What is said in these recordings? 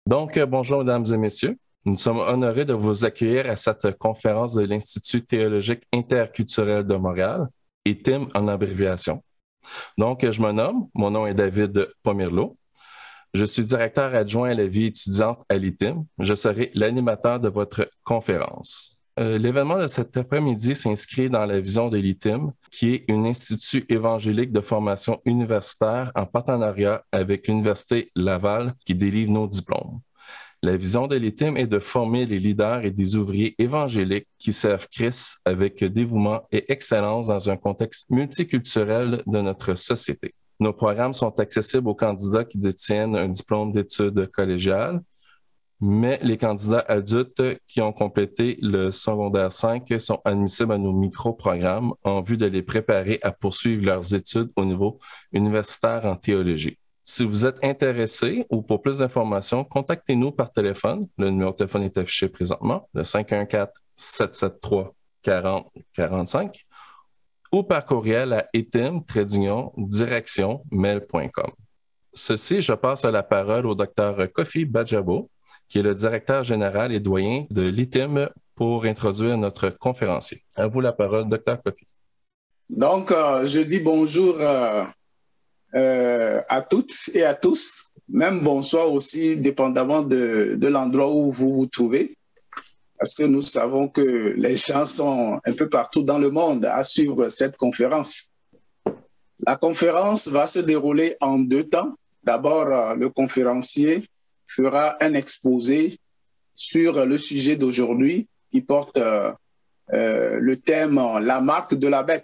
Bonjour mesdames et messieurs. Nous sommes honorés de vous accueillir à cette conférence de l'Institut théologique interculturel de Montréal, ITIM en abréviation. Je me nomme, mon nom est David Pomerleau. Je suis directeur adjoint à la vie étudiante à l'ITIM. Je serai l'animateur de votre conférence. L'événement de cet après-midi s'inscrit dans la vision de l'ITIM, qui est un institut évangélique de formation universitaire en partenariat avec l'Université Laval qui délivre nos diplômes. La vision de l'ITIM est de former les leaders et des ouvriers évangéliques qui servent Christ avec dévouement et excellence dans un contexte multiculturel de notre société. Nos programmes sont accessibles aux candidats qui détiennent un diplôme d'études collégiales, mais les candidats adultes qui ont complété le secondaire 5 sont admissibles à nos micro-programmes en vue de les préparer à poursuivre leurs études au niveau universitaire en théologie. Si vous êtes intéressé ou pour plus d'informations, contactez-nous par téléphone. Le numéro de téléphone est affiché présentement, le 514-773-4045, ou par courriel à etim-direction-mail.com. Ceci, je passe la parole au Dr Kofi Badjabo, qui est le directeur général et doyen de l'ITIM, pour introduire notre conférencier. À vous la parole, Dr Kofi. Je dis bonjour à toutes et à tous, même bonsoir aussi, dépendamment de l'endroit où vous vous trouvez, parce que nous savons que les gens sont un peu partout dans le monde à suivre cette conférence. La conférence va se dérouler en 2 temps. D'abord, le conférencier fera un exposé sur le sujet d'aujourd'hui qui porte le thème « La marque de la bête ».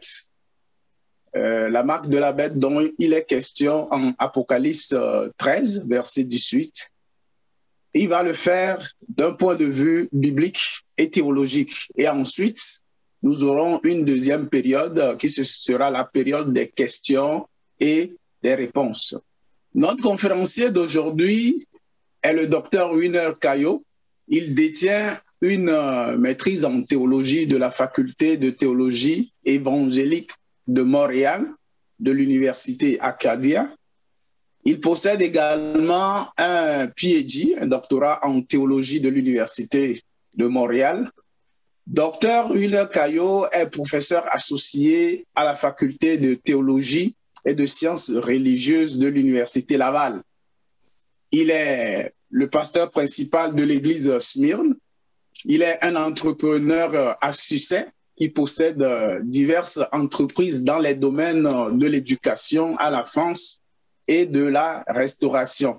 La marque de la bête dont il est question en Apocalypse 13, verset 18. Il va le faire d'un point de vue biblique et théologique. Et ensuite, nous aurons une deuxième période qui sera la période des questions et des réponses. Notre conférencier d'aujourd'hui est le docteur Winer Caillot. Il détient une maîtrise en théologie de la faculté de théologie évangélique de Montréal, de l'université Acadia. Il possède également un PhD, un doctorat en théologie de l'université de Montréal. Dr Winer Caillot est professeur associé à la faculté de théologie et de sciences religieuses de l'université Laval. Il est le pasteur principal de l'église Smyrne. Il est un entrepreneur à succès qui possède diverses entreprises dans les domaines de l'éducation à la France et de la restauration.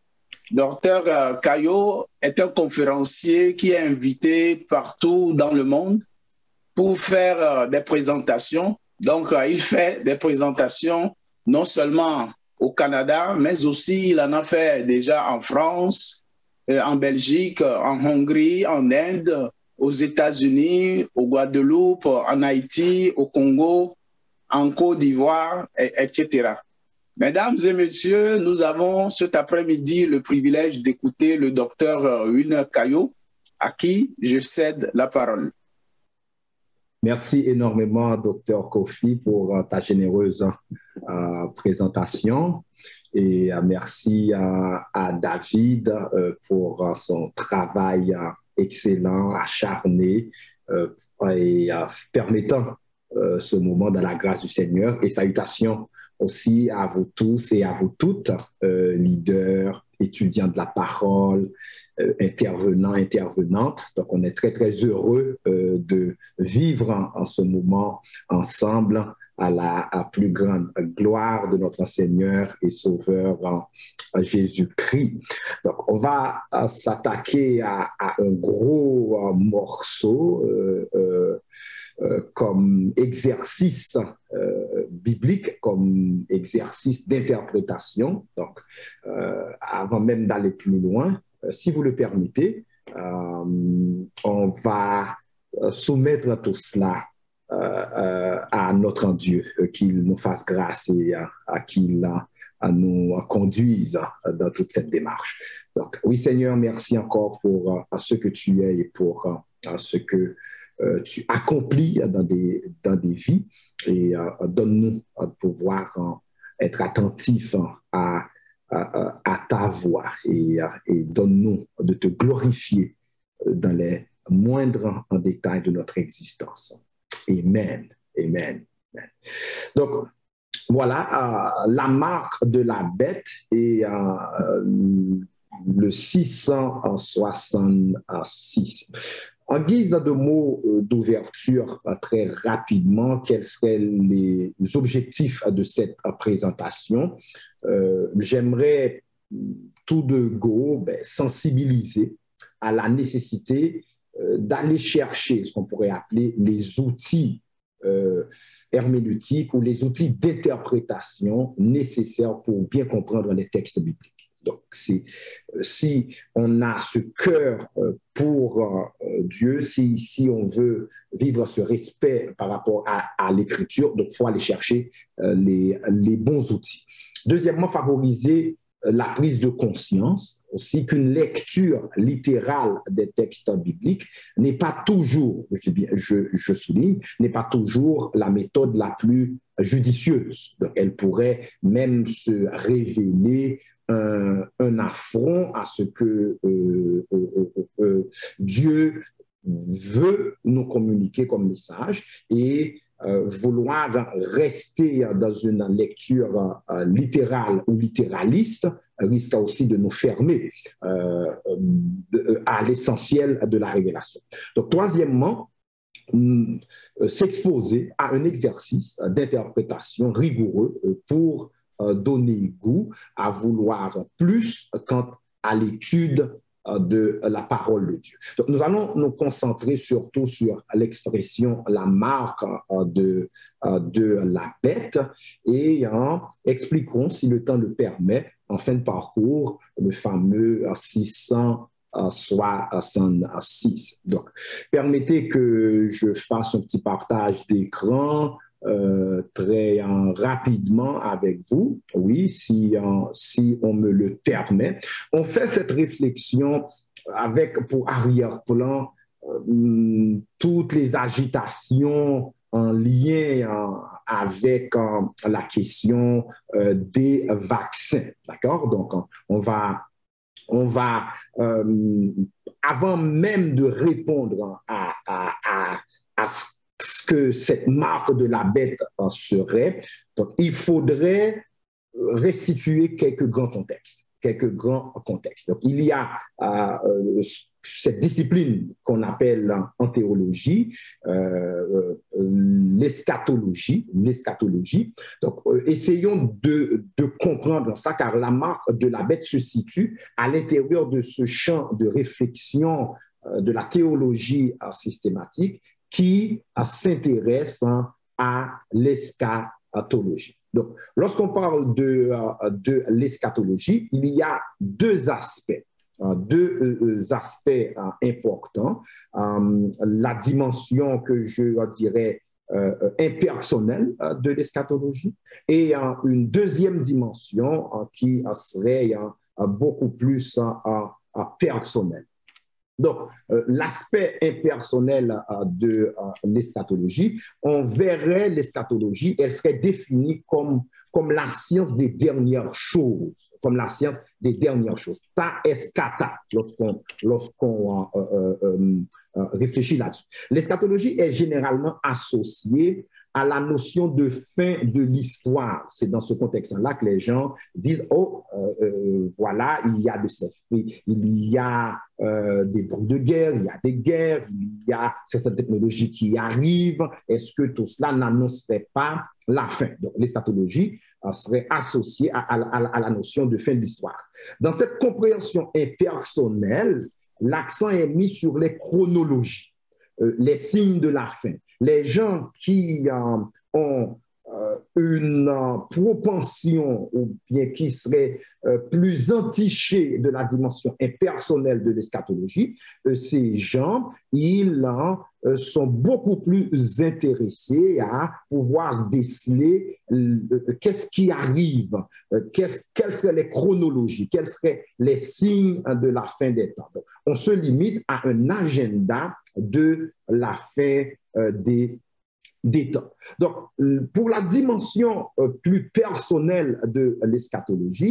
Dr Caillot est un conférencier qui est invité partout dans le monde pour faire des présentations. Il fait des présentations non seulement au Canada, mais aussi il en a fait déjà en France, en Belgique, en Hongrie, en Inde, aux États-Unis, au Guadeloupe, en Haïti, au Congo, en Côte d'Ivoire, etc. Mesdames et messieurs, nous avons cet après-midi le privilège d'écouter le docteur Winer Caillot, à qui je cède la parole. Merci énormément, docteur Kofi, pour ta généreuse présentation. Et merci à David pour son travail excellent, acharné et permettant ce moment dans la grâce du Seigneur. Et salutations aussi à vous tous et à vous toutes, leaders, étudiants de la parole, intervenants, intervenantes. Donc, on est très, très heureux de vivre en ce moment ensemble à la plus grande gloire de notre Seigneur et Sauveur Jésus-Christ. Donc, on va s'attaquer à un gros morceau comme exercice biblique, comme exercice d'interprétation. Donc, avant même d'aller plus loin, si vous le permettez, on va soumettre tout cela à notre Dieu, qu'il nous fasse grâce et qu'il nous conduise dans toute cette démarche. Donc, oui, Seigneur, merci encore pour ce que tu es et pour ce que tu accomplis dans des vies. Et donne-nous de pouvoir être attentifs à à ta voix et donne-nous de te glorifier dans les moindres détails de notre existence. Amen. Amen. Amen. Donc, voilà la marque de la bête et le 666. En guise de mots d'ouverture, très rapidement, quels seraient les objectifs de cette présentation? J'aimerais tout de go sensibiliser à la nécessité d'aller chercher ce qu'on pourrait appeler les outils herméneutiques ou les outils d'interprétation nécessaires pour bien comprendre les textes bibliques. Donc, si on a ce cœur pour Dieu, si on veut vivre ce respect par rapport à l'Écriture, donc il faut aller chercher les bons outils. Deuxièmement, favoriser la prise de conscience, aussi qu'une lecture littérale des textes bibliques n'est pas toujours, je souligne, n'est pas toujours la méthode la plus judicieuse. Donc, elle pourrait même se révéler un affront à ce que Dieu veut nous communiquer comme message et vouloir rester dans une lecture littérale ou littéraliste risque aussi de nous fermer à l'essentiel de la révélation. Donc, troisièmement, s'exposer à un exercice d'interprétation rigoureux pour donner goût à vouloir plus quant à l'étude de la parole de Dieu. Donc, nous allons nous concentrer surtout sur l'expression, la marque de la bête et expliquons, si le temps le permet, en fin de parcours, le fameux 666. Donc, permettez que je fasse un petit partage d'écran très rapidement avec vous, oui, si on me le permet. On fait cette réflexion avec pour arrière-plan toutes les agitations en lien avec la question des vaccins, d'accord? Donc, on va avant même de répondre à ce que cette marque de la bête serait, donc il faudrait restituer quelques grands contextes. Donc, il y a cette discipline qu'on appelle en théologie l'eschatologie. Donc, essayons de comprendre ça, car la marque de la bête se situe à l'intérieur de ce champ de réflexion de la théologie systématique qui s'intéresse à l'eschatologie. Donc, lorsqu'on parle de l'eschatologie, il y a deux aspects importants. La dimension que je dirais impersonnelle de l'eschatologie et une deuxième dimension qui serait beaucoup plus personnelle. Donc, l'aspect impersonnel de l'eschatologie, on verrait l'eschatologie, elle serait définie comme la science des dernières choses, ta eschata, lorsqu'on réfléchit là-dessus. L'eschatologie est généralement associée à la notion de fin de l'histoire. C'est dans ce contexte-là que les gens disent « Oh, voilà, il y a de ces faits, il y a des bruits de guerre, il y a des guerres, il y a certaines technologies qui arrivent. Est-ce que tout cela n'annoncerait pas la fin ?» Donc, l'eschatologie serait associée à la notion de fin de l'histoire. Dans cette compréhension impersonnelle, l'accent est mis sur les chronologies, les signes de la fin. Les gens qui ont une propension ou bien qui seraient plus entichés de la dimension impersonnelle de l'eschatologie, ces gens, ils sont beaucoup plus intéressés à pouvoir déceler qu'est-ce qui arrive, quelles seraient les chronologies, quels seraient les signes de la fin des temps. Donc, on se limite à un agenda de la fin des temps. Donc, pour la dimension plus personnelle de l'eschatologie,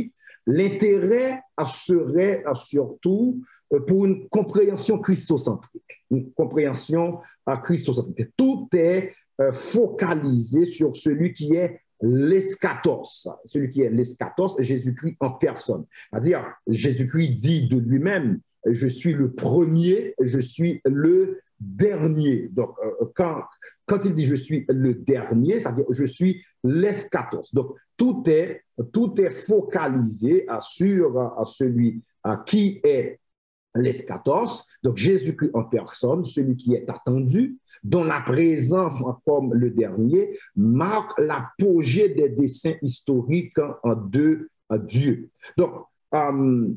L'intérêt serait surtout pour une compréhension christocentrique, une compréhension christocentrique. Tout est focalisé sur celui qui est l'eschatos, celui qui est l'eschatos, Jésus-Christ en personne. C'est-à-dire, Jésus-Christ dit de lui-même, je suis le premier, je suis le dernier. Donc, quand il dit je suis le dernier, c'est-à-dire je suis l'eschatos. Donc, tout est focalisé sur celui qui est l'eschatos, donc Jésus-Christ en personne, celui qui est attendu, dont la présence comme le dernier marque l'apogée des desseins historiques de Dieu. Donc, on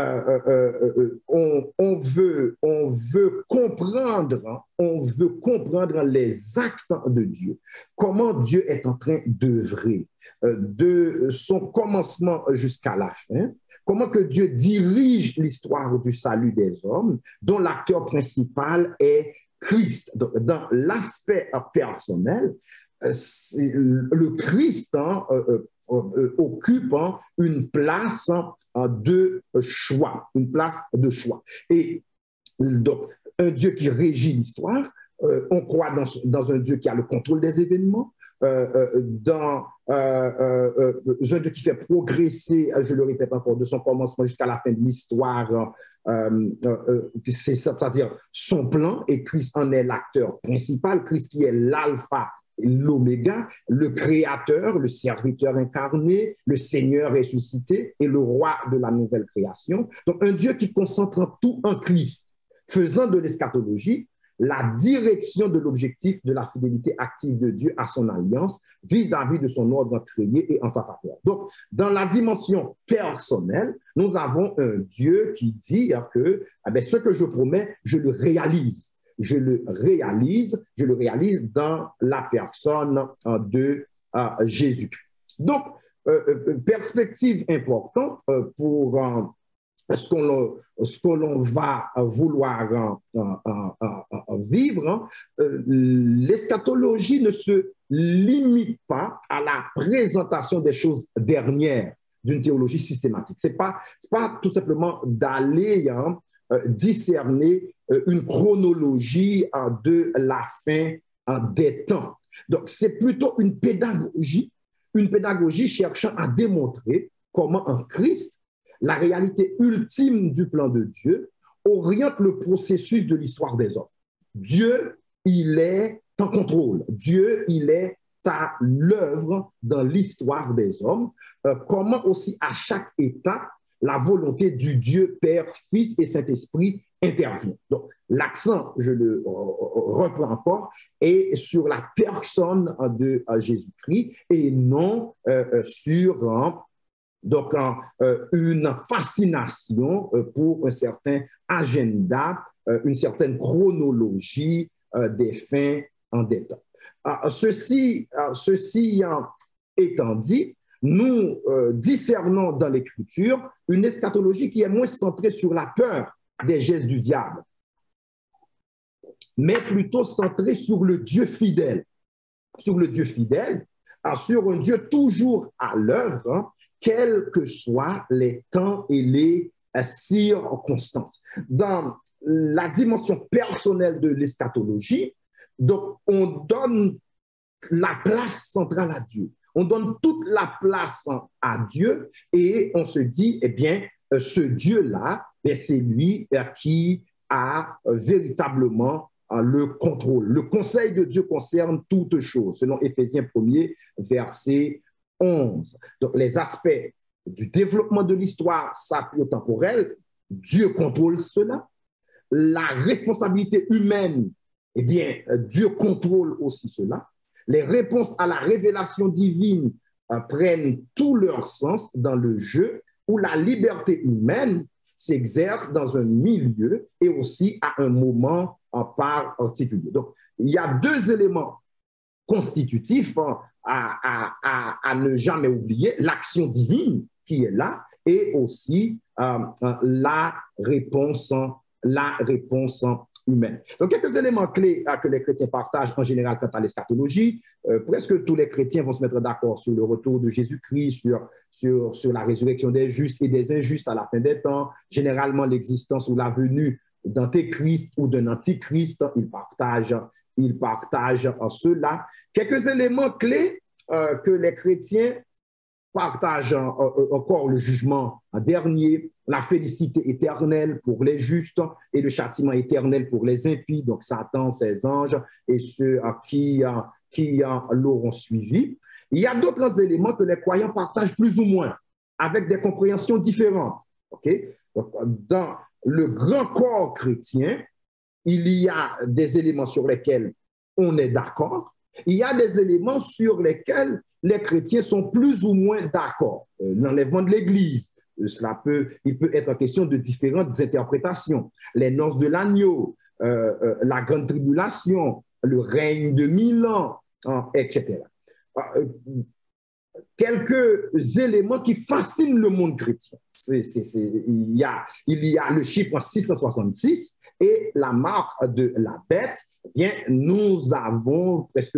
veut comprendre les actes de Dieu, comment Dieu est en train d'œuvrer, de son commencement jusqu'à la fin, comment que Dieu dirige l'histoire du salut des hommes, dont l'acteur principal est Christ. Donc, dans l'aspect personnel, le Christ occupe une place de choix, une place de choix. Et donc, un Dieu qui régit l'histoire, on croit dans un Dieu qui a le contrôle des événements, dans un Dieu qui fait progresser, je le répète encore, de son commencement jusqu'à la fin de l'histoire, c'est-à-dire son plan, et Christ en est l'acteur principal, Christ qui est l'alpha et l'oméga, le créateur, le serviteur incarné, le Seigneur ressuscité et le roi de la nouvelle création. Donc un Dieu qui concentre tout en Christ, faisant de l'eschatologie la direction de l'objectif de la fidélité active de Dieu à son alliance vis-à-vis de son ordre créé et en sa faveur. Donc, dans la dimension personnelle, nous avons un Dieu qui dit que ce que je promets, je le réalise. Je le réalise dans la personne de Jésus-Christ. Donc, perspective importante pour ce que l'on va vouloir vivre, l'eschatologie ne se limite pas à la présentation des choses dernières d'une théologie systématique. Ce n'est pas tout simplement d'aller discerner une chronologie de la fin des temps. Donc, c'est plutôt une pédagogie cherchant à démontrer comment en Christ, la réalité ultime du plan de Dieu oriente le processus de l'histoire des hommes. Dieu, il est en contrôle. Dieu, il est à l'œuvre dans l'histoire des hommes. Comment aussi à chaque étape, la volonté du Dieu Père, Fils et Saint-Esprit intervient. Donc, l'accent, je le reprends encore, est sur la personne de Jésus-Christ et non sur une fascination pour un certain agenda, une certaine chronologie des fins en des temps. Ceci étant dit, nous discernons dans l'Écriture une eschatologie qui est moins centrée sur la peur des gestes du diable, mais plutôt centrée sur le Dieu fidèle, sur un Dieu toujours à l'œuvre, quels que soient les temps et les circonstances. Dans la dimension personnelle de l'eschatologie, donc on donne la place centrale à Dieu. On donne toute la place à Dieu et on se dit, eh bien, ce Dieu-là, c'est lui qui a véritablement le contrôle. Le conseil de Dieu concerne toutes choses, selon Éphésiens 1er, verset 11. Donc, les aspects du développement de l'histoire sapio-temporelle, Dieu contrôle cela. La responsabilité humaine, eh bien, Dieu contrôle aussi cela. Les réponses à la révélation divine prennent tout leur sens dans le jeu où la liberté humaine s'exerce dans un milieu et aussi à un moment en particulier. Donc, il y a deux éléments constitutifs à ne jamais oublier, l'action divine qui est là et aussi la réponse humaine. Donc, quelques éléments clés que les chrétiens partagent en général quant à l'eschatologie. Presque tous les chrétiens vont se mettre d'accord sur le retour de Jésus-Christ, sur la résurrection des justes et des injustes à la fin des temps, généralement l'existence ou la venue d'antéchrist ou d'un antichrist. Ils partagent cela. Quelques éléments clés que les chrétiens partagent encore: le jugement dernier, la félicité éternelle pour les justes et le châtiment éternel pour les impies, donc Satan, ses anges et ceux qui l'auront suivi. Il y a d'autres éléments que les croyants partagent plus ou moins, avec des compréhensions différentes. Okay? Donc, dans le grand corps chrétien, il y a des éléments sur lesquels on est d'accord. Il y a des éléments sur lesquels les chrétiens sont plus ou moins d'accord. L'enlèvement de l'Église, il peut être question de différentes interprétations. Les noces de l'agneau, la grande tribulation, le règne de 1000 ans, etc. Quelques éléments qui fascinent le monde chrétien. Il y a le chiffre 666 et la marque de la bête. Eh bien, nous avons presque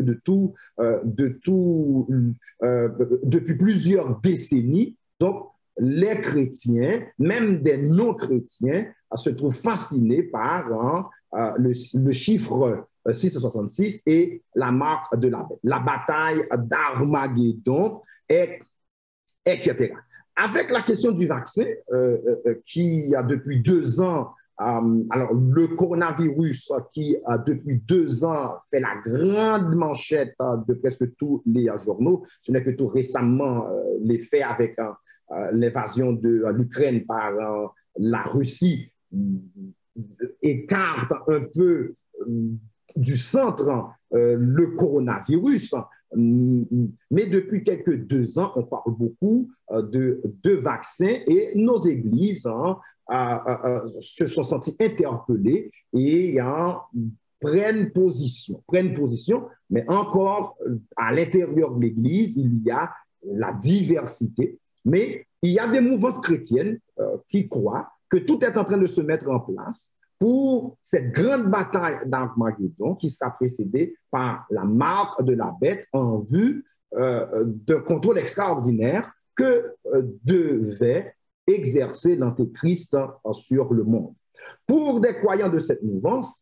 depuis plusieurs décennies. Donc, les chrétiens, même des non-chrétiens, se trouvent fascinés par le chiffre 666 et la marque de la bête, la bataille d'Armageddon, etc. Avec la question du vaccin, qui a depuis 2 ans, alors le coronavirus qui depuis 2 ans fait la grande manchette de presque tous les journaux, ce n'est que tout récemment les faits avec l'invasion de l'Ukraine par la Russie écarte un peu du centre le coronavirus. Mais depuis quelques 2 ans, on parle beaucoup de vaccins et nos églises se sont senties interpellées et prennent position. Mais encore, à l'intérieur de l'Église, il y a la diversité. Mais il y a des mouvances chrétiennes qui croient que tout est en train de se mettre en place pour cette grande bataille d'Armageddon qui sera précédée par la marque de la bête en vue d'un contrôle extraordinaire que devait exercer l'Antéchrist sur le monde. Pour des croyants de cette mouvance,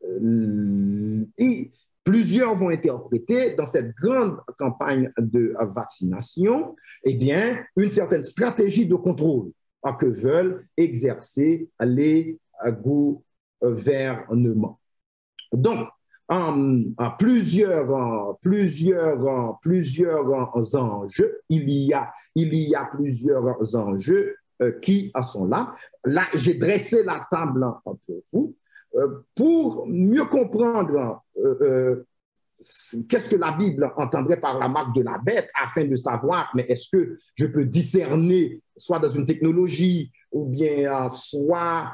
plusieurs vont interpréter dans cette grande campagne de vaccination, eh bien, une certaine stratégie de contrôle que veulent exercer les gouvernements. Donc, plusieurs enjeux, il y a plusieurs enjeux qui sont là. Là, j'ai dressé la table pour vous pour mieux comprendre qu'est-ce que la Bible entendrait par la marque de la bête, afin de savoir, mais est-ce que je peux discerner, soit dans une technologie, ou bien soit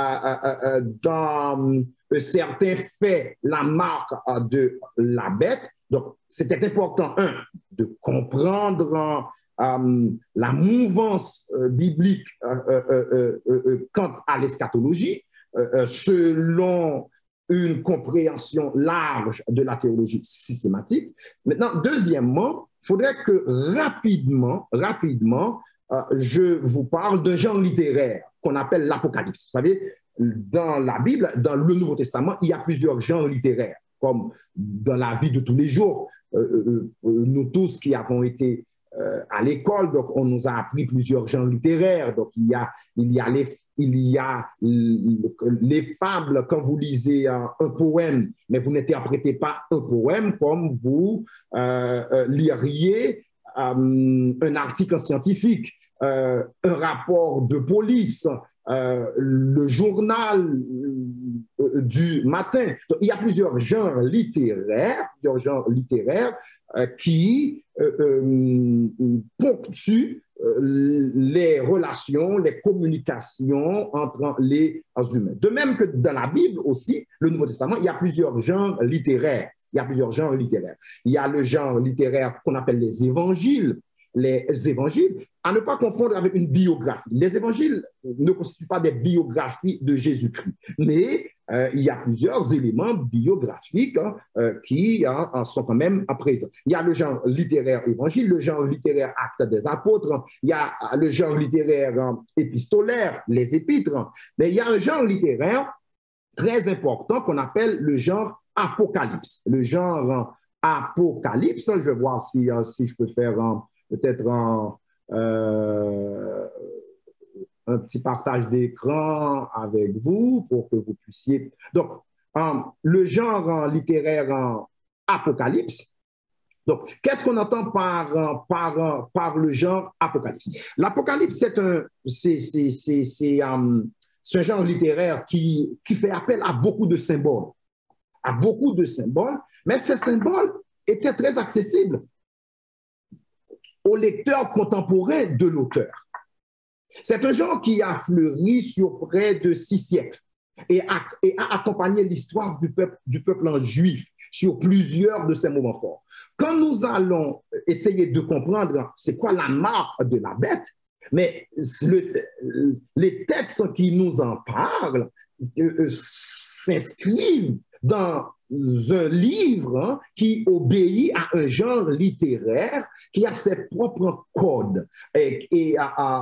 dans certains faits, la marque de la bête. Donc, c'était important, de comprendre la mouvance biblique quant à l'eschatologie, selon une compréhension large de la théologie systématique. Maintenant, deuxièmement, il faudrait que rapidement, je vous parle d'un genre littéraire qu'on appelle l'Apocalypse. Vous savez, dans la Bible, dans le Nouveau Testament, il y a plusieurs genres littéraires, comme dans la vie de tous les jours. Nous tous qui avons été à l'école, donc on nous a appris plusieurs genres littéraires. Donc il y a les fables. Quand vous lisez un poème, mais vous n'interprétez pas un poème comme vous liriez un article scientifique, un rapport de police, le journal du matin. Donc, il y a plusieurs genres littéraires qui ponctuent les relations, les communications entre les humains. De même que dans la Bible aussi, le Nouveau Testament, il y a plusieurs genres littéraires. Il y a le genre littéraire qu'on appelle les évangiles. Les évangiles, à ne pas confondre avec une biographie. Les évangiles ne constituent pas des biographies de Jésus-Christ, mais il y a plusieurs éléments biographiques qui sont quand même présents. Il y a le genre littéraire évangile, le genre littéraire acte des apôtres, il y a le genre littéraire épistolaire, les épîtres, mais il y a un genre littéraire très important qu'on appelle le genre apocalypse. Le genre apocalypse, je vais voir si je peux faire peut-être un petit partage d'écran avec vous pour que vous puissiez... Donc, le genre littéraire apocalypse, donc, qu'est-ce qu'on entend par le genre apocalypse? L'apocalypse, c'est un genre littéraire qui fait appel à beaucoup de symboles, mais ces symboles étaient très accessibles aux lecteurs contemporains de l'auteur. C'est un genre qui a fleuri sur près de 6 siècles et a accompagné l'histoire du peuple juif sur plusieurs de ces moments forts. Quand nous allons essayer de comprendre c'est quoi la marque de la bête, mais les textes qui nous en parlent s'inscrivent dans un livre qui obéit à un genre littéraire qui a ses propres codes. Et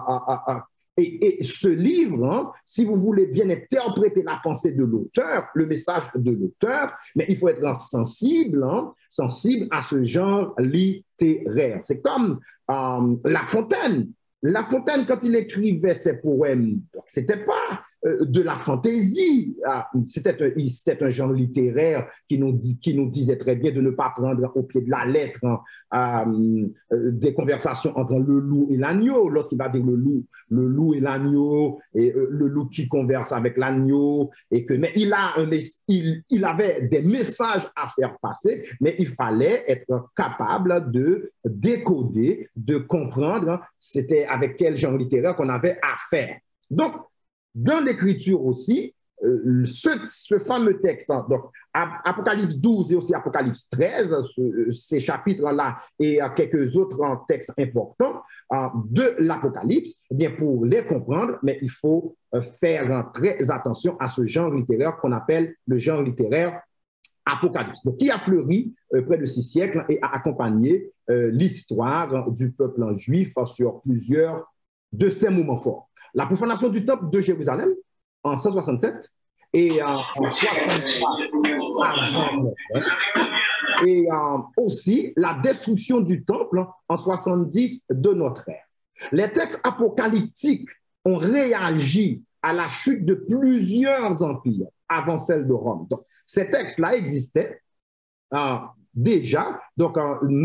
ce livre, si vous voulez bien interpréter la pensée de l'auteur, le message de l'auteur, mais il faut être sensible à ce genre littéraire. C'est comme La Fontaine. La Fontaine, quand il écrivait ses poèmes, ce n'était pas de la fantaisie, c'était un genre littéraire qui nous disait très bien de ne pas prendre au pied de la lettre des conversations entre le loup et l'agneau, lorsqu'il va dire le loup et l'agneau, et le loup qui converse avec l'agneau, mais il avait des messages à faire passer, mais il fallait être capable de décoder, de comprendre c'était avec quel genre littéraire qu'on avait affaire. Donc, dans l'écriture aussi, ce fameux texte, donc Apocalypse 12 et aussi Apocalypse 13, ces chapitres-là et quelques autres textes importants de l'Apocalypse, eh bien pour les comprendre, mais il faut faire très attention à ce genre littéraire qu'on appelle le genre littéraire Apocalypse, donc qui a fleuri près de 6 siècles et a accompagné l'histoire du peuple juif sur plusieurs de ces moments forts. La profanation du temple de Jérusalem en 167 et en 63 avant notre ère, et aussi la destruction du temple en 70 de notre ère. Les textes apocalyptiques ont réagi à la chute de plusieurs empires avant celle de Rome. Donc, ces textes-là existaient déjà, donc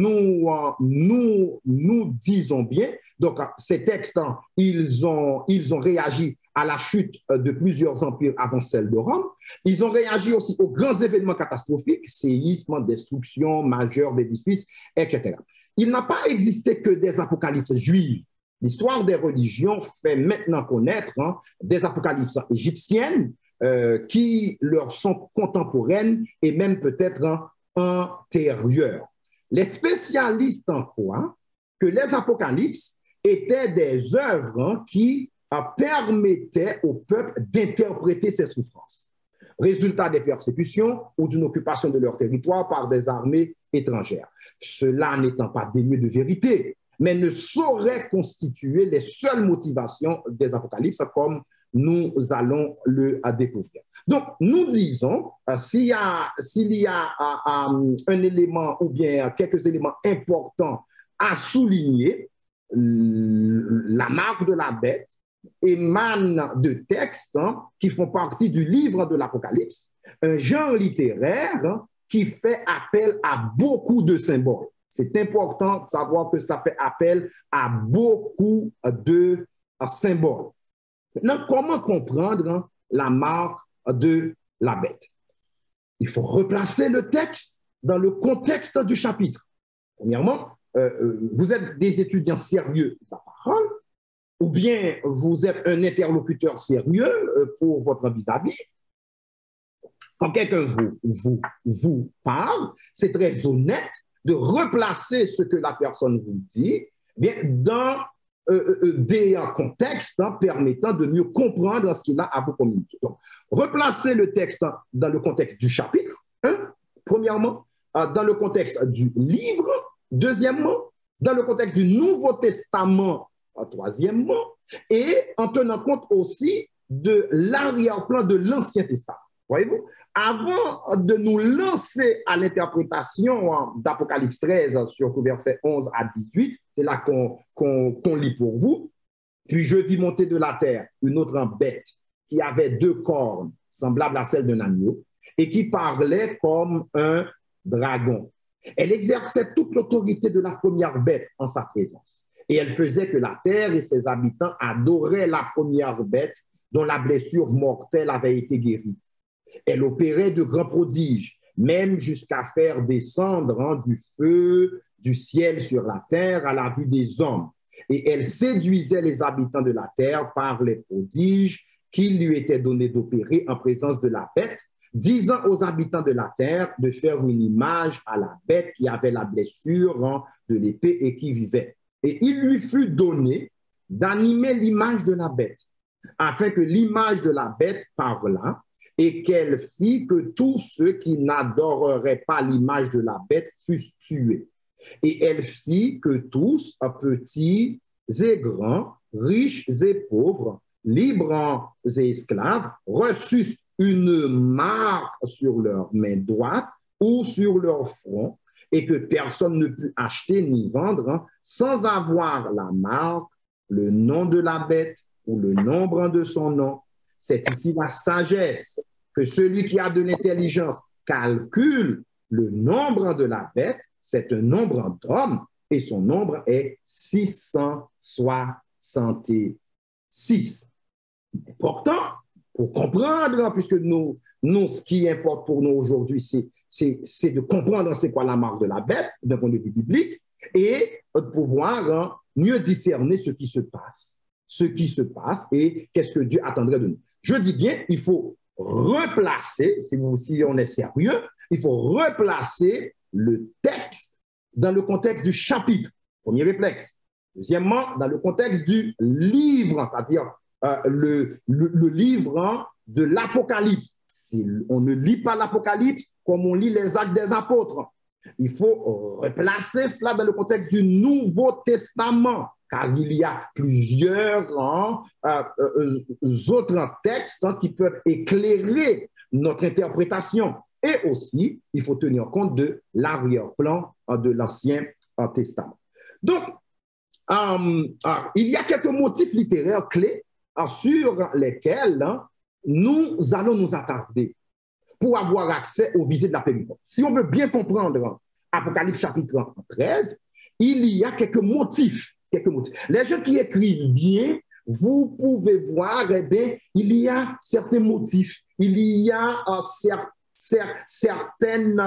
nous disons bien, donc ces textes, ils ont réagi à la chute de plusieurs empires avant celle de Rome. Ils ont réagi aussi aux grands événements catastrophiques, séismes, destruction majeure d'édifices, etc. Il n'a pas existé que des apocalypses juives. L'histoire des religions fait maintenant connaître des apocalypses égyptiennes qui leur sont contemporaines et même peut-être antérieures. Les spécialistes en croient que les apocalypses étaient des œuvres qui permettaient au peuple d'interpréter ses souffrances, résultat des persécutions ou d'une occupation de leur territoire par des armées étrangères. Cela n'étant pas dénué de vérité, mais ne saurait constituer les seules motivations des apocalypses comme nous allons le découvrir. Donc, nous disons, s'il y a un élément ou bien quelques éléments importants à souligner, la marque de la bête émane de textes qui font partie du livre de l'Apocalypse, un genre littéraire qui fait appel à beaucoup de symboles. C'est important de savoir que cela fait appel à beaucoup de symboles. Maintenant, comment comprendre la marque de la bête? Il faut replacer le texte dans le contexte du chapitre. Premièrement, vous êtes des étudiants sérieux de la parole, ou bien vous êtes un interlocuteur sérieux pour votre vis-à-vis. Quand quelqu'un vous parle, c'est très honnête de replacer ce que la personne vous dit bien, dans des contextes permettant de mieux comprendre ce qu'il a à vous communiquer. Donc, replacez le texte dans le contexte du chapitre, premièrement, dans le contexte du livre, deuxièmement, dans le contexte du Nouveau Testament, troisièmement, et en tenant compte aussi de l'arrière-plan de l'Ancien Testament. Voyez-vous? Avant de nous lancer à l'interprétation d'Apocalypse 13, surtout versets 11 à 18, c'est là qu'on lit pour vous. Puis je vis monter de la terre une autre bête qui avait 2 cornes, semblables à celles d'un agneau, et qui parlait comme un dragon. Elle exerçait toute l'autorité de la première bête en sa présence. Et elle faisait que la terre et ses habitants adoraient la première bête dont la blessure mortelle avait été guérie. Elle opérait de grands prodiges, même jusqu'à faire descendre du feu du ciel sur la terre à la vue des hommes. Et elle séduisait les habitants de la terre par les prodiges qu'il lui était donné d'opérer en présence de la bête, disant aux habitants de la terre de faire une image à la bête qui avait la blessure de l'épée et qui vivait. Et il lui fut donné d'animer l'image de la bête, afin que l'image de la bête parlât et qu'elle fit que tous ceux qui n'adoreraient pas l'image de la bête fussent tués. Et elle fit que tous, petits et grands, riches et pauvres, libres et esclaves, reçussent une marque sur leur main droite ou sur leur front, et que personne ne put acheter ni vendre sans avoir la marque, le nom de la bête ou le nombre de son nom. C'est ici la sagesse, que celui qui a de l'intelligence calcule le nombre de la bête, c'est un nombre d'hommes, et son nombre est 666. Important pour comprendre, puisque nous, ce qui importe pour nous aujourd'hui, c'est de comprendre c'est quoi la marque de la bête d'un point de vue biblique et de pouvoir mieux discerner ce qui se passe et qu'est-ce que Dieu attendrait de nous. Je dis bien, il faut replacer, si on est sérieux, il faut replacer le texte dans le contexte du chapitre, premier réflexe. Deuxièmement, dans le contexte du livre, c'est-à-dire le livre de l'Apocalypse. On ne lit pas l'Apocalypse comme on lit les Actes des Apôtres. Il faut replacer cela dans le contexte du Nouveau Testament, car il y a plusieurs autres textes qui peuvent éclairer notre interprétation. Et aussi, il faut tenir compte de l'arrière-plan de l'Ancien Testament. Donc, il y a quelques motifs littéraires clés sur lesquels nous allons nous attarder pour avoir accès aux visées de la péricope. Si on veut bien comprendre Apocalypse chapitre 13, il y a quelques motifs. Les gens qui écrivent bien, vous pouvez voir, eh bien, il y a certains motifs, il y a certaines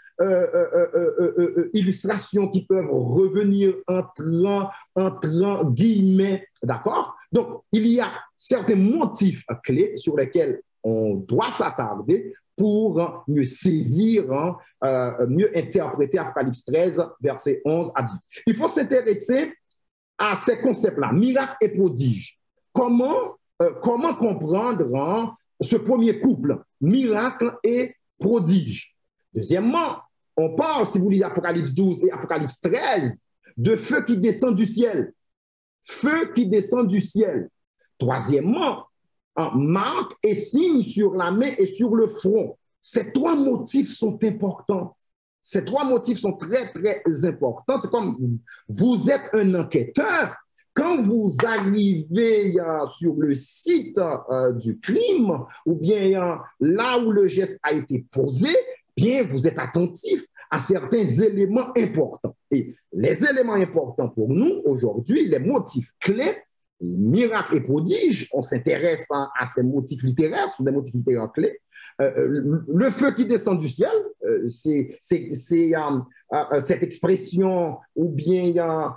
illustrations qui peuvent revenir entre guillemets, d'accord? Donc, il y a certains motifs clés sur lesquels on doit s'attarder pour mieux saisir, mieux interpréter Apocalypse 13, versets 11 à 10. Il faut s'intéresser à ces concepts-là, miracle et prodige. Comment comprendre ce premier couple, miracle et prodige? Deuxièmement, on parle, si vous lisez Apocalypse 12 et Apocalypse 13, de feu qui descend du ciel. Feu qui descend du ciel. Troisièmement, marque et signe sur la main et sur le front. Ces 3 motifs sont importants. Ces 3 motifs sont très, très importants. C'est comme vous êtes un enquêteur. Quand vous arrivez sur le site du crime ou bien là où le geste a été posé, bien vous êtes attentif à certains éléments importants. Et les éléments importants pour nous aujourd'hui, les motifs clés, miracles et prodiges, on s'intéresse à ces motifs littéraires, ce sont des motifs littéraires clés. Le feu qui descend du ciel, c'est cette expression ou bien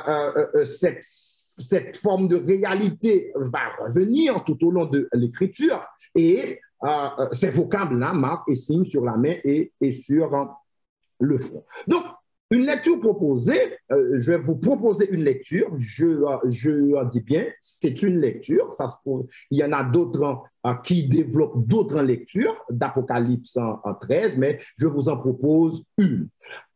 cette forme de réalité va revenir tout au long de l'écriture et ces vocables-là, marque et signe sur la main et sur le front. Donc, Une lecture proposée, je vais vous proposer une lecture, je dis bien, c'est une lecture, il y en a d'autres qui développent d'autres lectures d'Apocalypse en 13, mais je vous en propose une.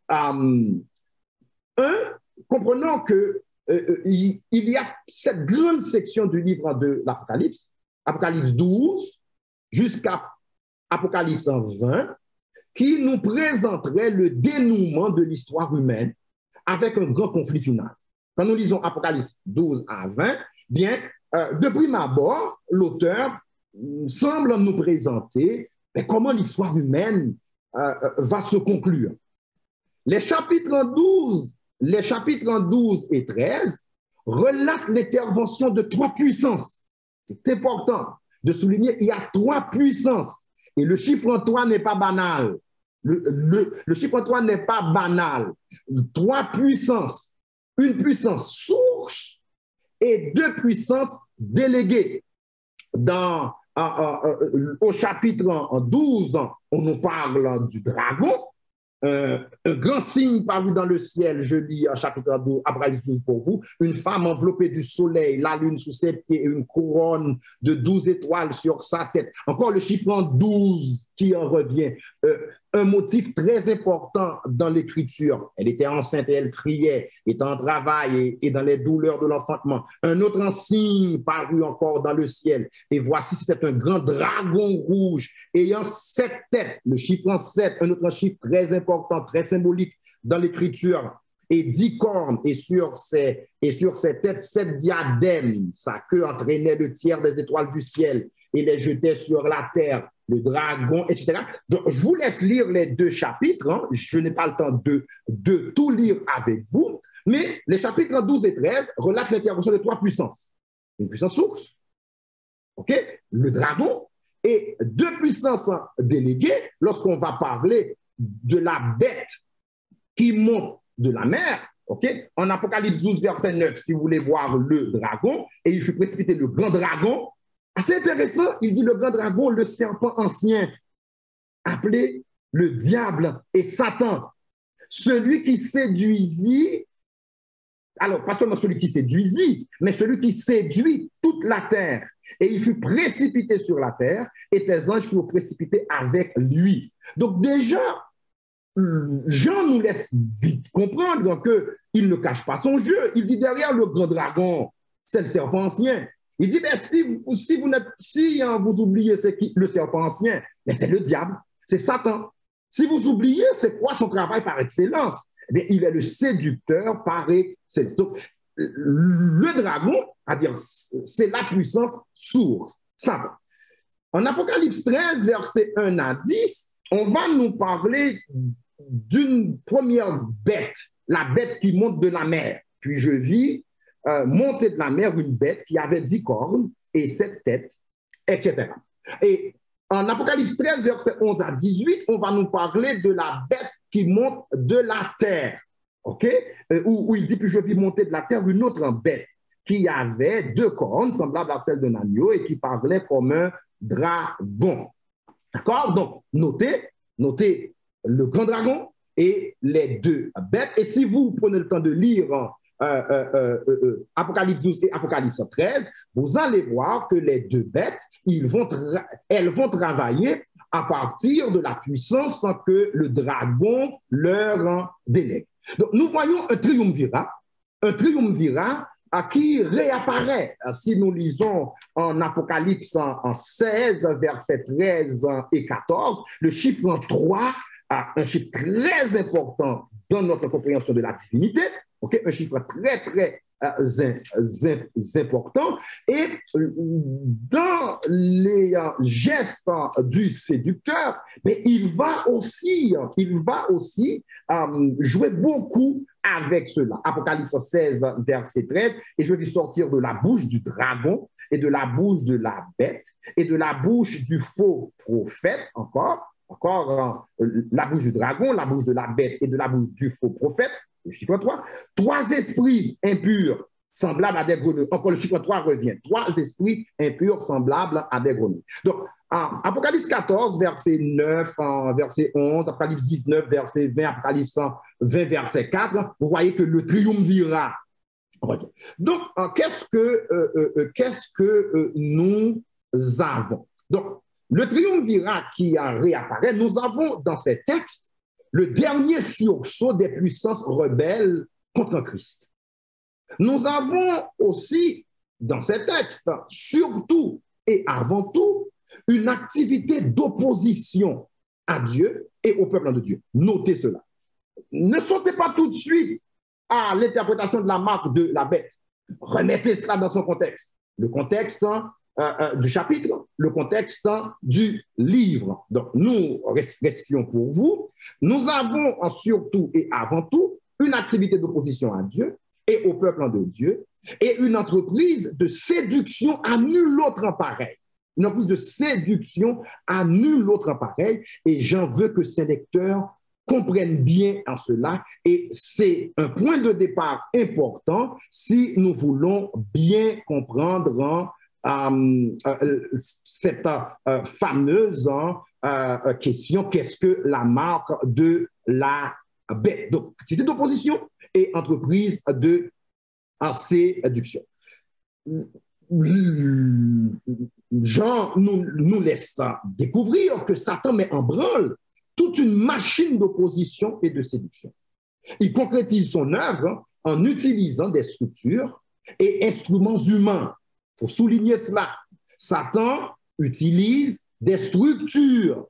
Comprenons que il y a cette grande section du livre de l'Apocalypse, Apocalypse 12 jusqu'à Apocalypse 20, qui nous présenterait le dénouement de l'histoire humaine avec un grand conflit final. Quand nous lisons Apocalypse 12 à 20, bien, de prime abord, l'auteur semble nous présenter comment l'histoire humaine va se conclure. Les chapitres 12 et 13 relatent l'intervention de trois puissances. C'est important de souligner, il y a trois puissances. Et le chiffre 3 n'est pas banal. Le chiffre 3 n'est pas banal. Trois puissances. Une puissance source et deux puissances déléguées. Au chapitre 12, on nous parle du dragon. Un grand signe paru dans le ciel, je lis chapitre 12, Apocalypse 12 pour vous, une femme enveloppée du soleil, la lune sous ses pieds et une couronne de 12 étoiles sur sa tête. Encore le chiffre 12 qui en revient. Un motif très important dans l'écriture. Elle était enceinte et elle criait, était en travail et dans les douleurs de l'enfantement. Un autre signe paru encore dans le ciel. Et voici, c'était un grand dragon rouge ayant 7 têtes. Le chiffre 7, un autre chiffre très important, très symbolique dans l'écriture. Et 10 cornes, et sur ses têtes, 7 diadèmes. Sa queue entraînait le tiers des étoiles du ciel et les jetait sur la terre. Le dragon, etc. Donc, je vous laisse lire les deux chapitres. Hein. Je n'ai pas le temps de tout lire avec vous. Mais les chapitres 12 et 13 relatent l'intervention de trois puissances. Une puissance source, okay, le dragon, et deux puissances déléguées lorsqu'on va parler de la bête qui monte de la mer. Okay? En Apocalypse 12, verset 9, si vous voulez voir le dragon, et il fut précipité le grand dragon. C'est intéressant, il dit le grand dragon, le serpent ancien, appelé le diable et Satan, celui qui séduisit, alors pas seulement celui qui séduisit, mais celui qui séduit toute la terre. Et il fut précipité sur la terre et ses anges furent précipités avec lui. Donc déjà, Jean nous laisse vite comprendre qu'il ne cache pas son jeu. Il dit derrière le grand dragon, c'est le serpent ancien. Il dit, ben, si vous oubliez c'est qui, le serpent ancien, ben, c'est le diable, c'est Satan. Si vous oubliez, c'est quoi son travail par excellence? Ben, il est le séducteur par excellence. Donc, le dragon, c'est la puissance source, Satan. En Apocalypse 13, versets 1 à 10, on va nous parler d'une première bête, la bête qui monte de la mer. Puis je vis monter de la mer une bête qui avait 10 cornes et 7 têtes, etc. Et en Apocalypse 13, versets 11 à 18, on va nous parler de la bête qui monte de la terre. Okay? Où il dit, puis je vis monter de la terre une autre bête qui avait 2 cornes, semblables à celles d'un agneau, et qui parlait comme un dragon. D'accord? Donc, notez le grand dragon et les 2 bêtes. Et si vous prenez le temps de lire Apocalypse 12 et Apocalypse 13, vous allez voir que les 2 bêtes, elles vont travailler à partir de la puissance que le dragon leur délègue. Donc, nous voyons un triumvirat qui réapparaît. Si nous lisons en Apocalypse en 16, versets 13 et 14, le chiffre 3 a un chiffre très important dans notre compréhension de la divinité, okay? Un chiffre très, très important. Et dans les gestes du séducteur, mais il va aussi jouer beaucoup avec cela. Apocalypse 16, verset 13, et je vais sortir de la bouche du dragon et de la bouche de la bête et de la bouche du faux prophète, encore la bouche du dragon, la bouche de la bête et de la bouche du faux prophète, le chiffre 3, 3 esprits impurs semblables à des grenouilles. Encore le chiffre 3 revient. 3 esprits impurs semblables à des grenouilles. Donc, Apocalypse 14, verset 9, verset 11, Apocalypse 19, verset 20, Apocalypse 20, verset 4, vous voyez que le triumvirat. Donc, qu'est-ce que nous avons? Donc, le triumvirat qui réapparaît, nous avons dans ces textes le dernier sursaut des puissances rebelles contre Christ. Nous avons aussi dans ces textes, surtout et avant tout, une activité d'opposition à Dieu et au peuple de Dieu. Notez cela. Ne sautez pas tout de suite à l'interprétation de la marque de la bête. Remettez cela dans son contexte. Le contexte du chapitre, le contexte du livre. Donc, nous restions pour vous. Nous avons surtout et avant tout une activité d'opposition à Dieu et au peuple de Dieu et une entreprise de séduction à nul autre en pareil. Une entreprise de séduction à nul autre en pareil. Et j'en veux que ces lecteurs comprennent bien en cela. Et c'est un point de départ important si nous voulons bien comprendre cette fameuse question, qu'est-ce que la marque de la bête? Donc, activité d'opposition et entreprise de séduction. Jean nous laisse découvrir que Satan met en branle toute une machine d'opposition et de séduction. Il concrétise son œuvre en utilisant des structures et instruments humains. Il faut souligner cela. Satan utilise des structures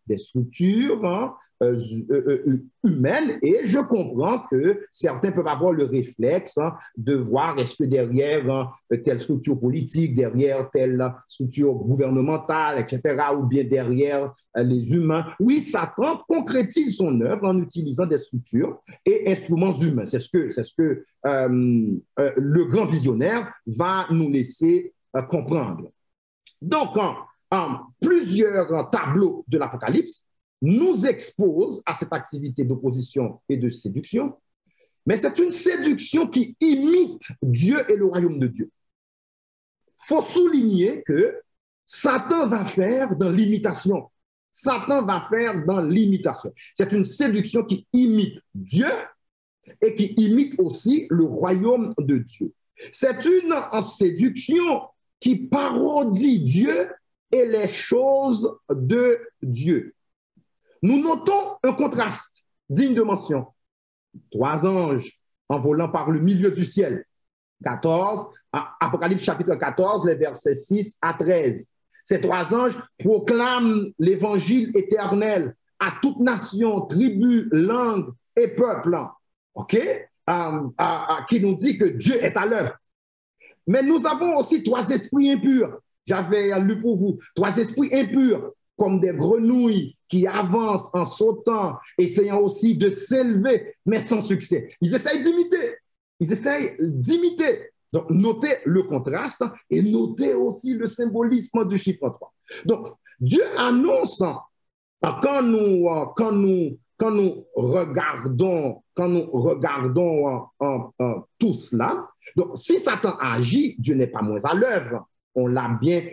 humaines et je comprends que certains peuvent avoir le réflexe de voir est-ce que derrière telle structure politique, derrière telle structure gouvernementale, etc., ou bien derrière les humains. Oui, Satan concrétise son œuvre en utilisant des structures et instruments humains. C'est ce que le grand visionnaire va nous laisser comprendre. Donc, plusieurs tableaux de l'Apocalypse nous exposent à cette activité d'opposition et de séduction, mais c'est une séduction qui imite Dieu et le royaume de Dieu. Il faut souligner que Satan va faire dans l'imitation. Satan va faire dans l'imitation. C'est une séduction qui imite Dieu et qui imite aussi le royaume de Dieu. C'est une séduction qui parodie Dieu et les choses de Dieu. Nous notons un contraste digne de mention. 3 anges en volant par le milieu du ciel. 14, Apocalypse chapitre 14, les versets 6 à 13. Ces 3 anges proclament l'évangile éternel à toute nation, tribu, langue et peuple. OK? Qui nous dit que Dieu est à l'œuvre. Mais nous avons aussi 3 esprits impurs. J'avais lu pour vous 3 esprits impurs, comme des grenouilles qui avancent en sautant, essayant aussi de s'élever, mais sans succès. Ils essayent d'imiter. Donc, notez le contraste et notez aussi le symbolisme du chiffre 3. Donc, Dieu annonce, quand nous regardons tout cela, donc si Satan agit, Dieu n'est pas moins à l'œuvre. On l'a bien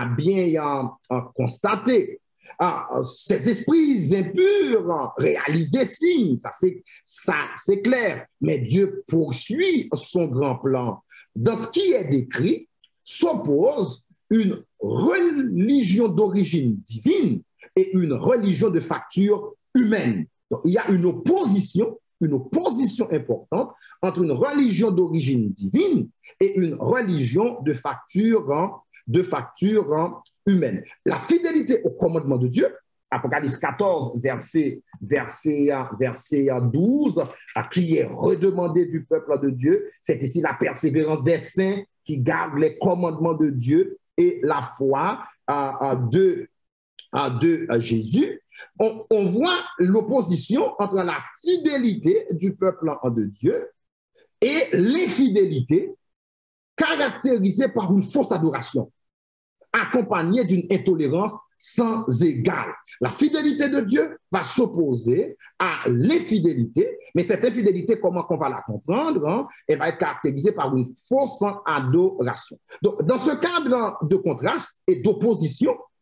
constaté. Ces esprits impurs réalisent des signes, ça c'est clair, mais Dieu poursuit son grand plan. Dans ce qui est décrit, s'oppose une religion d'origine divine et une religion de facture humaine. Donc, il y a une opposition importante entre une religion d'origine divine et une religion de facture humaine. La fidélité au commandement de Dieu, Apocalypse 14, verset 12, qui est redemandé du peuple de Dieu, c'est ici la persévérance des saints qui gardent les commandements de Dieu et la foi de Jésus. On voit l'opposition entre la fidélité du peuple de Dieu et l'infidélité caractérisée par une fausse adoration, accompagnée d'une intolérance sans égale. La fidélité de Dieu va s'opposer à l'infidélité, mais cette infidélité, comment qu'on va la comprendre, elle va être caractérisée par une fausse adoration. Donc, dans ce cadre de contraste et d'opposition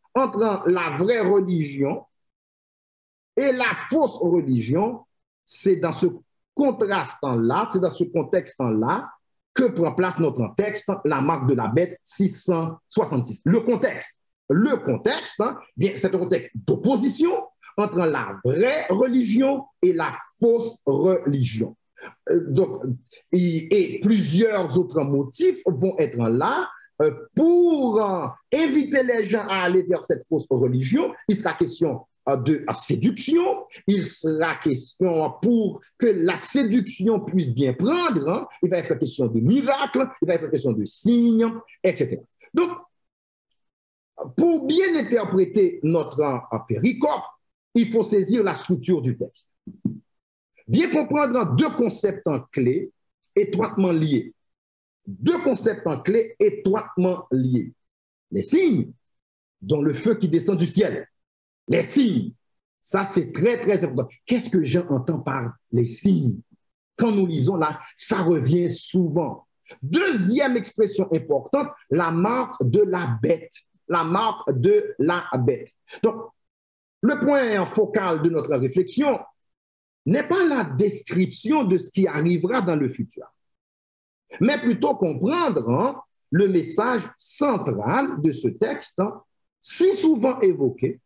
entre la vraie religion et la fausse religion, c'est dans ce contraste-là, c'est dans ce contexte-là que prend place notre texte, la marque de la bête 666. Le contexte, bien, c'est un contexte d'opposition entre la vraie religion et la fausse religion. Donc, et plusieurs autres motifs vont être là pour inviter les gens à aller vers cette fausse religion. Il sera question de séduction, il sera question pour que la séduction puisse bien prendre, il va être question de miracles, il va être question de signes, etc. Donc, pour bien interpréter notre péricope, il faut saisir la structure du texte. Bien comprendre deux concepts en clé étroitement liés. Deux concepts en clé étroitement liés. Les signes, dont le feu qui descend du ciel. Les signes, ça c'est très très important. Qu'est-ce que Jean entend par les signes? Quand nous lisons là, ça revient souvent. Deuxième expression importante, la marque de la bête. La marque de la bête. Donc, le point focal de notre réflexion n'est pas la description de ce qui arrivera dans le futur, mais plutôt comprendre le message central de ce texte, si souvent évoqué,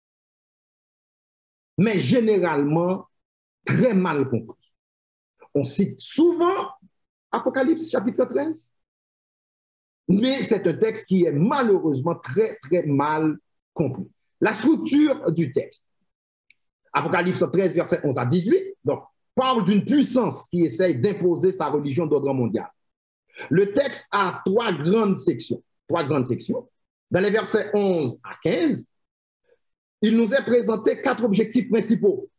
mais généralement très mal compris. On cite souvent Apocalypse chapitre 13, mais c'est un texte qui est malheureusement très, très mal compris. La structure du texte. Apocalypse 13, verset 11 à 18, donc, parle d'une puissance qui essaye d'imposer sa religion d'ordre mondial. Le texte a trois grandes sections. Dans les versets 11 à 15, il nous est présenté quatre objectifs principaux.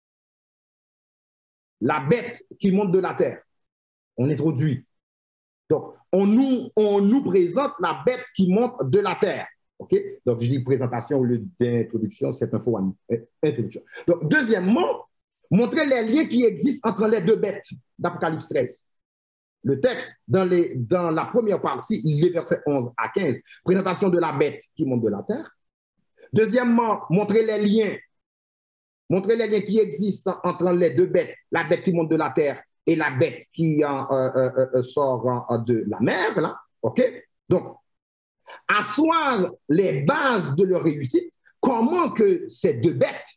La bête qui monte de la terre. On introduit. Donc, on nous présente la bête qui monte de la terre. Okay? Donc, je dis présentation au lieu d'introduction, c'est un faux introduction. Donc, deuxièmement, montrer les liens qui existent entre les deux bêtes d'Apocalypse 13. Le texte, dans la première partie, les versets 11 à 15, présentation de la bête qui monte de la terre. Deuxièmement, montrer les liens qui existent entre les deux bêtes, la bête qui monte de la terre et la bête qui sort de la mer. Là. Okay? Donc, asseoir les bases de leur réussite, comment ces deux bêtes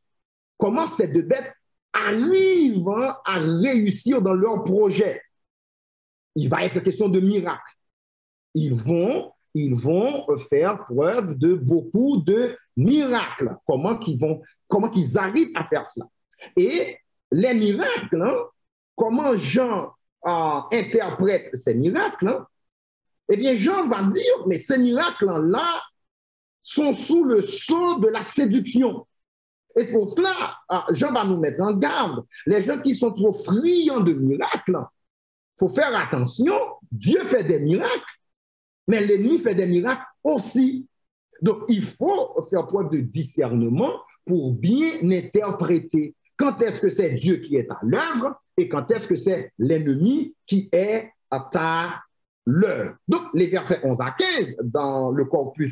arrivent à réussir dans leur projet. Il va être question de miracles. Ils vont faire preuve de beaucoup de miracles. Comment qu'ils arrivent à faire cela. Et les miracles, comment Jean interprète ces miracles, eh bien, Jean va dire, mais ces miracles-là sont sous le sceau de la séduction. Et pour cela, Jean va nous mettre en garde. Les gens qui sont trop friands de miracles, il faut faire attention. Dieu fait des miracles, mais l'ennemi fait des miracles aussi. Donc, il faut faire preuve de discernement pour bien interpréter quand est-ce que c'est Dieu qui est à l'œuvre et quand est-ce que c'est l'ennemi qui est à l'heure. Donc, les versets 11 à 15, dans le corpus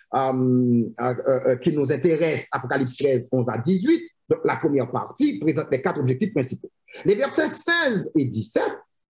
qui nous intéresse, Apocalypse 13, 11 à 18, donc la première partie présente les quatre objectifs principaux. Les versets 16 et 17,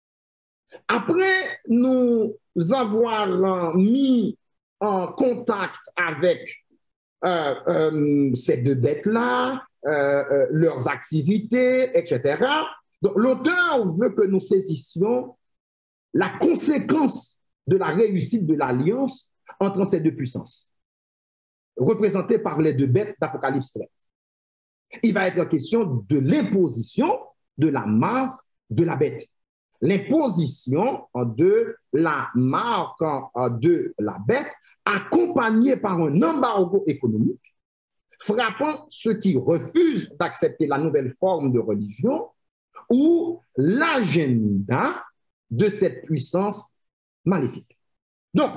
après nous avoir mis en contact avec ces deux bêtes-là, leurs activités, etc., donc l'auteur veut que nous saisissions la conséquence de la réussite de l'alliance entre ces deux puissances, représentées par les deux bêtes d'Apocalypse 13. Il va être question de l'imposition de la marque de la bête. L'imposition de la marque de la bête, accompagnée par un embargo économique, frappant ceux qui refusent d'accepter la nouvelle forme de religion ou l'agenda de cette puissance maléfique. Donc,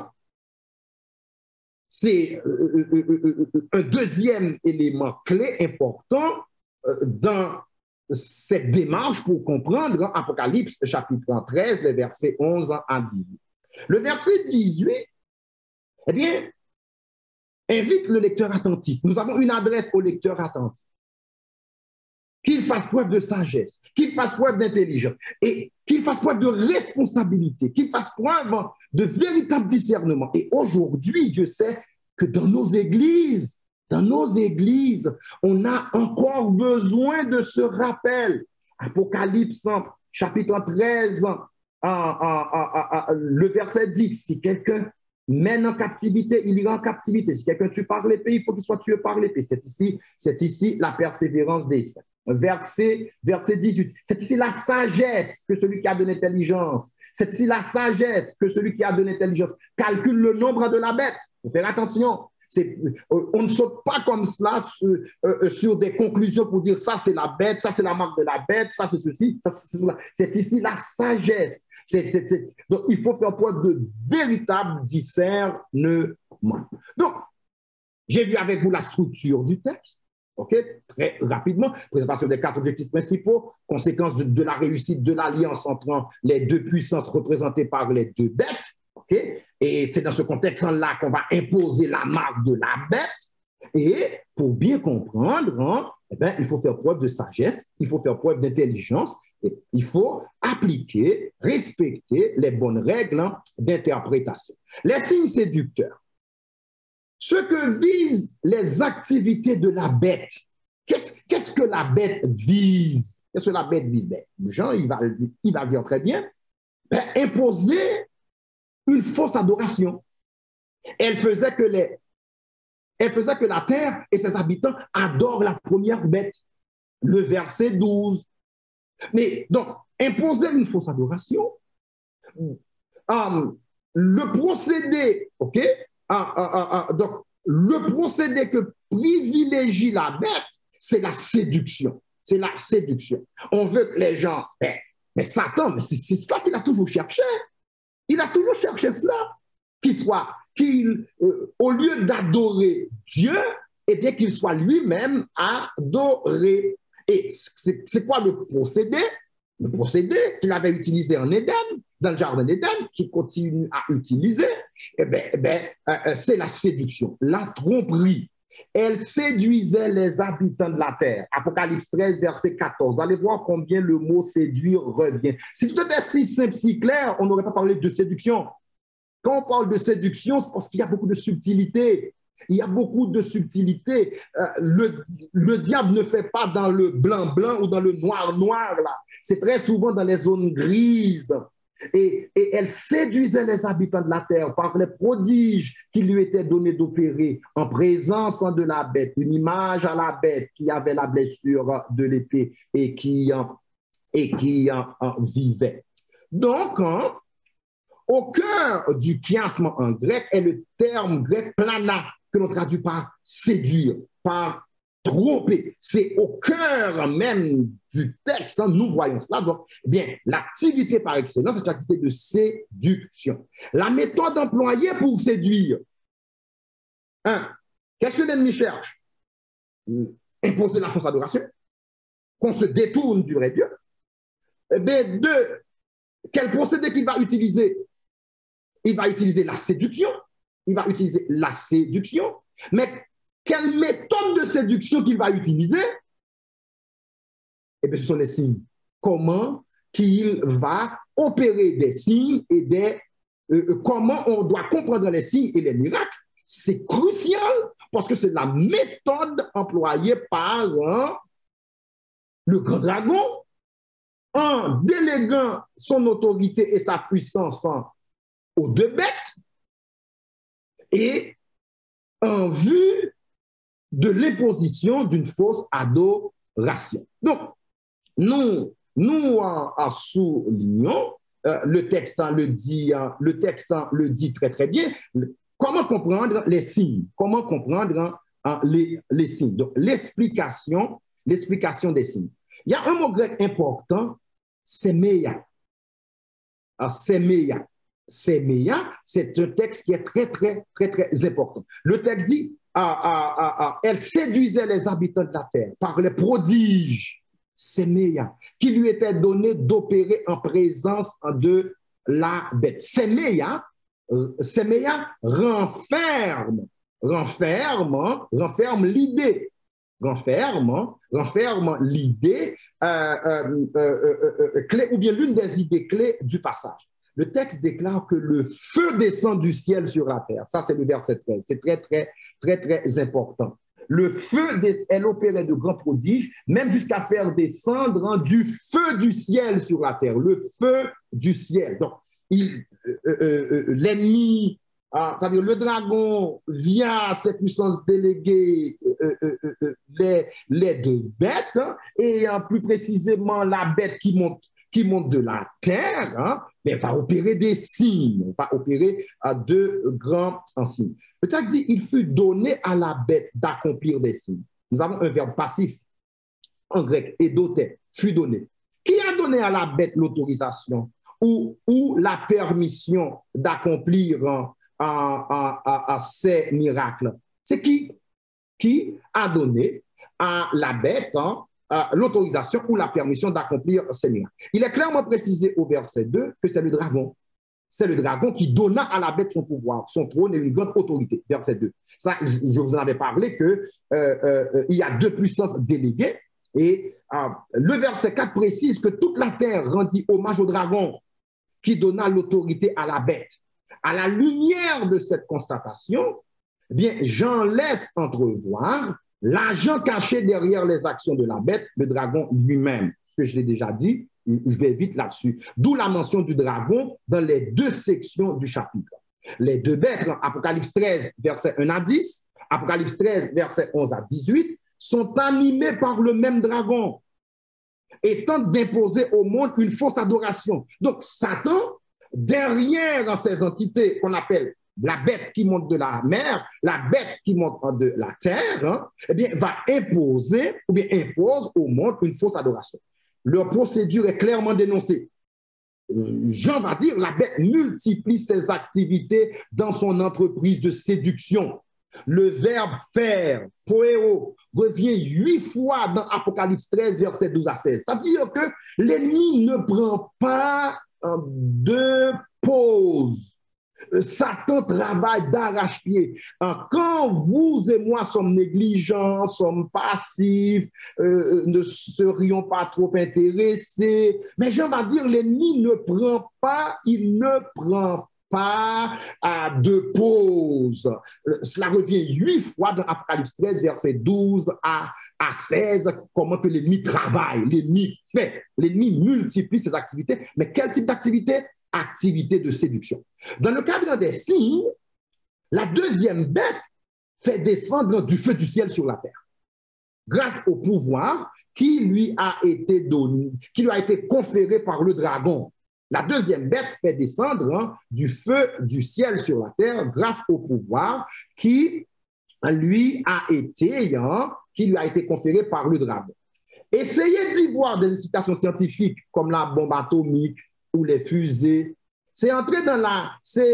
c'est un deuxième élément clé important dans cette démarche pour comprendre Apocalypse chapitre 13, les versets 11 à 18. Le verset 18, eh bien, invite le lecteur attentif. Nous avons une adresse au lecteur attentif. Qu'il fasse preuve de sagesse, qu'il fasse preuve d'intelligence et qu'il fasse preuve de responsabilité, qu'il fasse preuve de véritable discernement. Et aujourd'hui, Dieu sait que dans nos églises, on a encore besoin de ce rappel. Apocalypse, chapitre 13, le verset 10, si quelqu'un mène en captivité, il ira en captivité. Si quelqu'un tue par l'épée, il faut qu'il soit tué par l'épée. C'est ici la persévérance des saints. Verset 18, c'est ici la sagesse que celui qui a de l'intelligence. C'est ici la sagesse que celui qui a de l'intelligence calcule le nombre de la bête. Il faut faire attention. On ne saute pas comme cela sur des conclusions pour dire ça c'est la bête, ça c'est la marque de la bête, ça c'est ceci, ça c'est cela. C'est ici la sagesse. Donc il faut faire preuve de véritable discernement. Donc, j'ai vu avec vous la structure du texte. OK, très rapidement, présentation des 4 objectifs principaux, conséquence de la réussite de l'alliance entre les deux puissances représentées par les deux bêtes. OK, et c'est dans ce contexte-là qu'on va imposer la marque de la bête. Et pour bien comprendre, eh bien, il faut faire preuve de sagesse, il faut faire preuve d'intelligence, et il faut appliquer, respecter les bonnes règles d'interprétation. Les signes séducteurs. Ce que visent les activités de la bête. Qu'est-ce que la bête vise? Qu'est-ce que la bête vise? Ben, Jean, il va dire très bien, ben, imposer une fausse adoration. Elle faisait que la terre et ses habitants adorent la première bête. Le verset 12. Mais donc, imposer une fausse adoration, le procédé, OK? Donc, le procédé que privilégie la bête, c'est la séduction. C'est la séduction. On veut que les gens... Mais Satan, c'est cela qu'il a toujours cherché. Il a toujours cherché cela. Au lieu d'adorer Dieu, eh bien qu'il soit lui-même adoré. Et c'est quoi le procédé? Le procédé qu'il avait utilisé en Éden, dans le jardin d'Éden, qu'il continue à utiliser, c'est la séduction, la tromperie. Elle séduisait les habitants de la terre. Apocalypse 13, verset 14. Allez voir combien le mot séduire revient. Si tout était si simple, si clair, on n'aurait pas parlé de séduction. Quand on parle de séduction, c'est parce qu'il y a beaucoup de subtilité. Il y a beaucoup de subtilité. Le diable ne fait pas dans le blanc-blanc ou dans le noir-noir, là. C'est très souvent dans les zones grises. Et elle séduisait les habitants de la terre par les prodiges qui lui étaient donnés d'opérer en présence de la bête, une image à la bête qui avait la blessure de l'épée et qui vivait. Donc, au cœur du chiasme en grec est le terme grec plana, que l'on traduit par séduire, par tromper. C'est au cœur même du texte, nous voyons cela. Donc, eh bien, l'activité par excellence, c'est l'activité de séduction. La méthode employée pour séduire. Qu'est-ce que l'ennemi cherche? Imposer la fausse adoration, qu'on se détourne du vrai Dieu. Eh bien, quel procédé qu'il va utiliser? Il va utiliser la séduction. Il va utiliser la séduction. Mais quelle méthode de séduction qu'il va utiliser? Eh bien, ce sont les signes. Comment qu'il va opérer des signes et comment on doit comprendre les signes et les miracles. C'est crucial parce que c'est la méthode employée par le grand dragon en déléguant son autorité et sa puissance aux deux bêtes et en vue de l'imposition d'une fausse adoration. Donc, nous soulignons, le texte le dit très très bien, comment comprendre les signes, comment comprendre les signes. Donc, l'explication des signes. Il y a un mot grec important, semeia. Semeia. Semeia, c'est un texte qui est très, très, très, très important. Le texte dit, elle séduisait les habitants de la terre par les prodiges, Semeia, qui lui étaient donnés d'opérer en présence de la bête. Semeia renferme renferme l'idée. Renferme l'idée clé, ou bien l'une des idées clés du passage. Le texte déclare que le feu descend du ciel sur la terre. Ça, c'est le verset 13. C'est très, très, très, très important. Le feu, elle opérait de grands prodiges, même jusqu'à faire descendre du feu du ciel sur la terre. Le feu du ciel. Donc, l'ennemi, c'est-à-dire le dragon, via ses puissances déléguées, les deux bêtes, et plus précisément la bête qui monte de la terre, va opérer des signes, va opérer de grands signes. Le texte dit, il fut donné à la bête d'accomplir des signes. Nous avons un verbe passif en grec, édoté, fut donné. Qui a donné à la bête l'autorisation ou la permission d'accomplir ces miracles? C'est qui a donné à la bête l'autorisation ou la permission d'accomplir ces miracles. Il est clairement précisé au verset 2 que c'est le dragon. C'est le dragon qui donna à la bête son pouvoir, son trône et une grande autorité. Verset 2. Ça, je vous en avais parlé qu'il y a deux puissances déléguées. Et le verset 4 précise que toute la terre rendit hommage au dragon qui donna l'autorité à la bête. À la lumière de cette constatation, eh bien, Jean laisse entrevoir l'agent caché derrière les actions de la bête, le dragon lui-même. Ce que je l'ai déjà dit, je vais vite là-dessus. D'où la mention du dragon dans les deux sections du chapitre. Les deux bêtes, Apocalypse 13, versets 1 à 10, Apocalypse 13, versets 11 à 18, sont animés par le même dragon et tentent d'imposer au monde une fausse adoration. Donc, Satan, derrière ces entités qu'on appelle la bête qui monte de la mer, la bête qui monte de la terre, eh bien, va imposer ou bien impose au monde une fausse adoration. Leur procédure est clairement dénoncée. Jean va dire, la bête multiplie ses activités dans son entreprise de séduction. Le verbe faire, poéo, revient 8 fois dans Apocalypse 13, verset 12 à 16. Ça veut dire que l'ennemi ne prend pas de pause. Satan travaille d'arrache-pied. Quand vous et moi sommes négligents, sommes passifs, ne serions pas trop intéressés, mais Jean va dire, l'ennemi ne prend pas, il ne prend pas de pause. Cela revient 8 fois dans Apocalypse 13, verset 12 à 16, comment que l'ennemi travaille, l'ennemi fait, l'ennemi multiplie ses activités. Mais quel type d'activité? Activité de séduction. Dans le cadre des signes, la deuxième bête fait descendre du feu du ciel sur la terre, grâce au pouvoir qui lui a été donné, qui lui a été conféré par le dragon. La deuxième bête fait descendre du feu du ciel sur la terre grâce au pouvoir qui lui a été conféré par le dragon. Essayez d'y voir des explications scientifiques comme la bombe atomique ou les fusées. C'est entrer la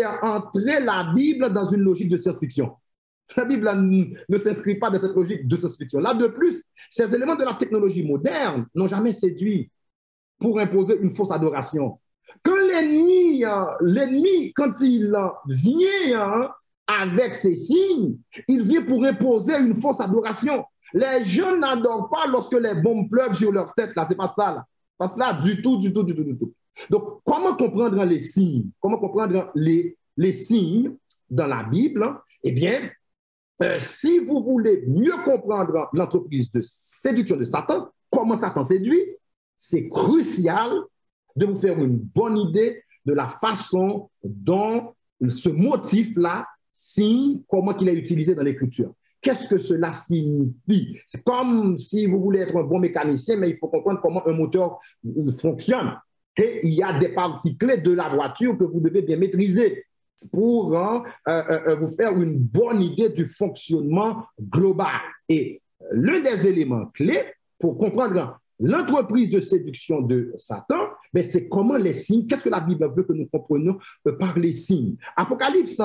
Bible dans une logique de science-fiction. La Bible ne s'inscrit pas dans cette logique de science-fiction. Là, de plus, ces éléments de la technologie moderne n'ont jamais séduit pour imposer une fausse adoration. Quand l'ennemi, quand il vient avec ses signes, il vient pour imposer une fausse adoration. Les gens n'adorent pas lorsque les bombes pleuvent sur leur tête. Là, c'est pas ça. Là. Pas cela du tout. Donc, comment comprendre les signes? Comment comprendre les signes dans la Bible? Eh bien, si vous voulez mieux comprendre l'entreprise de séduction de Satan, comment Satan séduit, c'est crucial de vous faire une bonne idée de la façon dont ce motif-là, signe, comment il est utilisé dans l'Écriture. Qu'est-ce que cela signifie? C'est comme si vous voulez être un bon mécanicien, mais il faut comprendre comment un moteur fonctionne. Et il y a des parties clés de la voiture que vous devez bien maîtriser pour vous faire une bonne idée du fonctionnement global. Et l'un des éléments clés pour comprendre l'entreprise de séduction de Satan, c'est comment les signes, qu'est-ce que la Bible veut que nous comprenions par les signes. Apocalypse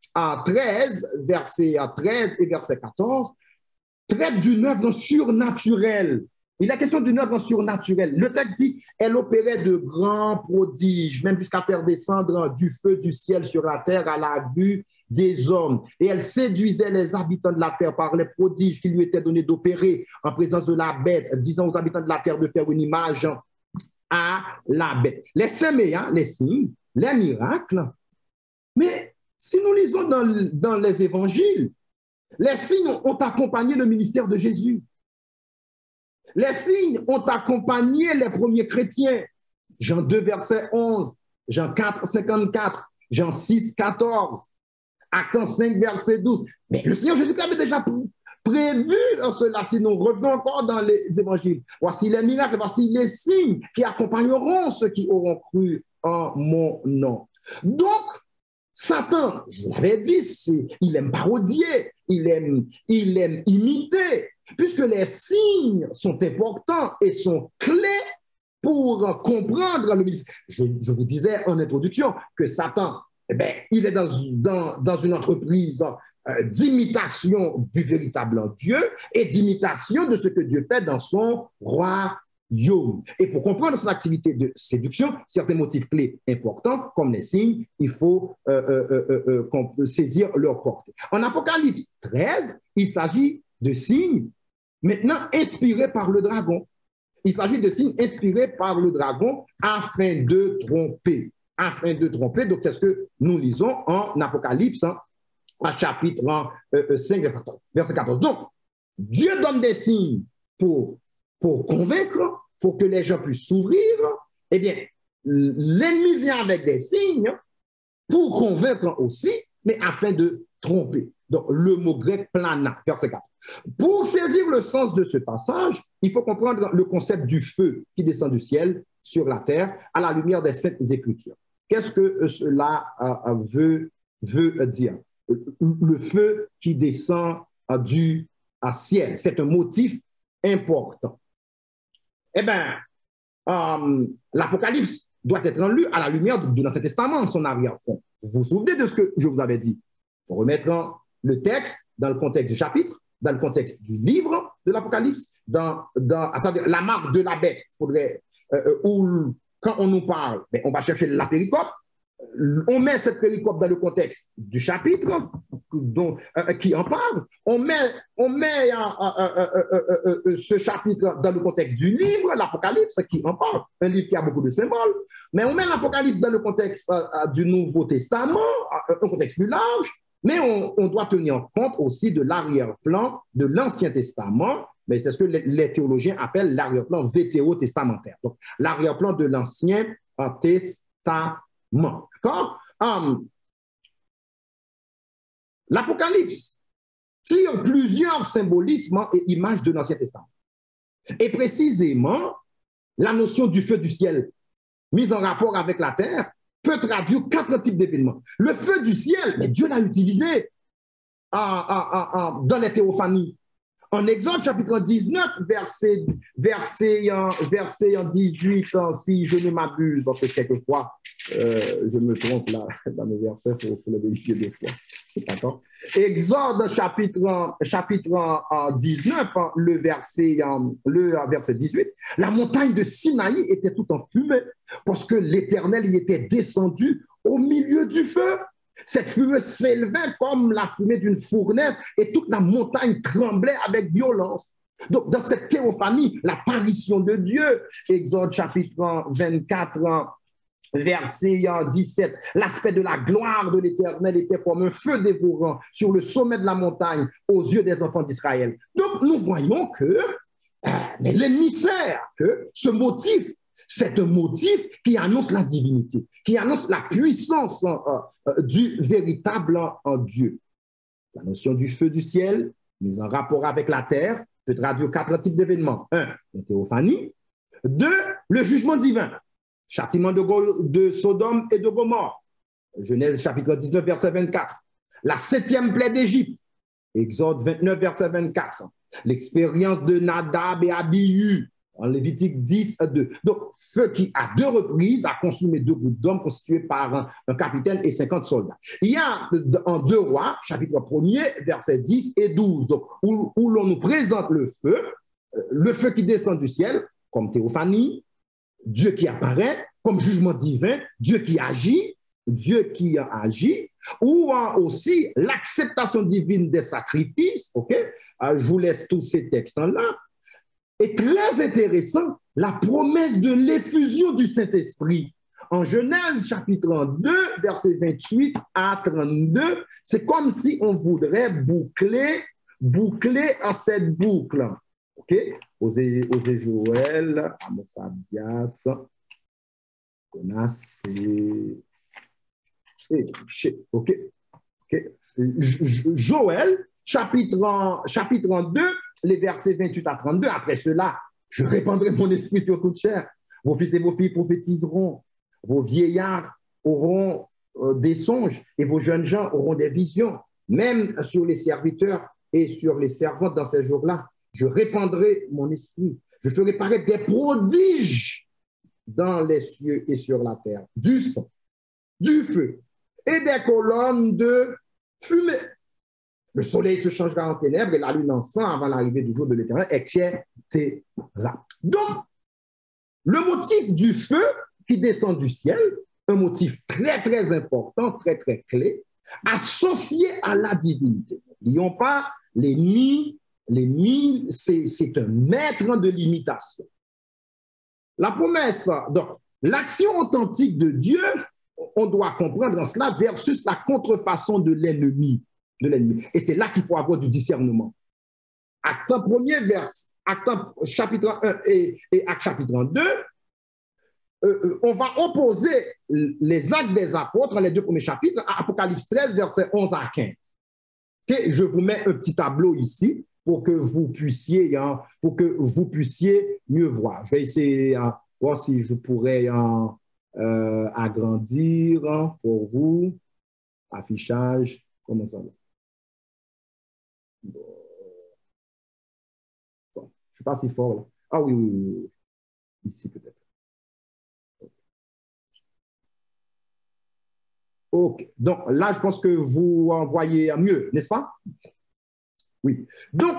13, verset 13 et verset 14, traite d'une œuvre surnaturelle. Il est question d'une œuvre surnaturelle. Le texte dit, elle opérait de grands prodiges, même jusqu'à faire descendre du feu du ciel sur la terre à la vue des hommes, et elle séduisait les habitants de la terre par les prodiges qui lui étaient donnés d'opérer en présence de la bête, disant aux habitants de la terre de faire une image à la bête. Les séméas, les signes, les miracles. Mais si nous lisons dans les évangiles, les signes ont accompagné le ministère de Jésus. Les signes ont accompagné les premiers chrétiens. Jean 2, verset 11, Jean 4, 54, Jean 6, 14, Actes 5, verset 12. Mais le Seigneur Jésus-Christ avait déjà prévu cela, si nous revenons encore dans les évangiles. Voici les miracles, voici les signes qui accompagneront ceux qui auront cru en mon nom. Donc, Satan, je l'avais dit, il aime parodier, il aime imiter, puisque les signes sont importants et sont clés pour comprendre le ministère. Je vous disais en introduction que Satan, il est dans une entreprise d'imitation du véritable Dieu et d'imitation de ce que Dieu fait dans son royaume. Et pour comprendre son activité de séduction, certains motifs clés importants, comme les signes, il faut saisir leur portée. En Apocalypse 13, il s'agit de signes maintenant inspirés par le dragon. Il s'agit de signes inspirés par le dragon afin de tromper. Afin de tromper, donc c'est ce que nous lisons en Apocalypse, chapitre 5, verset 14. Donc, Dieu donne des signes pour convaincre, pour que les gens puissent s'ouvrir. Eh bien, l'ennemi vient avec des signes pour convaincre aussi, mais afin de tromper. Donc, le mot grec plana, verset 4. Pour saisir le sens de ce passage, il faut comprendre le concept du feu qui descend du ciel sur la terre à la lumière des Saintes Écritures. Qu'est-ce que cela veut dire? Le feu qui descend du ciel, c'est un motif important. Eh bien, l'Apocalypse doit être lu à la lumière de l'Ancien Testament, son arrière-fond. Vous vous souvenez de ce que je vous avais dit? Pour remettre le texte dans le contexte du chapitre, dans le contexte du livre de l'Apocalypse, à savoir la marque de la bête, quand on nous parle, on va chercher la péricope, on met cette péricope dans le contexte du chapitre qui en parle, on met ce chapitre dans le contexte du livre, l'Apocalypse, qui en parle, un livre qui a beaucoup de symboles, mais on met l'Apocalypse dans le contexte du Nouveau Testament, un contexte plus large, mais on doit tenir compte aussi de l'arrière-plan de l'Ancien Testament, mais c'est ce que les théologiens appellent l'arrière-plan vétéro-testamentaire. Donc, l'arrière-plan de l'Ancien Testament. D'accord? L'Apocalypse tire plusieurs symbolismes et images de l'Ancien Testament. Et précisément, la notion du feu du ciel, mise en rapport avec la terre, peut traduire 4 types d'événements. Le feu du ciel, mais Dieu l'a utilisé dans les théophanies. En Exode, chapitre 19, verset 18, si je ne m'abuse, parce que quelquefois, je me trompe là dans mes versets, il faut le vérifier deux fois. D'accord? Exode, chapitre 19, le verset 18, la montagne de Sinaï était tout en fumée parce que l'Éternel y était descendu au milieu du feu. Cette fumée s'élevait comme la fumée d'une fournaise et toute la montagne tremblait avec violence. Donc, dans cette théophanie, l'apparition de Dieu, Exode chapitre 24, verset 17, l'aspect de la gloire de l'Éternel était comme un feu dévorant sur le sommet de la montagne aux yeux des enfants d'Israël. Donc, nous voyons que l'ennemi sert que ce motif, c'est un motif qui annonce la divinité, qui annonce la puissance du véritable Dieu. La notion du feu du ciel, mise en rapport avec la terre, peut traduire 4 types d'événements. 1, la théophanie. 2, le jugement divin, châtiment de Sodome et de Gomorrhe. Genèse chapitre 19, verset 24. La 7e plaie d'Égypte, Exode 29, verset 24. L'expérience de Nadab et Abihu, en Lévitique 10, 2. Donc, feu qui, à 2 reprises, a consumé 2 groupes d'hommes constitués par un capitaine et 50 soldats. Il y a en 2 Rois, chapitre 1er, versets 10 et 12, donc, où l'on nous présente le feu qui descend du ciel, comme théophanie, Dieu qui apparaît, comme jugement divin, Dieu qui agit, ou aussi l'acceptation divine des sacrifices, ok? Je vous laisse tous ces textes-là. Et très intéressant, la promesse de l'effusion du Saint-Esprit. En Genèse chapitre 2, verset 28 à 32, c'est comme si on voudrait boucler en cette boucle. OK? Osée Joël, Amos Abdias, Jonas, OK. Joël, chapitre 2, les versets 28 à 32. Après cela, je répandrai mon esprit sur toute chair. Vos fils et vos filles prophétiseront. Vos vieillards auront des songes et vos jeunes gens auront des visions. Même sur les serviteurs et sur les servantes dans ces jours-là, je répandrai mon esprit. Je ferai paraître des prodiges dans les cieux et sur la terre, du sang, du feu et des colonnes de fumée. Le soleil se changera en ténèbres et la lune en sang avant l'arrivée du jour de l'Éternel, etc. Donc, le motif du feu qui descend du ciel, un motif très, très important, très, très clé, associé à la divinité. N'oublions pas, l'ennemi, c'est un maître de l'imitation. La promesse, donc, l'action authentique de Dieu, on doit comprendre en cela, versus la contrefaçon de l'ennemi. Et c'est là qu'il faut avoir du discernement. Acte 1, premier verset, Acte 1, chapitre 1 et Acte chapitre 2, on va opposer les actes des apôtres, les deux premiers chapitres, à Apocalypse 13, versets 11 à 15. Okay? Je vous mets un petit tableau ici pour que vous puissiez mieux voir. Je vais essayer de voir si je pourrais agrandir pour vous. Affichage, comment ça va? Bon, je ne suis pas si fort là. Ah oui. Ici peut-être. OK. Donc là, je pense que vous en voyez mieux, n'est-ce pas? Oui. Donc,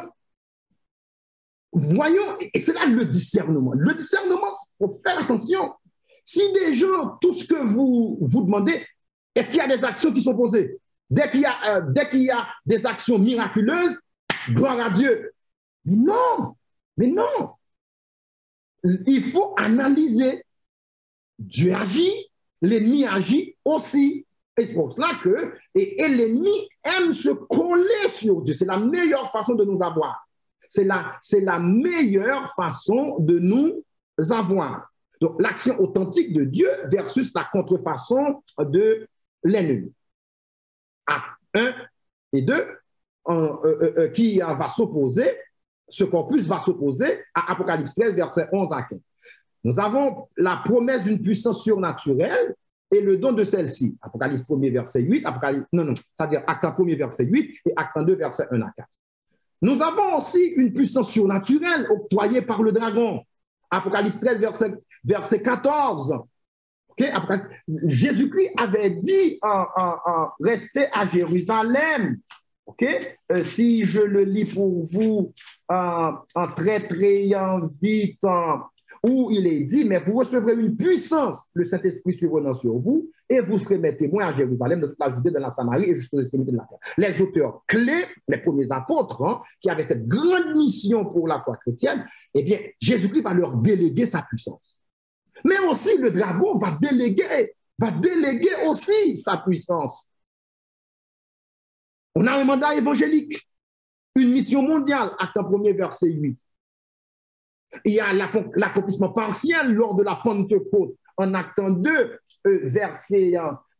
voyons, et c'est là le discernement. Le discernement, il faut faire attention. Si des gens, tout ce que vous demandez, est-ce qu'il y a des actions qui sont posées? Dès qu'il y a des actions miraculeuses, gloire à Dieu. Mais non. Il faut analyser. Dieu agit, l'ennemi agit aussi. Et c'est pour cela que l'ennemi aime se coller sur Dieu. C'est la meilleure façon de nous avoir. C'est la meilleure façon de nous avoir. Donc, l'action authentique de Dieu versus la contrefaçon de l'ennemi. Acte 1 et 2, qui va s'opposer, ce corpus va s'opposer à Apocalypse 13, versets 11 à 15. Nous avons la promesse d'une puissance surnaturelle et le don de celle-ci. Apocalypse 1, verset 8, c'est-à-dire Acte 1, verset 8 et Acte 2, verset 1 à 4. Nous avons aussi une puissance surnaturelle octroyée par le dragon. Apocalypse 13, verset 14. Okay? Jésus-Christ avait dit rester à Jérusalem. Okay? Si je le lis pour vous en très vite, où il est dit, mais vous recevrez une puissance, le Saint-Esprit survenant sur vous, et vous serez mes témoins à Jérusalem, de toute la Judée, de la Samarie et jusqu'aux extrémités de la terre. Les auteurs clés, les premiers apôtres, qui avaient cette grande mission pour la foi chrétienne, eh bien, Jésus-Christ va leur déléguer sa puissance. Mais aussi, le dragon va déléguer aussi sa puissance. On a un mandat évangélique, une mission mondiale, Acte 1, verset 8. Il y a l'accomplissement partiel lors de la Pentecôte en Acte 2, verset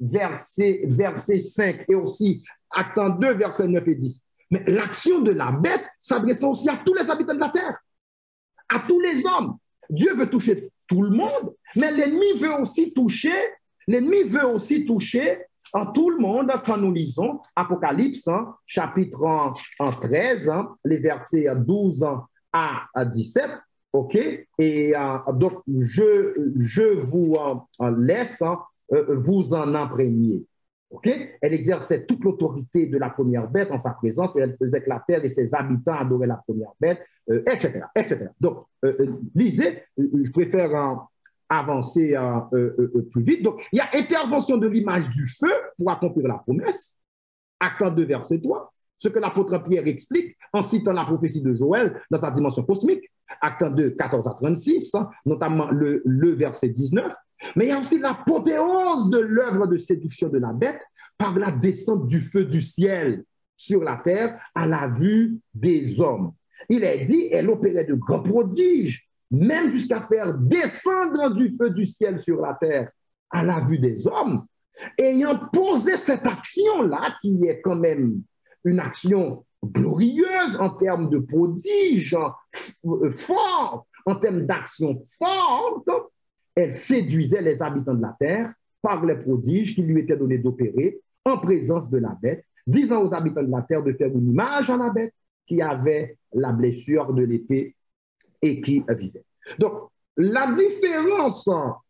5 et aussi Acte 2, verset 9 et 10. Mais l'action de la bête s'adressant aussi à tous les habitants de la terre, à tous les hommes. Dieu veut toucher tout le monde, mais l'ennemi veut aussi toucher en tout le monde quand nous lisons Apocalypse, chapitre 13, les versets 12 à 17. OK? Et donc, je vous laisse vous en imprégner. OK? Elle exerçait toute l'autorité de la première bête en sa présence et elle faisait que la terre et ses habitants adoraient la première bête, etc., etc. Donc, lisez, je préfère avancer plus vite. Donc, il y a intervention de l'image du feu pour accomplir la promesse. Acte 2, verset 3. Ce que l'apôtre Pierre explique en citant la prophétie de Joël dans sa dimension cosmique. Acte 2, 14 à 36, notamment le verset 19. Mais il y a aussi l'apothéose de l'œuvre de séduction de la bête par la descente du feu du ciel sur la terre à la vue des hommes. Il est dit, elle opérait de grands prodiges, même jusqu'à faire descendre du feu du ciel sur la terre à la vue des hommes, ayant posé cette action-là, qui est quand même une action glorieuse en termes de prodiges forts, en termes d'action forte, elle séduisait les habitants de la terre par les prodiges qui lui étaient donnés d'opérer en présence de la bête, disant aux habitants de la terre de faire une image à la bête qui avait la blessure de l'épée et qui vivait. Donc, la différence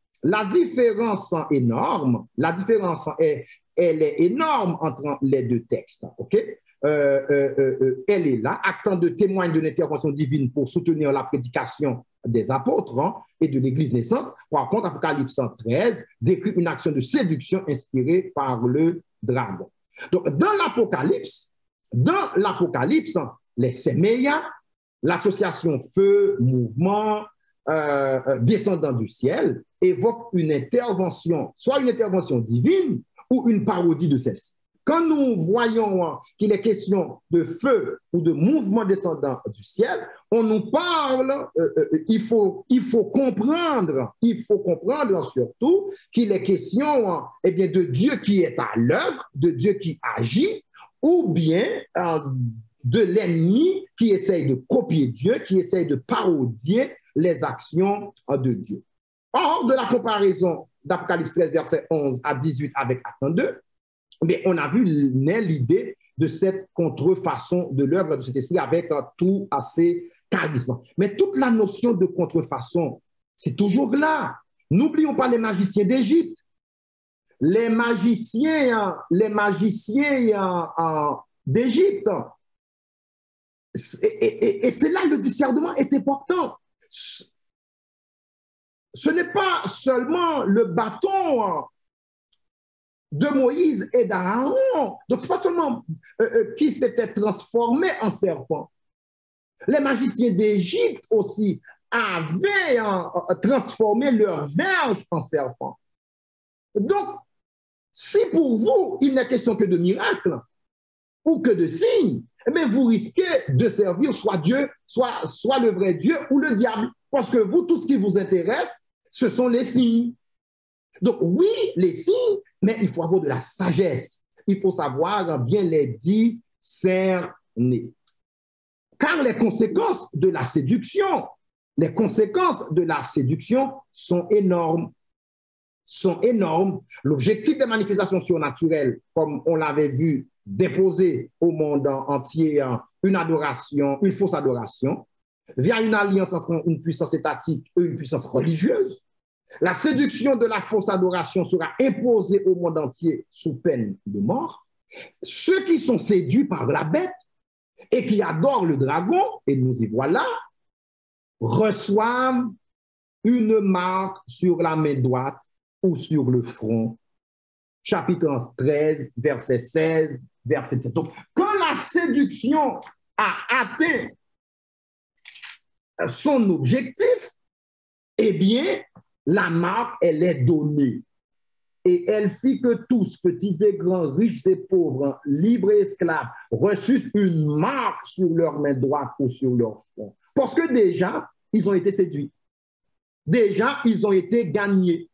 énorme, elle est énorme entre les deux textes, ok? Elle est là, actant de témoigne de l'intervention divine pour soutenir la prédication des apôtres et de l'Église naissante. Par contre, Apocalypse 13 décrit une action de séduction inspirée par le dragon. Donc, dans l'Apocalypse, les séméia, l'association feu, mouvement, descendant du ciel, évoque une intervention, soit une intervention divine ou une parodie de celle-ci. Quand nous voyons qu'il est question de feu ou de mouvement descendant du ciel, on nous parle, il faut comprendre surtout qu'il est question de Dieu qui est à l'œuvre, de Dieu qui agit, ou bien de l'ennemi qui essaye de copier Dieu, qui essaye de parodier les actions de Dieu. Hors de la comparaison d'Apocalypse 13, verset 11 à 18 avec Acte 2, mais on a vu l'idée de cette contrefaçon de l'œuvre de cet esprit avec tout assez charisme. Mais toute la notion de contrefaçon, c'est toujours là. N'oublions pas les magiciens d'Égypte. Les magiciens d'Égypte. Et c'est là que le discernement est important. Ce n'est pas seulement le bâton de Moïse et d'Aaron. Donc, ce n'est pas seulement qui s'était transformé en serpent. Les magiciens d'Égypte aussi avaient transformé leur verge en serpent. Donc, si pour vous, il n'est question que de miracles ou que de signes, mais vous risquez de servir soit Dieu, soit le vrai Dieu ou le diable. Parce que vous, tout ce qui vous intéresse, ce sont les signes. Donc oui, les signes, mais il faut avoir de la sagesse. Il faut savoir bien les discerner. Car les conséquences de la séduction sont énormes. L'objectif des manifestations surnaturelles, comme on l'avait vu, d'imposer au monde entier une adoration, une fausse adoration, via une alliance entre une puissance étatique et une puissance religieuse. La séduction de la fausse adoration sera imposée au monde entier sous peine de mort. Ceux qui sont séduits par la bête et qui adorent le dragon, et nous y voilà, reçoivent une marque sur la main droite ou sur le front. Chapitre 13, verset 16, verset 17. Donc, quand la séduction a atteint son objectif, eh bien, la marque, elle est donnée. Et elle fit que tous, petits et grands, riches et pauvres, libres et esclaves, reçussent une marque sur leur main droite ou sur leur front. Parce que déjà, ils ont été séduits. Déjà, ils ont été gagnés.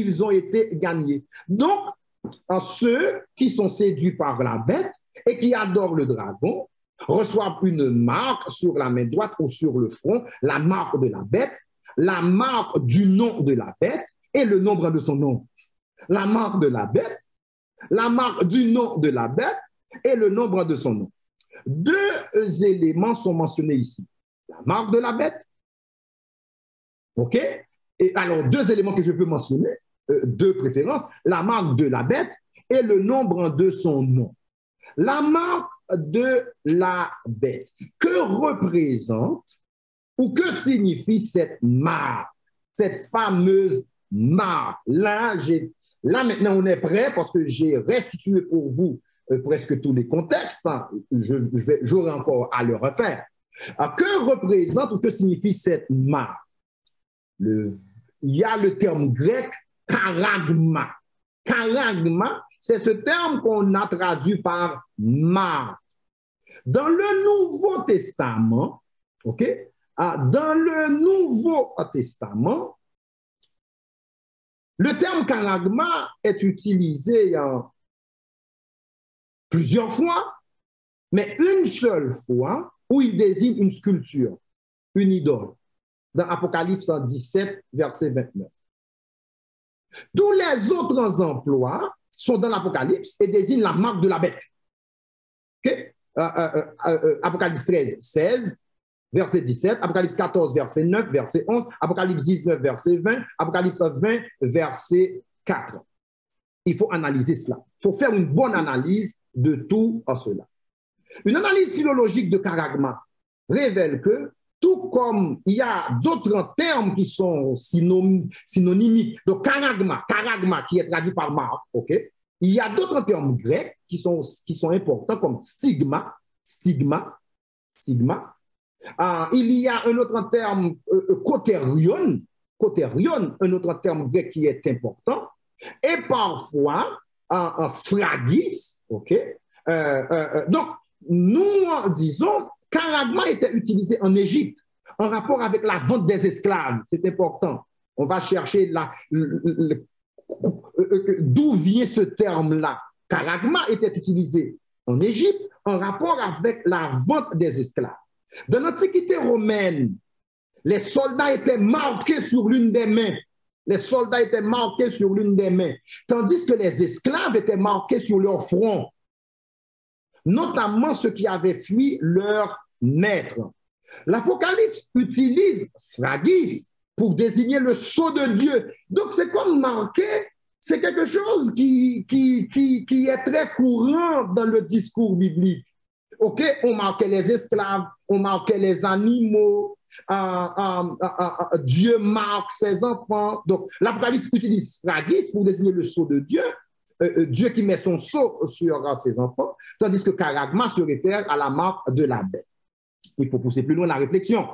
Donc, ceux qui sont séduits par la bête et qui adorent le dragon reçoivent une marque sur la main droite ou sur le front, la marque de la bête, la marque du nom de la bête et le nombre de son nom. La marque de la bête, la marque du nom de la bête et le nombre de son nom. Deux éléments sont mentionnés ici. La marque de la bête, OK? Et alors, deux éléments que je veux mentionner, de préférence, la marque de la bête et le nombre de son nom. La marque de la bête. Que représente ou que signifie cette marque, cette fameuse marque. Là, maintenant, on est prêt parce que j'ai restitué pour vous presque tous les contextes. Hein. J'aurai encore à le refaire. Que représente ou que signifie cette marque? Il y a le terme grec charagma. Charagma, c'est ce terme qu'on a traduit par marque. Dans le Nouveau Testament, OK? Dans le Nouveau Testament, le terme charagma est utilisé plusieurs fois, mais une seule fois où il désigne une sculpture, une idole, dans Apocalypse 17, verset 29. Tous les autres emplois sont dans l'Apocalypse et désignent la marque de la bête. Okay? Apocalypse 13, 16, verset 17, Apocalypse 14, verset 9, verset 11, Apocalypse 19, verset 20, Apocalypse 20, verset 4. Il faut analyser cela. Il faut faire une bonne analyse de tout cela. Une analyse philologique de charagma révèle que, tout comme il y a d'autres termes qui sont synonymiques, donc charagma qui est traduit par marque, ok? Il y a d'autres termes grecs qui sont importants comme stigma. Il y a un autre terme kotérion, un autre terme grec qui est important, et parfois sphragus, ok? Donc, nous disons, charagma était utilisé en Égypte en rapport avec la vente des esclaves. C'est important. On va chercher d'où vient ce terme-là. Charagma était utilisé en Égypte en rapport avec la vente des esclaves. Dans l'Antiquité romaine, les soldats étaient marqués sur l'une des mains. Tandis que les esclaves étaient marqués sur leur front, notamment ceux qui avaient fui leur maître. L'Apocalypse utilise sphragus pour désigner le sceau de Dieu. Donc, c'est comme marqué, c'est quelque chose qui est très courant dans le discours biblique. OK, on marquait les esclaves, on marquait les animaux, Dieu marque ses enfants. Donc, l'Apocalypse utilise sphragus pour désigner le sceau de Dieu, Dieu qui met son sceau sur ses enfants, tandis que charagma se réfère à la marque de la bête. Il faut pousser plus loin la réflexion.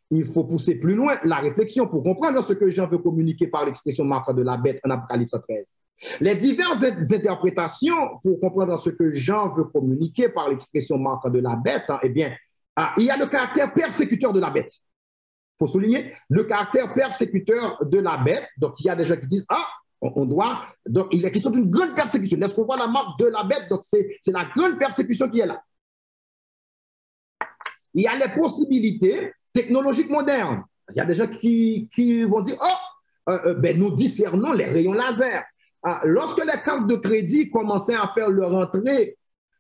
Pour comprendre ce que Jean veut communiquer par l'expression marque de la bête en Apocalypse 13. Les diverses interprétations pour comprendre ce que Jean veut communiquer par l'expression marque de la bête, eh bien, il y a le caractère persécuteur de la bête. Il faut souligner le caractère persécuteur de la bête. Donc, il y a des gens qui disent, donc il est question d'une grande persécution. Est-ce qu'on voit la marque de la bête? Donc, c'est la grande persécution qui est là. Il y a les possibilités technologiques modernes. Il y a des gens qui vont dire, nous discernons les rayons laser. Lorsque les cartes de crédit commençaient à faire leur entrée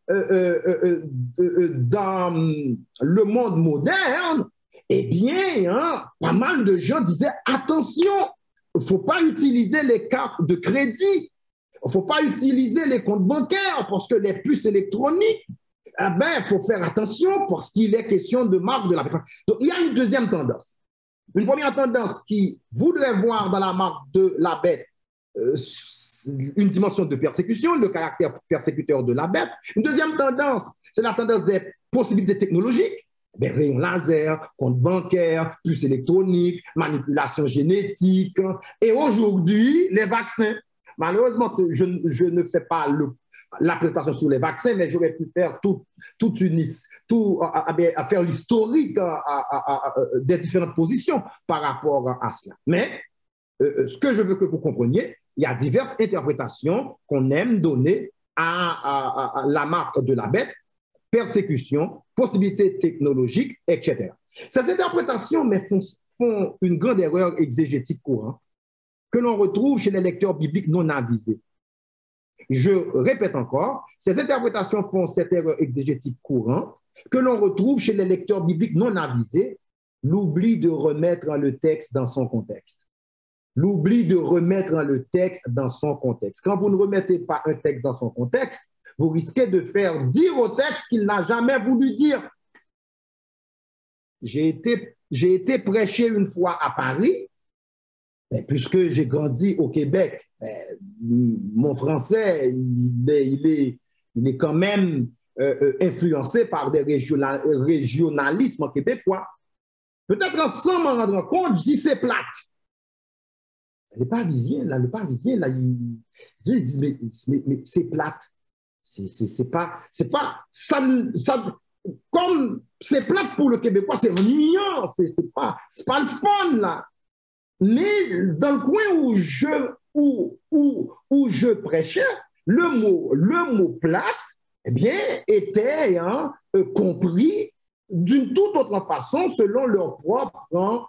dans le monde moderne, eh bien, pas mal de gens disaient, attention, il ne faut pas utiliser les cartes de crédit, il ne faut pas utiliser les comptes bancaires parce que les puces électroniques, il faut faire attention parce qu'il est question de marque de la bête. Donc, il y a une deuxième tendance. Une première tendance qui voudrait voir dans la marque de la bête une dimension de persécution, le caractère persécuteur de la bête. Une deuxième tendance, c'est la tendance des possibilités technologiques, des rayons laser, comptes bancaires, puces électroniques, manipulation génétique, et aujourd'hui, les vaccins. Malheureusement, je ne fais pas la présentation sur les vaccins, mais j'aurais pu faire faire l'historique des différentes positions par rapport à cela. Mais ce que je veux que vous compreniez, il y a diverses interprétations qu'on aime donner à la marque de la bête, persécution, possibilités technologiques, etc. Ces interprétations font une grande erreur exégétique courante que l'on retrouve chez les lecteurs bibliques non avisés. Je répète encore, ces interprétations font cette erreur exégétique courante que l'on retrouve chez les lecteurs bibliques non avisés, l'oubli de remettre le texte dans son contexte. L'oubli de remettre le texte dans son contexte. Quand vous ne remettez pas un texte dans son contexte, vous risquez de faire dire au texte qu'il n'a jamais voulu dire. J'ai été prêcher une fois à Paris puisque j'ai grandi au Québec, mon français, il est quand même influencé par des régionalismes québécois. Peut-être sans m'en rendre compte, je dis c'est plate. Les Parisiens, là, ils disent, mais c'est plate. C'est pas, comme c'est plate pour le Québécois, c'est ennuyant, c'est pas le fun, là. Mais dans le coin où je prêchais, le mot plate, eh bien, était compris d'une toute autre façon selon leur propre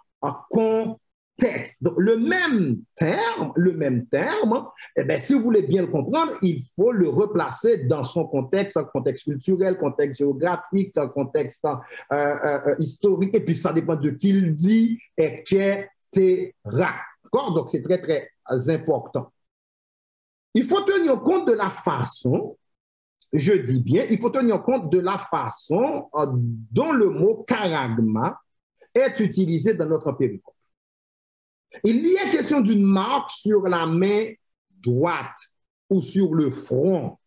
contexte. Donc, le même terme, eh bien, si vous voulez bien le comprendre, il faut le replacer dans son contexte, un contexte culturel, contexte géographique, un contexte historique, et puis ça dépend de qui le dit, etc. D'accord? Donc, c'est très, très important. Il faut tenir compte de la façon, je dis bien, il faut tenir compte de la façon dont le mot charagma est utilisé dans notre péricope. Il y a question d'une marque sur la main droite ou sur le front.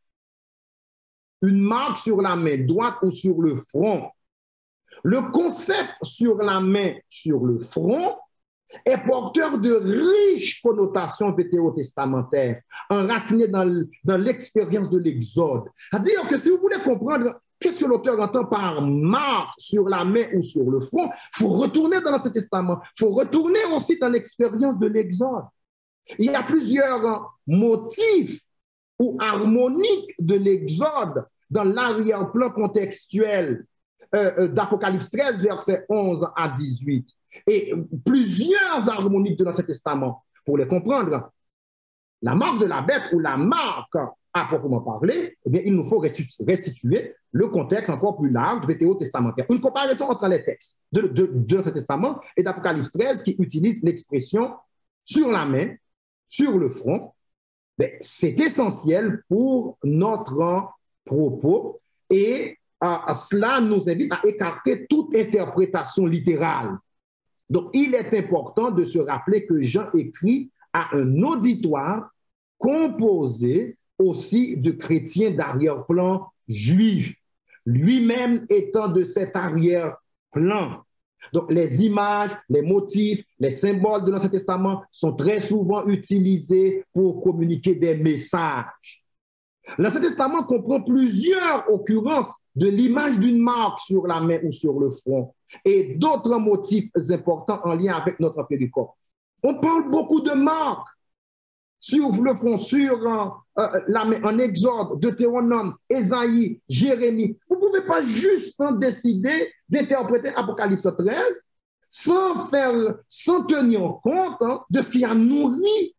Une marque sur la main droite ou sur le front. Le concept sur la main, sur le front, est porteur de riches connotations vétérotestamentaires, enracinées dans l'expérience de l'Exode. C'est-à-dire que si vous voulez comprendre qu'est-ce que l'auteur entend par marque sur la main ou sur le front, il faut retourner dans l'Ancien Testament, il faut retourner aussi dans l'expérience de l'Exode. Il y a plusieurs motifs ou harmoniques de l'Exode dans l'arrière-plan contextuel d'Apocalypse 13, versets 11 à 18. Et plusieurs harmoniques de l'Ancien Testament. Pour les comprendre, la marque de la bête ou la marque à proprement parler, eh bien, il nous faut restituer le contexte encore plus large vétérotestamentaire. Une comparaison entre les textes de l'Ancien Testament et d'Apocalypse 13 qui utilise l'expression sur la main, sur le front. C'est essentiel pour notre propos et cela nous invite à écarter toute interprétation littérale. Donc, il est important de se rappeler que Jean écrit à un auditoire composé aussi de chrétiens d'arrière-plan juifs, lui-même étant de cet arrière-plan. Donc, les images, les motifs, les symboles de l'Ancien Testament sont très souvent utilisés pour communiquer des messages. L'Ancien Testament comprend plusieurs occurrences de l'image d'une marque sur la main ou sur le front et d'autres motifs importants en lien avec notre péricope. On parle beaucoup de marques sur le front, sur la main, en Exode, Deutéronome, Ésaïe, Jérémie. Vous ne pouvez pas juste décider d'interpréter Apocalypse 13 sans tenir compte de ce qui a nourri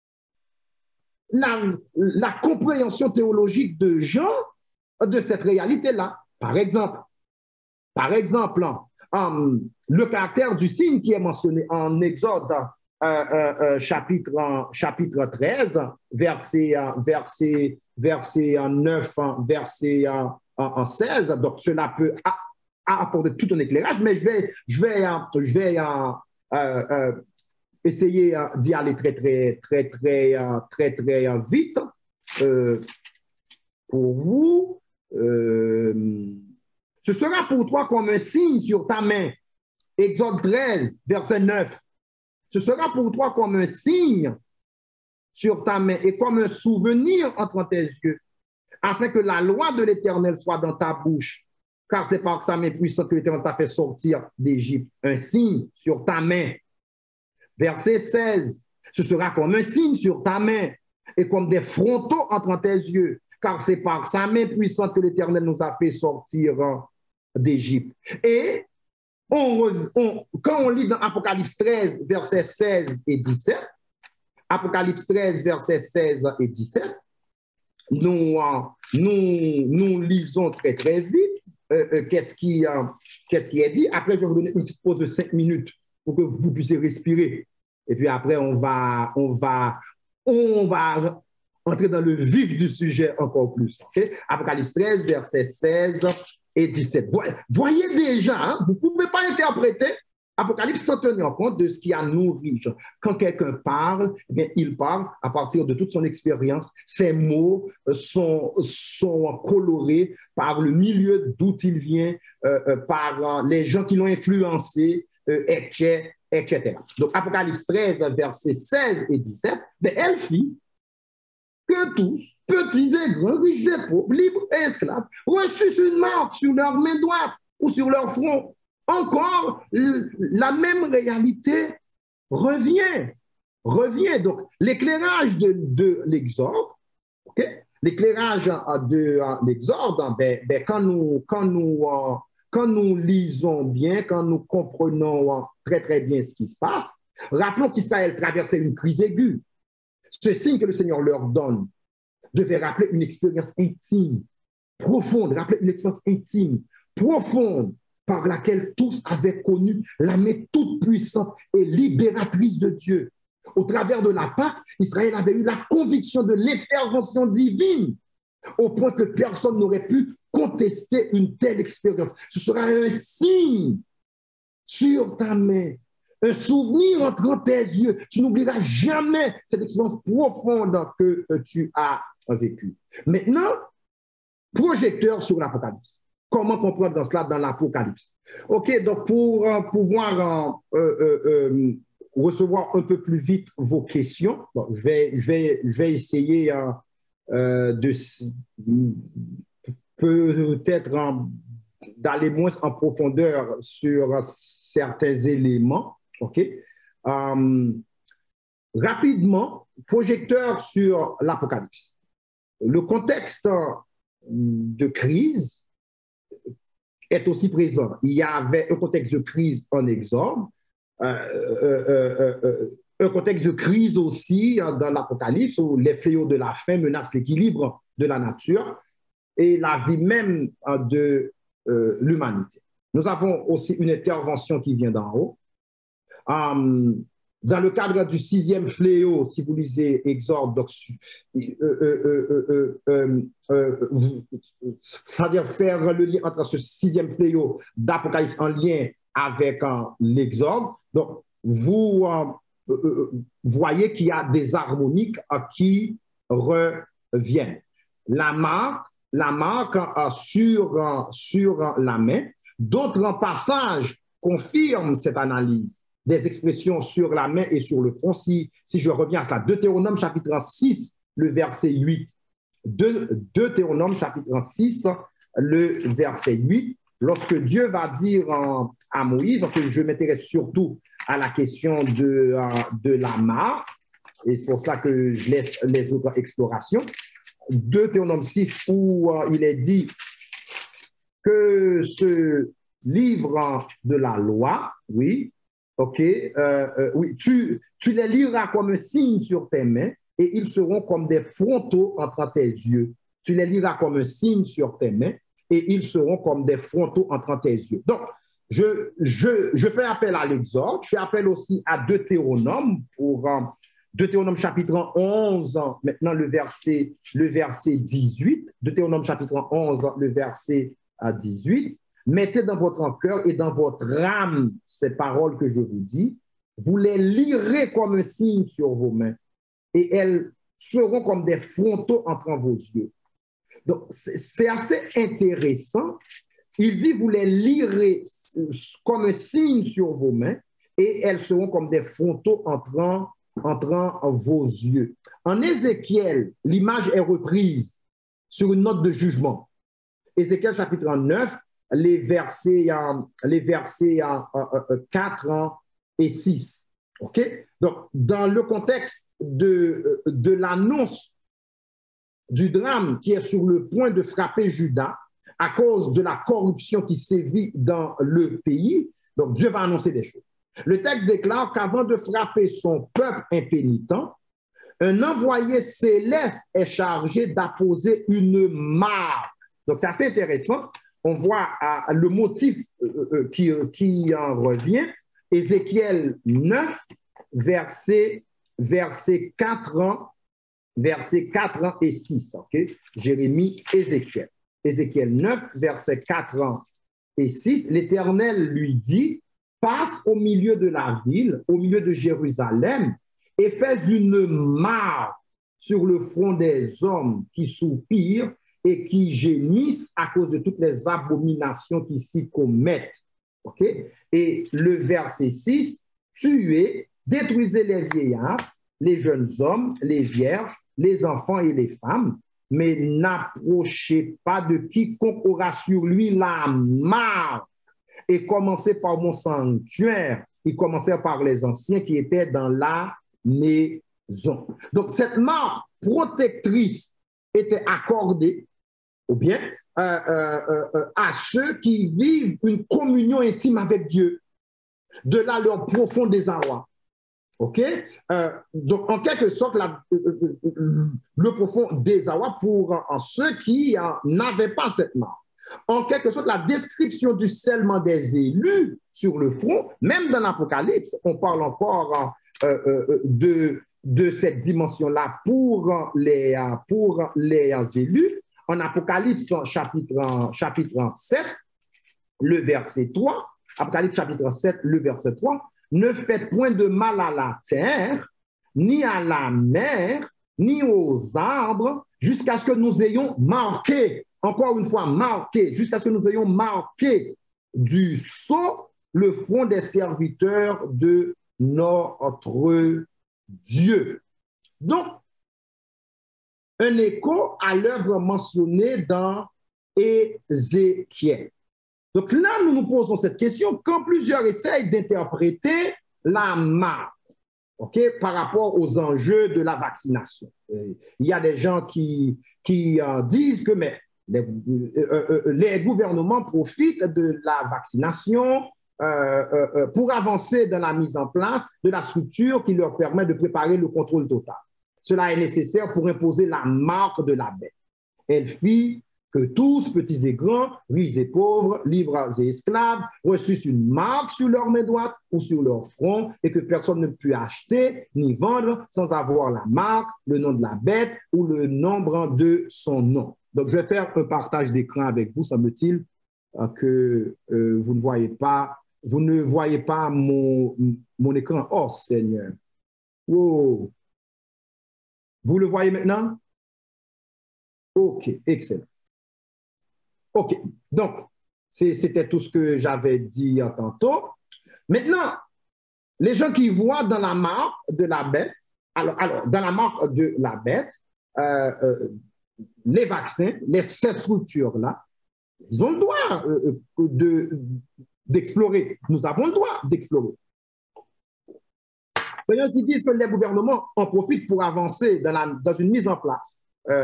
la compréhension théologique de Jean de cette réalité-là. Par exemple, le caractère du signe qui est mentionné en Exode chapitre 13, verset 9, verset 16. Donc, cela peut apporter tout un éclairage, mais je vais essayer d'y aller très vite pour vous. Ce sera pour toi comme un signe sur ta main. Exode 13, verset 9. Ce sera pour toi comme un signe sur ta main et comme un souvenir entre tes yeux, afin que la loi de l'Éternel soit dans ta bouche, car c'est par sa main puissante que l'Éternel t'a fait sortir d'Égypte. Un signe sur ta main. Verset 16. Ce sera comme un signe sur ta main et comme des frontaux entre tes yeux, car c'est par sa main puissante que l'Éternel nous a fait sortir d'Égypte. Et quand on lit dans Apocalypse 13, versets 16 et 17, Apocalypse 13, versets 16 et 17, nous lisons très vite qu'est-ce qui est dit. Après, je vais vous donner une petite pause de 5 minutes pour que vous puissiez respirer. Et puis après, on va entrer dans le vif du sujet encore plus. Okay? Apocalypse 13, versets 16 et 17. Voyez déjà, hein, vous ne pouvez pas interpréter Apocalypse sans tenir compte de ce qui a nourri. Quand quelqu'un parle, eh bien, il parle à partir de toute son expérience. Ses mots sont colorés par le milieu d'où il vient, par les gens qui l'ont influencé, etc. Donc, Apocalypse 13, versets 16 et 17, ben, elle fit que tous, petits et grands, riches et pauvres, libres et esclaves, reçussent une marque sur leur main droite ou sur leur front. Encore, la même réalité revient. Donc, l'éclairage de l'Exode, okay? L'éclairage de l'Exode, quand nous lisons bien, quand nous comprenons très, très bien ce qui se passe, rappelons qu'Israël traversait une crise aiguë. Ce signe que le Seigneur leur donne devait rappeler une expérience intime, profonde, par laquelle tous avaient connu la main toute puissante et libératrice de Dieu. Au travers de la Pâque, Israël avait eu la conviction de l'intervention divine, au point que personne n'aurait pu contester une telle expérience. Ce sera un signe sur ta main, un souvenir entre tes yeux. Tu n'oublieras jamais cette expérience profonde que tu as vécue. Maintenant, projecteur sur l'Apocalypse. Comment comprendre dans cela dans l'Apocalypse? OK, donc pour pouvoir recevoir un peu plus vite vos questions, bon, je vais essayer de peut-être d'aller moins en profondeur sur certains éléments. OK? Rapidement, projecteur sur l'Apocalypse. Le contexte de crise est aussi présent. Il y avait un contexte de crise en Exode, un contexte de crise aussi dans l'Apocalypse où les fléaux de la faim menacent l'équilibre de la nature et la vie même de l'humanité. Nous avons aussi une intervention qui vient d'en haut. Dans le cadre du 6e fléau, si vous lisez Exode, c'est-à-dire faire le lien entre ce 6e fléau d'Apocalypse en lien avec l'Exode. Donc, vous voyez qu'il y a des harmoniques qui reviennent. La marque sur la main. D'autres passages confirment cette analyse. Des expressions sur la main et sur le front. Si je reviens à cela, Deutéronome chapitre 6, le verset 8. Deutéronome chapitre 6, le verset 8. Lorsque Dieu va dire à Moïse, parce que je m'intéresse surtout à la question de la marque, et c'est pour cela que je laisse les autres explorations. Deutéronome 6, où il est dit que ce livre de la loi, oui, OK, oui, tu les liras comme un signe sur tes mains et ils seront comme des frontaux entre tes yeux. Tu les liras comme un signe sur tes mains et ils seront comme des frontaux entre tes yeux. Donc, je fais appel à l'Exode, je fais appel aussi à Deutéronome pour Deutéronome chapitre 11, maintenant le verset 18. Deutéronome chapitre 11, le verset 18. Mettez dans votre cœur et dans votre âme ces paroles que je vous dis. Vous les lirez comme un signe sur vos mains et elles seront comme des frontaux entre vos yeux. Donc, c'est assez intéressant. Il dit, vous les lirez comme un signe sur vos mains et elles seront comme des frontaux entrant vos yeux. En Ézéchiel, l'image est reprise sur une note de jugement. Ézéchiel chapitre 9, les versets 4 et 6. OK? Donc, dans le contexte de l'annonce du drame qui est sur le point de frapper Juda à cause de la corruption qui sévit dans le pays, donc Dieu va annoncer des choses. Le texte déclare qu'avant de frapper son peuple impénitent, un envoyé céleste est chargé d'apposer une marque. Donc, c'est assez intéressant. On voit le motif qui en revient. Ézéchiel 9, verset 4 et 6. Okay? Jérémie, Ézéchiel. Ézéchiel 9, verset 4 et 6. L'Éternel lui dit, passe au milieu de la ville, au milieu de Jérusalem, et fais une marque sur le front des hommes qui soupirent et qui gémissent à cause de toutes les abominations qui s'y commettent. Okay? Et le verset 6, tuez, détruisez les vieillards, les jeunes hommes, les vierges, les enfants et les femmes, mais n'approchez pas de quiconque aura sur lui la marque. Et commencez par mon sanctuaire. Ils commencèrent par les anciens qui étaient dans la maison. Donc, cette marque protectrice était accordée, ou bien, à ceux qui vivent une communion intime avec Dieu. De là, leur profond désarroi. OK? Donc, en quelque sorte, le profond désarroi pour ceux qui n'avaient pas cette marque. En quelque sorte, la description du scellement des élus sur le front, même dans l'Apocalypse, on parle encore de cette dimension-là pour les élus. En Apocalypse chapitre 7, le verset 3, Apocalypse chapitre 7, le verset 3, ne faites point de mal à la terre, ni à la mer, ni aux arbres, jusqu'à ce que nous ayons marqué, encore une fois marqué, jusqu'à ce que nous ayons marqué du sceau le front des serviteurs de notre Dieu. Donc, un écho à l'œuvre mentionnée dans Ézéchiel. Donc là, nous nous posons cette question quand plusieurs essayent d'interpréter la marque, okay, par rapport aux enjeux de la vaccination. Il y a des gens qui disent que mais, les gouvernements profitent de la vaccination pour avancer dans la mise en place de la structure qui leur permet de préparer le contrôle total. Cela est nécessaire pour imposer la marque de la bête. Elle fit que tous, petits et grands, riches et pauvres, libres et esclaves, reçussent une marque sur leur main droite ou sur leur front et que personne ne put acheter ni vendre sans avoir la marque, le nom de la bête ou le nombre de son nom. Donc, je vais faire un partage d'écran avec vous, semble-t-il, que vous ne voyez pas mon écran. Oh, Seigneur. Wow. Vous le voyez maintenant? OK, excellent. OK, donc, c'était tout ce que j'avais dit tantôt. Maintenant, les gens qui voient dans la marque de la bête, alors dans la marque de la bête, les vaccins, ces structures-là, ils ont le droit d'explorer. Nous avons le droit d'explorer. Il y en a qui disent que les gouvernements en profitent pour avancer dans une mise en place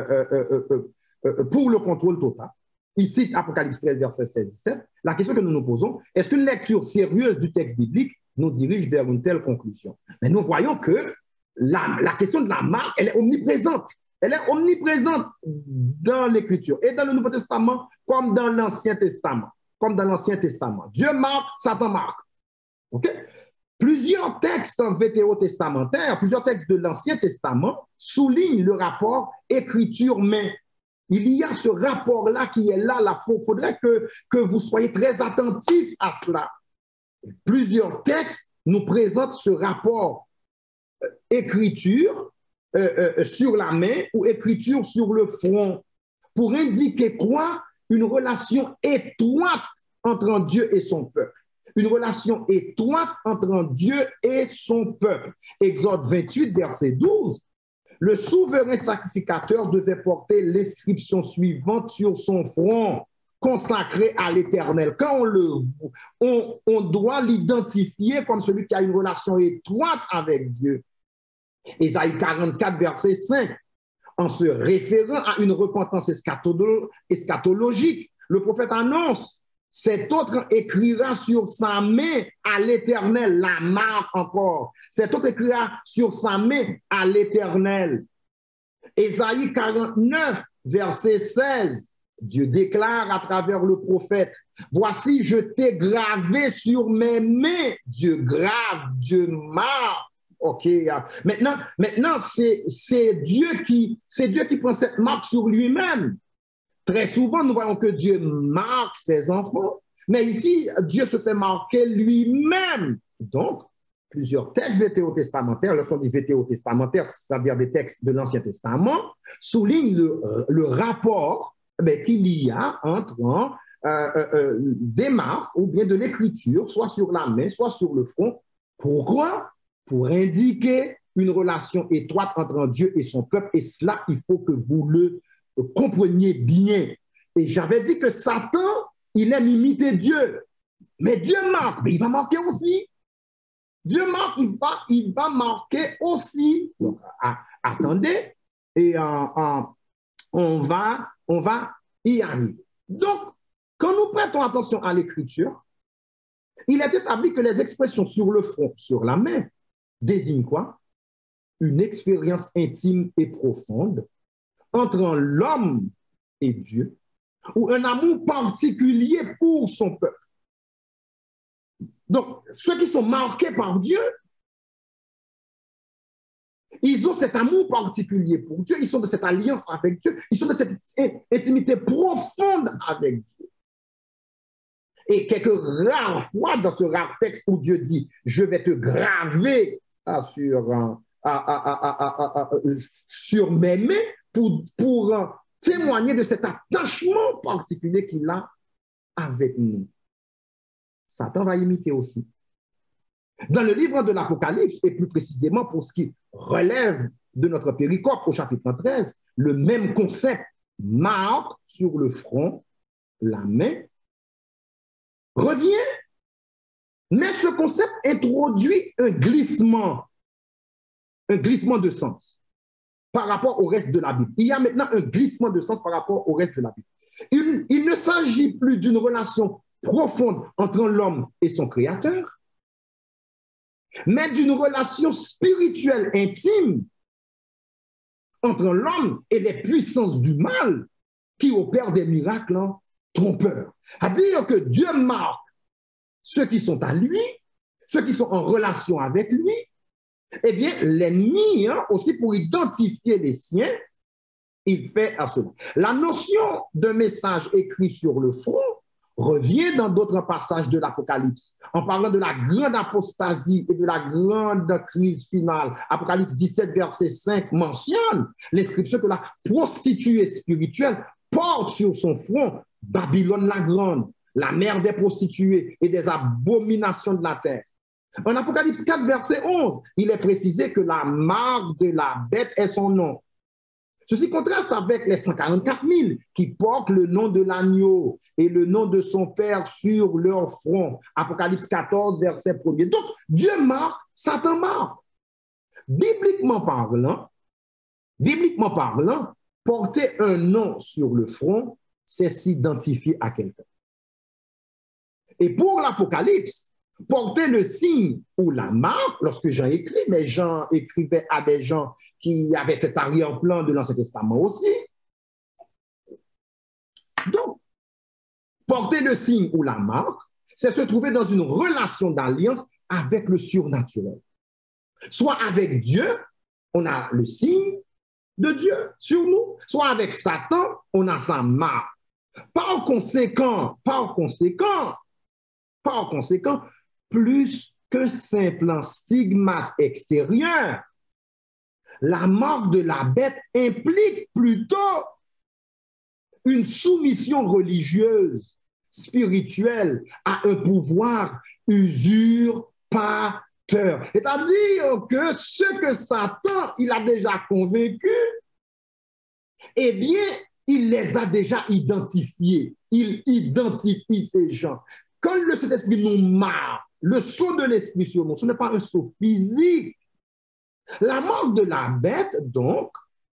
pour le contrôle total. Ici, Apocalypse 13, verset 16-17, la question que nous nous posons, est-ce qu'une lecture sérieuse du texte biblique nous dirige vers une telle conclusion? Mais nous voyons que la question de la marque, elle est omniprésente. Elle est omniprésente dans l'Écriture, et dans le Nouveau Testament, comme dans l'Ancien Testament. Dieu marque, Satan marque. OK? Plusieurs textes vétérotestamentaires, plusieurs textes de l'Ancien Testament soulignent le rapport écriture-main. Il y a ce rapport-là qui est là. Il faudrait que vous soyez très attentifs à cela. Plusieurs textes nous présentent ce rapport écriture sur la main ou écriture sur le front pour indiquer quoi? Une relation étroite entre Dieu et son peuple. Une relation étroite entre Dieu et son peuple. Exode 28, verset 12. Le souverain sacrificateur devait porter l'inscription suivante sur son front, consacré à l'Éternel. Quand on doit l'identifier comme celui qui a une relation étroite avec Dieu. Ésaïe 44, verset 5. En se référant à une repentance eschatologique, le prophète annonce: cet autre écrira sur sa main à l'Éternel, la marque encore. Cet autre écrira sur sa main à l'Éternel. Ésaïe 49, verset 16, Dieu déclare à travers le prophète: voici, je t'ai gravé sur mes mains. Dieu grave, Dieu marque. OK. Maintenant c'est Dieu qui prend cette marque sur lui-même. Très souvent, nous voyons que Dieu marque ses enfants, Mais ici, Dieu se fait marquer lui-même. Donc, plusieurs textes vétérotestamentaires, lorsqu'on dit vétérotestamentaire, c'est-à-dire des textes de l'Ancien Testament, soulignent le rapport qu'il y a entre des marques ou bien de l'écriture, soit sur la main, soit sur le front. Pourquoi? Pour indiquer une relation étroite entre Dieu et son peuple. Et cela, il faut que vous le compreniez bien. Et j'avais dit que Satan, il aime imiter Dieu. Mais Dieu marque, mais il va marquer aussi. Dieu marque, il va marquer aussi. Donc, attendez, et on va y arriver. Donc, quand nous prêtons attention à l'écriture, il est établi que les expressions sur le front, sur la main, désignent quoi? Une expérience intime et profonde entre l'homme et Dieu, ou un amour particulier pour son peuple. Donc, ceux qui sont marqués par Dieu, ils ont cet amour particulier pour Dieu, ils sont de cette alliance avec Dieu, ils sont de cette intimité profonde avec Dieu. Et quelques rares fois dans ce rare texte où Dieu dit « Je vais te graver sur mes mains pour témoigner de cet attachement particulier qu'il a avec nous. » Satan va imiter aussi. Dans le livre de l'Apocalypse, et plus précisément pour ce qui relève de notre péricope au chapitre 13, le même concept, marque sur le front, la main, revient, mais ce concept introduit un glissement de sens par rapport au reste de la Bible. Il y a maintenant un glissement de sens par rapport au reste de la Bible. Il ne s'agit plus d'une relation profonde entre l'homme et son créateur, mais d'une relation spirituelle intime entre l'homme et les puissances du mal qui opèrent des miracles trompeurs. C'est-à-dire que Dieu marque ceux qui sont à lui, ceux qui sont en relation avec lui. Eh bien, l'ennemi, aussi pour identifier les siens, il fait à cela. La notion de message écrit sur le front revient dans d'autres passages de l'Apocalypse, en parlant de la grande apostasie et de la grande crise finale. Apocalypse 17, verset 5 mentionne l'inscription que la prostituée spirituelle porte sur son front Babylone la grande, la mère des prostituées et des abominations de la terre. En Apocalypse 4, verset 11, il est précisé que la marque de la bête est son nom. Ceci contraste avec les 144 000 qui portent le nom de l'agneau et le nom de son père sur leur front. Apocalypse 14, verset 1er. Donc, Dieu marque, Satan marque. Bibliquement parlant, porter un nom sur le front, c'est s'identifier à quelqu'un. Et pour l'Apocalypse, porter le signe ou la marque, lorsque Jean écrit, mais Jean écrivait à des gens qui avaient cet arrière-plan de l'Ancien Testament aussi. Donc, porter le signe ou la marque, c'est se trouver dans une relation d'alliance avec le surnaturel. Soit avec Dieu, on a le signe de Dieu sur nous, soit avec Satan, on a sa marque. Par conséquent, plus que simple stigmate extérieur, la marque de la bête implique plutôt une soumission religieuse, spirituelle à un pouvoir usurpateur. C'est-à-dire que ce que Satan, il a déjà convaincu, eh bien, il les a déjà identifiés. Il identifie ces gens. Quand le Saint-Esprit nous marque, le sceau de l'Esprit sur nous, ce n'est pas un sceau physique. La marque de la bête, donc,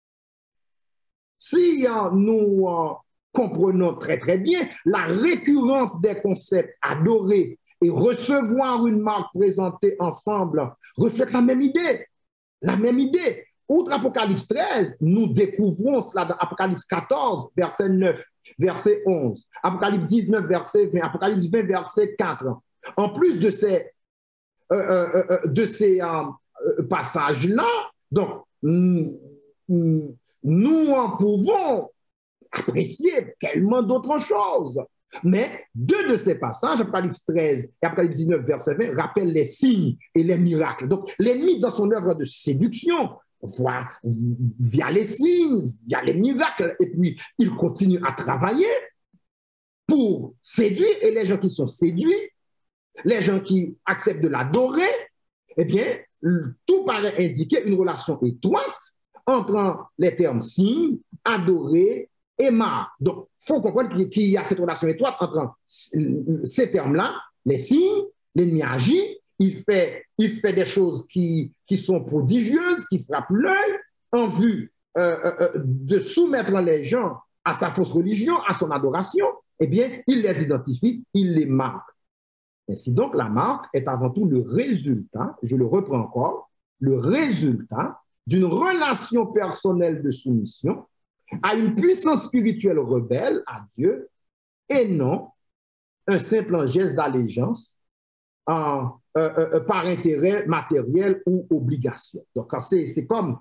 si nous comprenons très très bien la récurrence des concepts adorés et recevoir une marque présentée ensemble reflète la même idée. La même idée. Outre Apocalypse 13, nous découvrons cela dans Apocalypse 14, verset 9, verset 11, Apocalypse 19, verset 20, Apocalypse 20, verset 4. En plus de ces passages-là, donc, nous en pouvons apprécier tellement d'autres choses. Mais deux de ces passages, Apocalypse 13 et Apocalypse 19, verset 20, rappellent les signes et les miracles. Donc, l'ennemi, dans son œuvre de séduction, via les signes, via les miracles, et puis il continue à travailler pour séduire, et les gens qui sont séduits, les gens qui acceptent de l'adorer, eh bien, tout paraît indiquer une relation étroite entre les termes signe, adorer et marque. Donc, il faut comprendre qu'il y a cette relation étroite entre ces termes-là, les signes, l'ennemi agit, il fait des choses qui sont prodigieuses, qui frappent l'œil, en vue de soumettre les gens à sa fausse religion, à son adoration. Eh bien, il les identifie, il les marque. Ainsi donc, la marque est avant tout le résultat, je le reprends encore, le résultat d'une relation personnelle de soumission à une puissance spirituelle rebelle à Dieu et non un simple geste d'allégeance par intérêt matériel ou obligation. Donc, c'est comme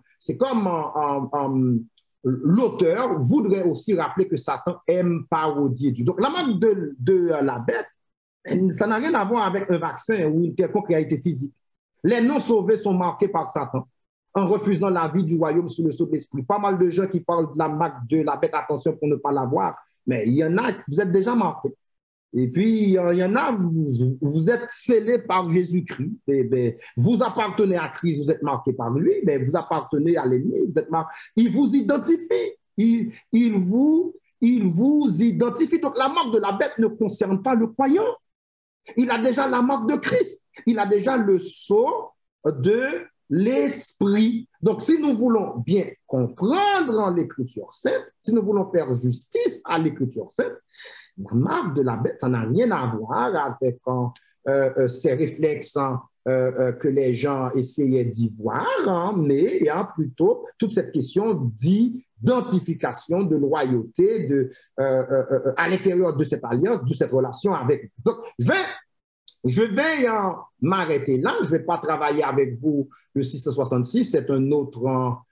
l'auteur voudrait aussi rappeler que Satan aime parodier Dieu. Donc, la marque de la bête, ça n'a rien à voir avec un vaccin ou une quelconque réalité physique. Les non-sauvés sont marqués par Satan en refusant la vie du royaume sous le sceau de l'esprit. Pas mal de gens qui parlent de la marque de la bête, attention pour ne pas la voir, mais il y en a, vous êtes déjà marqués. Et puis, il y en a, vous êtes scellés par Jésus-Christ. Vous appartenez à Christ, vous êtes marqués par lui, mais vous appartenez à l'ennemi, vous êtes marqués. Il vous identifie. Il vous identifie. Donc, la marque de la bête ne concerne pas le croyant. Il a déjà la marque de Christ. Il a déjà le sceau de l'esprit. Donc, si nous voulons bien comprendre l'Écriture sainte, si nous voulons faire justice à l'Écriture sainte, la marque de la bête, ça n'a rien à voir avec ces réflexes que les gens essayaient d'y voir, mais il y a plutôt toute cette question d'identification, de loyauté à l'intérieur de cette alliance, de cette relation avec. Donc, je vais m'arrêter là. Je ne vais pas travailler avec vous le 666. C'est un autre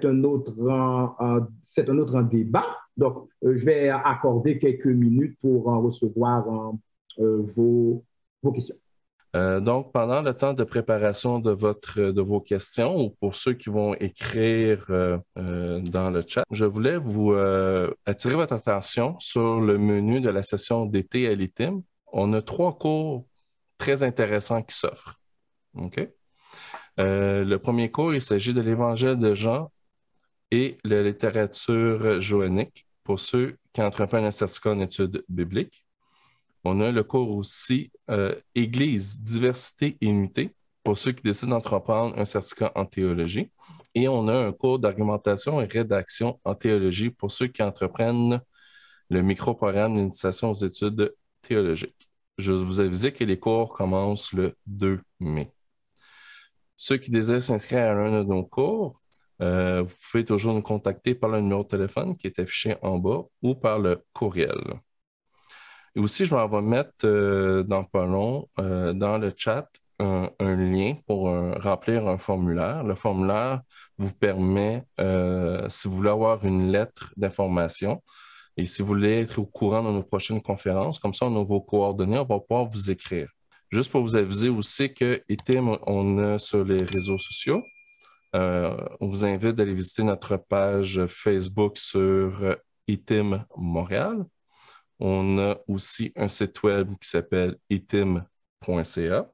débat. Donc, je vais accorder quelques minutes pour recevoir vos questions. Donc, pendant le temps de préparation de vos questions, ou pour ceux qui vont écrire dans le chat, je voulais vous attirer votre attention sur le menu de la session d'été à l'ITIM. On a 3 cours très intéressants qui s'offrent. OK? Le premier cours, il s'agit de l'Évangile de Jean et la littérature joannique pour ceux qui entreprennent un certificat en études bibliques. On a le cours aussi Église, diversité et unité pour ceux qui décident d'entreprendre un certificat en théologie. Et on a un cours d'argumentation et rédaction en théologie pour ceux qui entreprennent le micro-programme d'initiation aux études théologiques. Je vous avise que les cours commencent le 2 mai. Ceux qui désirent s'inscrire à l'un de nos cours, vous pouvez toujours nous contacter par le numéro de téléphone qui est affiché en bas ou par le courriel. Et aussi, je vais mettre dans pas long, dans le chat, un lien pour remplir un formulaire. Le formulaire vous permet, si vous voulez avoir une lettre d'information et si vous voulez être au courant de nos prochaines conférences, comme ça, on a vos coordonnées, on va pouvoir vous écrire. Juste pour vous aviser aussi que ITIM, on a sur les réseaux sociaux. On vous invite d'aller visiter notre page Facebook sur ITIM Montréal. On a aussi un site web qui s'appelle itim.ca.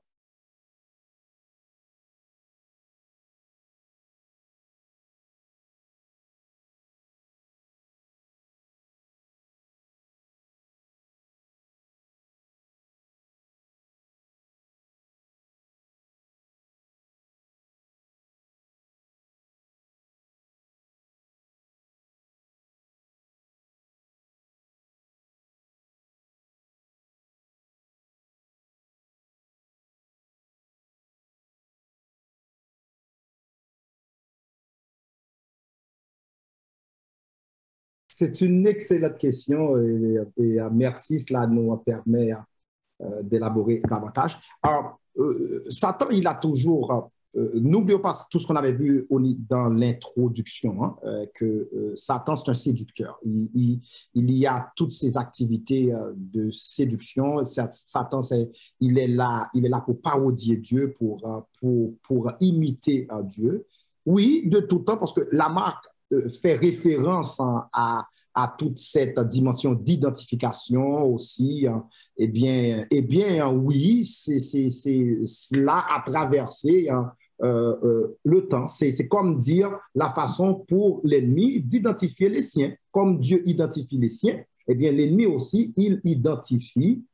C'est une excellente question et merci, cela nous permet d'élaborer davantage. Alors, Satan, il a toujours n'oublions pas tout ce qu'on avait vu dans l'introduction, hein, que Satan, c'est un séducteur. Il y a toutes ces activités de séduction. Satan, il est là pour parodier Dieu, pour imiter Dieu. Oui, de tout temps, parce que la marque fait référence à toute cette dimension d'identification aussi. Eh bien, oui, cela a traversé le temps. C'est comme dire la façon pour l'ennemi d'identifier les siens. Comme Dieu identifie les siens, eh bien, l'ennemi aussi, il identifie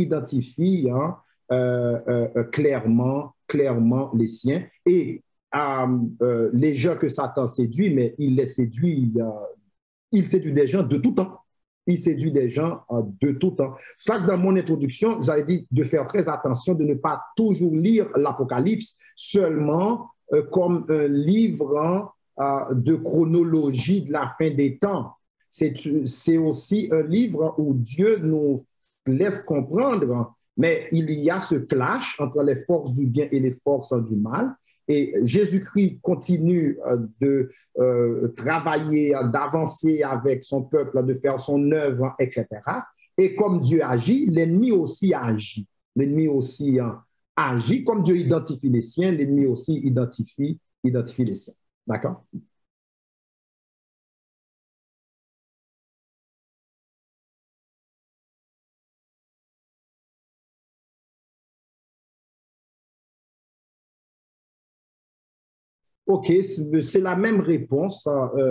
clairement les siens. Et les gens que Satan séduit, mais il les séduit, il séduit des gens de tout temps. Il séduit des gens de tout temps. C'est ça que dans mon introduction, j'avais dit de faire très attention, de ne pas toujours lire l'Apocalypse seulement comme un livre de chronologie de la fin des temps. C'est aussi un livre où Dieu nous laisse comprendre, mais il y a ce clash entre les forces du bien et les forces du mal. Et Jésus-Christ continue de travailler, d'avancer avec son peuple, de faire son œuvre, etc. Et comme Dieu agit, l'ennemi aussi agit. L'ennemi aussi agit. Comme Dieu identifie les siens, l'ennemi aussi identifie les siens. D'accord? OK, c'est la même réponse.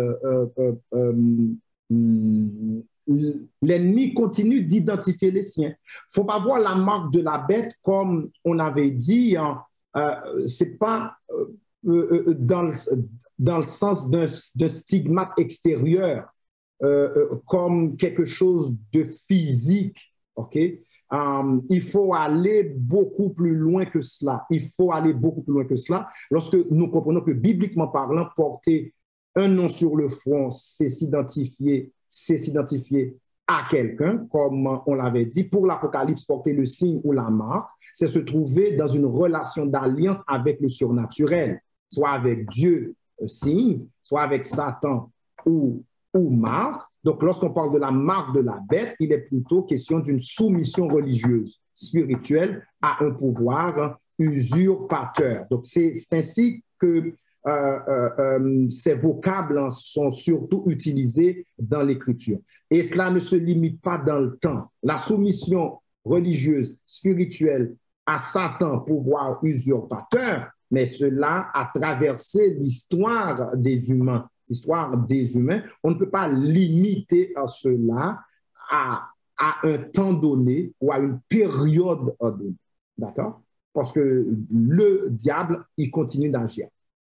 L'ennemi continue d'identifier les siens. Il ne faut pas voir la marque de la bête comme on avait dit. Ce n'est pas dans le sens d'un stigmate extérieur, comme quelque chose de physique. OK? Il faut aller beaucoup plus loin que cela. Il faut aller beaucoup plus loin que cela. Lorsque nous comprenons que, bibliquement parlant, porter un nom sur le front, c'est s'identifier à quelqu'un, comme on l'avait dit. Pour l'Apocalypse, porter le signe ou la marque, c'est se trouver dans une relation d'alliance avec le surnaturel, soit avec Dieu, signe, soit avec Satan ou marque. Donc, lorsqu'on parle de la marque de la bête, il est plutôt question d'une soumission religieuse, spirituelle, à un pouvoir usurpateur. Donc, c'est ainsi que ces vocables sont surtout utilisés dans l'Écriture. Et cela ne se limite pas dans le temps. La soumission religieuse, spirituelle à Satan, pouvoir usurpateur, mais cela a traversé l'histoire des humains. On ne peut pas limiter cela à un temps donné ou à une période donnée. D'accord? Parce que le diable, il continue d'agir.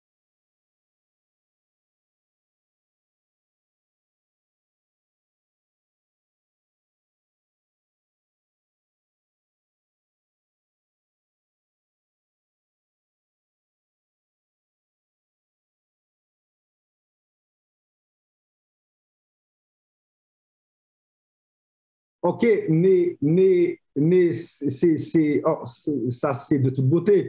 OK, mais ça, c'est de toute beauté,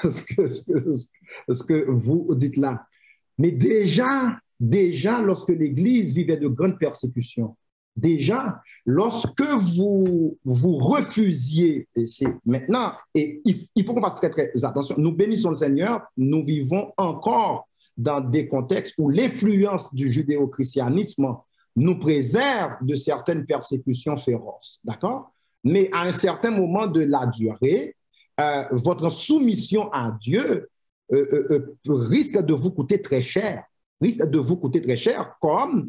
ce que vous dites là. Mais déjà, lorsque l'Église vivait de grandes persécutions, déjà, lorsque vous refusiez, et c'est maintenant, et il faut qu'on fasse très, très attention, nous bénissons le Seigneur, nous vivons encore dans des contextes où l'influence du judéo-christianisme nous préserve de certaines persécutions féroces, d'accord? Mais à un certain moment de la durée, votre soumission à Dieu risque de vous coûter très cher, comme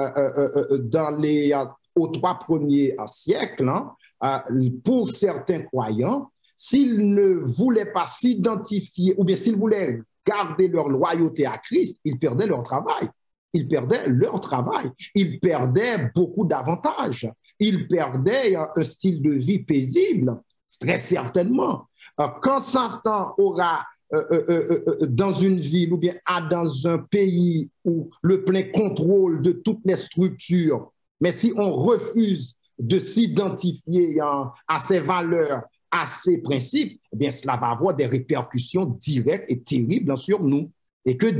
aux 3 premiers siècles, pour certains croyants, s'ils ne voulaient pas s'identifier, ou bien s'ils voulaient garder leur loyauté à Christ, ils perdaient leur travail. Ils perdaient beaucoup d'avantages. Ils perdaient un style de vie paisible, très certainement. Quand Satan aura, dans une ville ou bien dans un pays où le plein contrôle de toutes les structures, mais si on refuse de s'identifier à ses valeurs, à ces principes, eh bien, cela va avoir des répercussions directes et terribles sur nous. Et que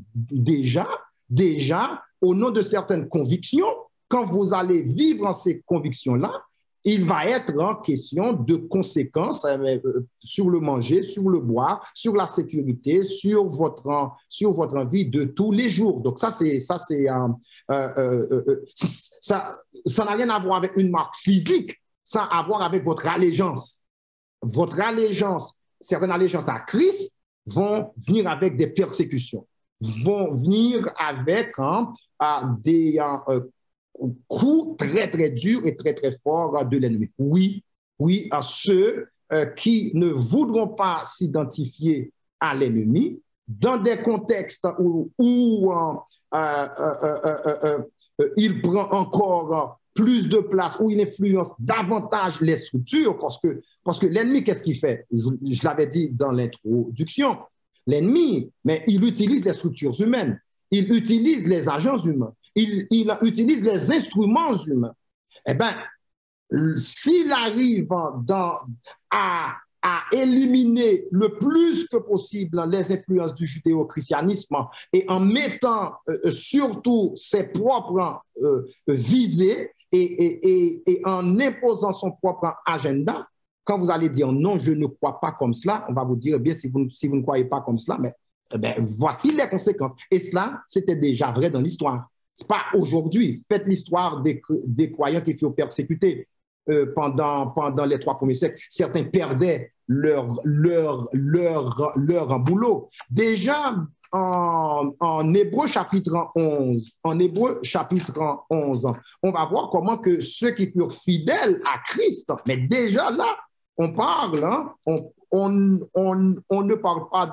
déjà, au nom de certaines convictions, quand vous allez vivre en ces convictions-là, il va être en question de conséquences sur le manger, sur le boire, sur la sécurité, sur votre vie de tous les jours. Donc ça n'a rien à voir avec une marque physique, ça a à voir avec votre allégeance. Votre allégeance, certaines allégeances à Christ vont venir avec des persécutions, vont venir avec des coup très, très dur et très, très fort de l'ennemi. Oui, à ceux qui ne voudront pas s'identifier à l'ennemi dans des contextes où il prend encore plus de place, où il influence davantage les structures, parce que l'ennemi, qu'est-ce qu'il fait? Je l'avais dit dans l'introduction. L'ennemi, mais il utilise les structures humaines, il utilise les agents humains, il utilise les instruments humains. Eh bien, s'il arrive à éliminer le plus que possible les influences du judéo-christianisme et en mettant surtout ses propres visées et en imposant son propre agenda, quand vous allez dire non, je ne crois pas comme cela, on va vous dire, eh bien, si vous ne croyez pas comme cela, mais voici les conséquences. Et cela, c'était déjà vrai dans l'histoire. Ce n'est pas aujourd'hui. Faites l'histoire des croyants qui furent persécutés pendant les 3 premiers siècles. Certains perdaient leur boulot. Déjà, en Hébreux chapitre 11, on va voir comment que ceux qui furent fidèles à Christ, mais déjà là, on parle, on ne parle pas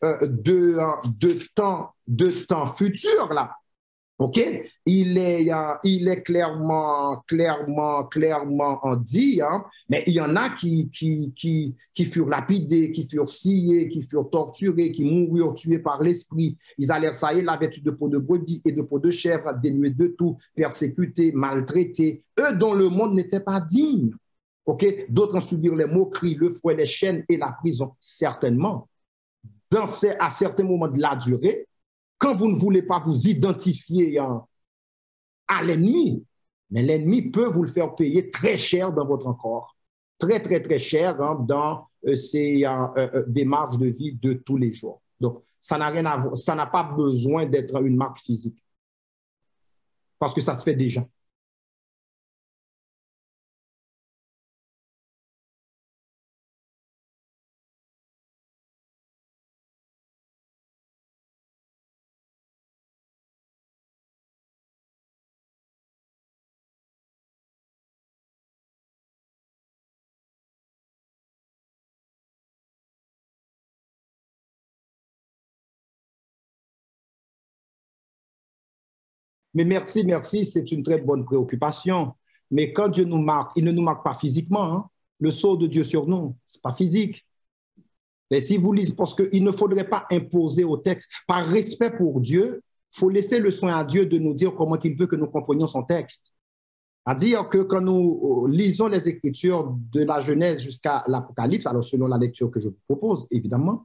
de temps futur là. OK? Il est clairement dit, mais il y en a qui furent lapidés, qui furent sciés, qui furent torturés, qui moururent tués par l'esprit. Ils allèrent saillir la vêtue de peau de brebis et de peau de chèvre, dénués de tout, persécutés, maltraités, eux dont le monde n'était pas digne. OK? D'autres en subirent les moqueries, le fouet, les chaînes et la prison, certainement. À certains moments de la durée, quand vous ne voulez pas vous identifier à l'ennemi, mais l'ennemi peut vous le faire payer très cher dans votre corps, très, très, très cher dans ces démarches de vie de tous les jours. Donc, ça n'a rien à voir, ça n'a pas besoin d'être une marque physique, parce que ça se fait déjà. Mais merci, c'est une très bonne préoccupation. Mais quand Dieu nous marque, il ne nous marque pas physiquement. Le sceau de Dieu sur nous, ce n'est pas physique. Mais si vous lisez, parce qu'il ne faudrait pas imposer au texte, par respect pour Dieu, il faut laisser le soin à Dieu de nous dire comment il veut que nous comprenions son texte. C'est-à-dire que quand nous lisons les Écritures de la Genèse jusqu'à l'Apocalypse, alors selon la lecture que je vous propose, évidemment,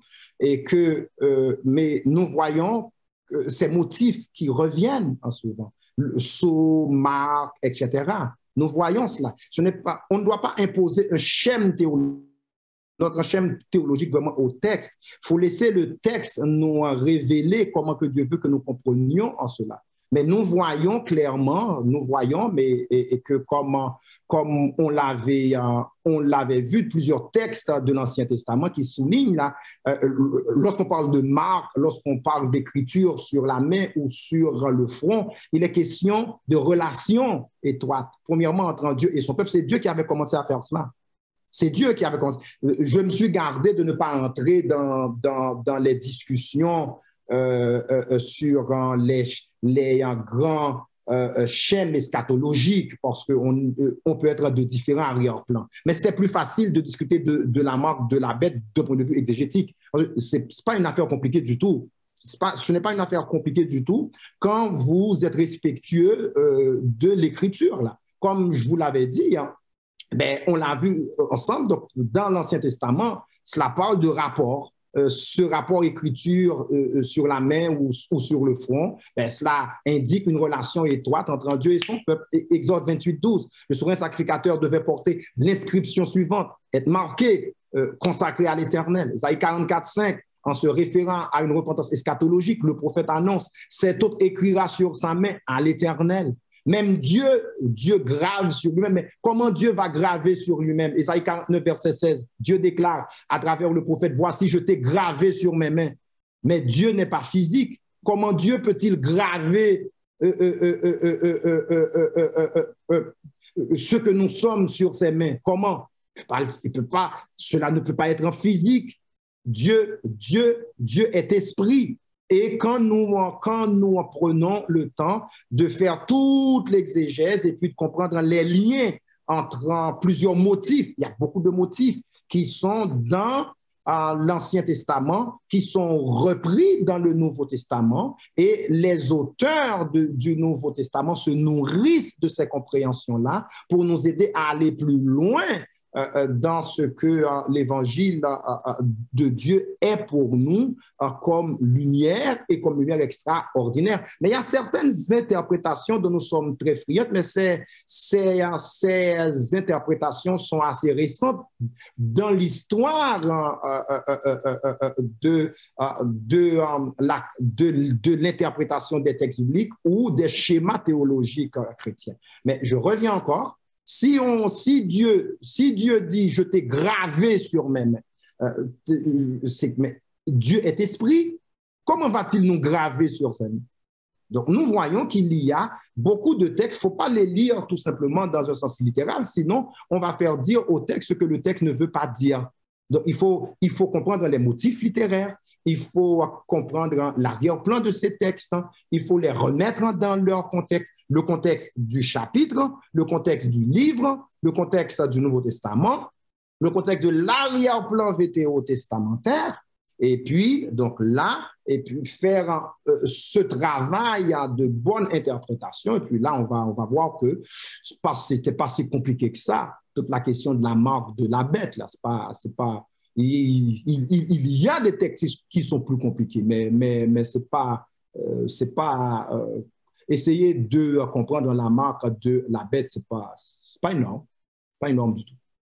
mais nous voyons ces motifs qui reviennent en souvent, le sceau, marque, etc. Nous voyons cela. On ne doit pas imposer un schème théologique, notre schème théologique vraiment au texte. Il faut laisser le texte nous révéler comment que Dieu veut que nous comprenions en cela. Mais nous voyons clairement, que comme on l'avait vu, plusieurs textes de l'Ancien Testament qui soulignent, là, lorsqu'on parle de marque, lorsqu'on parle d'écriture sur la main ou sur le front, il est question de relation étroite, premièrement entre Dieu et son peuple. C'est Dieu qui avait commencé à faire cela. C'est Dieu qui avait commencé. Je me suis gardé de ne pas entrer dans les discussions sur les grands schèmes eschatologiques, parce qu'on peut être de différents arrière-plans. Mais c'était plus facile de discuter de la marque de la bête d'un point de vue exégétique. Ce n'est pas une affaire compliquée du tout. Ce n'est pas une affaire compliquée du tout quand vous êtes respectueux de l'écriture. Comme je vous l'avais dit, ben, on l'a vu ensemble, donc dans l'Ancien Testament, cela parle de rapport. Ce rapport écriture sur la main ou sur le front, ben, cela indique une relation étroite entre un Dieu et son peuple. Exode 28:12, le souverain sacrificateur devait porter l'inscription suivante, être marqué, consacré à l'Éternel. Isaïe 44:5, en se référant à une repentance eschatologique, le prophète annonce, cet autre écrira sur sa main à l'Éternel. Même Dieu grave sur lui-même. Mais comment Dieu va graver sur lui-même? Isaïe 49, verset 16, Dieu déclare à travers le prophète, voici, je t'ai gravé sur mes mains. Mais Dieu n'est pas physique. Comment Dieu peut-il graver ce que nous sommes sur ses mains? Comment? Il peut pas, cela ne peut pas être en physique. Dieu est esprit. Et quand nous prenons le temps de faire toute l'exégèse et puis de comprendre les liens entre plusieurs motifs, il y a beaucoup de motifs qui sont dans l'Ancien Testament, qui sont repris dans le Nouveau Testament, et les auteurs du Nouveau Testament se nourrissent de ces compréhensions-là pour nous aider à aller plus loin dans ce que l'évangile de Dieu est pour nous comme lumière et comme lumière extraordinaire. Mais il y a certaines interprétations dont nous sommes très friands, mais ces interprétations sont assez récentes dans l'histoire de l'interprétation des textes bibliques ou des schémas théologiques chrétiens. Mais je reviens encore. Si Dieu dit, je t'ai gravé sur mes mains, mais Dieu est esprit, comment va-t-il nous graver sur ses mains? Donc, nous voyons qu'il y a beaucoup de textes, il ne faut pas les lire tout simplement dans un sens littéral, sinon on va faire dire au texte ce que le texte ne veut pas dire. Donc, il faut comprendre les motifs littéraires, il faut comprendre l'arrière-plan de ces textes, il faut les remettre dans leur contexte, le contexte du chapitre, le contexte du livre, le contexte du Nouveau Testament, le contexte de l'arrière-plan vétérotestamentaire, et puis, donc là, et puis faire ce travail de bonne interprétation, et puis là, on va voir que c'était pas si compliqué que ça, toute la question de la marque de la bête, là, c'est pas il y a des textes qui sont plus compliqués, mais c'est pas essayer de comprendre la marque de la bête, c'est pas énorme, pas énorme du tout.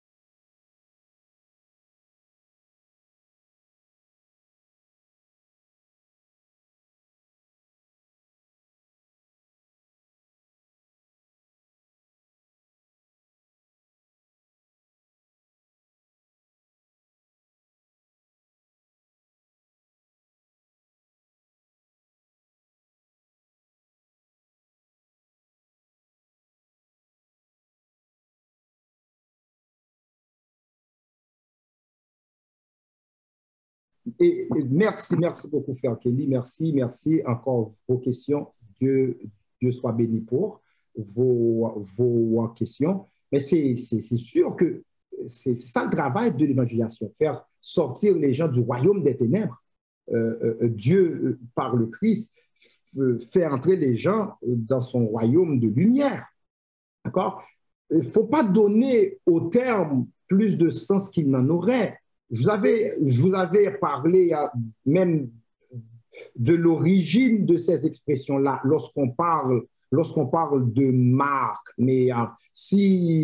Et merci beaucoup, frère Kelly. Merci encore vos questions. Dieu soit béni pour vos questions. Mais c'est sûr que c'est ça le travail de l'évangélisation, faire sortir les gens du royaume des ténèbres. Dieu, par le Christ, fait entrer les gens dans son royaume de lumière. D'accord? Il ne faut pas donner au terme plus de sens qu'il n'en aurait. Je vous avais parlé même de l'origine de ces expressions-là lorsqu'on parle de marque. Mais si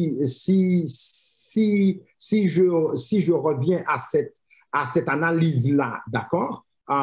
je reviens à cette analyse-là, d'accord,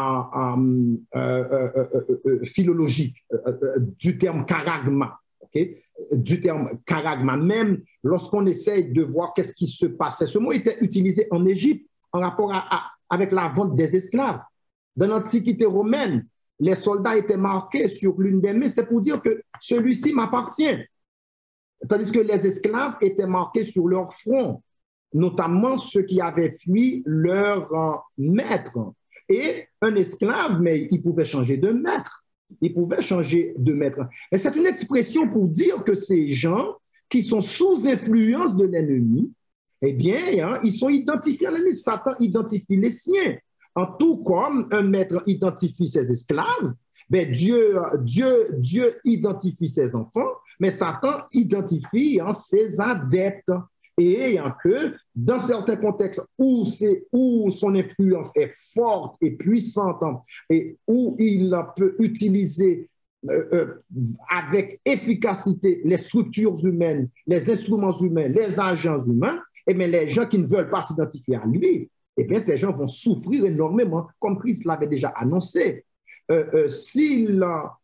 philologique du terme charagma, okay? Du terme charagma, même lorsqu'on essaye de voir qu'est-ce qui se passait. Ce mot était utilisé en Égypte en rapport avec la vente des esclaves. Dans l'Antiquité romaine, les soldats étaient marqués sur l'une des mains, c'est pour dire que celui-ci m'appartient. Tandis que les esclaves étaient marqués sur leur front, notamment ceux qui avaient fui leur maître. Et un esclave, mais il pouvait changer de maître. Il pouvait changer de maître. Mais c'est une expression pour dire que ces gens qui sont sous influence de l'ennemi, eh bien, ils sont identifiés à l'ennemi. Satan identifie les siens. En tout comme un maître identifie ses esclaves, Ben Dieu identifie ses enfants, mais Satan identifie ses adeptes. Et que dans certains contextes où son influence est forte et puissante et où il peut utiliser avec efficacité les structures humaines, les instruments humains, les agents humains, et bien les gens qui ne veulent pas s'identifier à lui, et bien ces gens vont souffrir énormément, comme Christ l'avait déjà annoncé. S'ils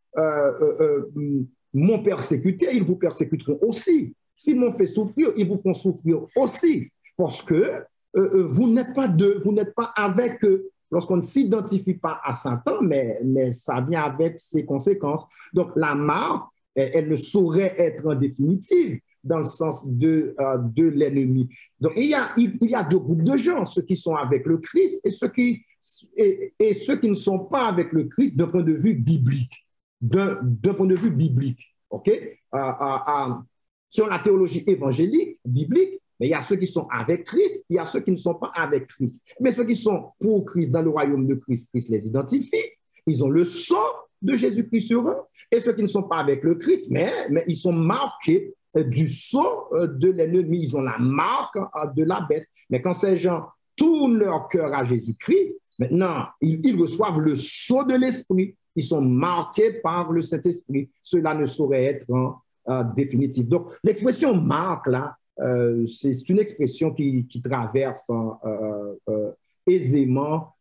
m'ont persécuté, ils vous persécuteront aussi. S'ils m'ont fait souffrir, ils vous font souffrir aussi. Parce que vous n'êtes pas avec eux. Lorsqu'on ne s'identifie pas à Satan, mais ça vient avec ses conséquences. Donc la marque, elle ne saurait être définitive dans le sens de l'ennemi. Donc il y a deux groupes de gens, ceux qui sont avec le Christ et ceux qui ne sont pas avec le Christ d'un point de vue biblique. D'un point de vue biblique. OK? Sur la théologie évangélique, biblique, mais il y a ceux qui sont avec Christ, il y a ceux qui ne sont pas avec Christ. Mais ceux qui sont pour Christ, dans le royaume de Christ, Christ les identifie. Ils ont le sang de Jésus-Christ sur eux. Et ceux qui ne sont pas avec le Christ, mais ils sont marqués du sang de l'ennemi. Ils ont la marque de la bête. Mais quand ces gens tournent leur cœur à Jésus-Christ, maintenant, ils reçoivent le sceau de l'Esprit. Ils sont marqués par le Saint-Esprit. Cela ne saurait être définitif. Donc, l'expression marque, là, c'est une expression qui traverse aisément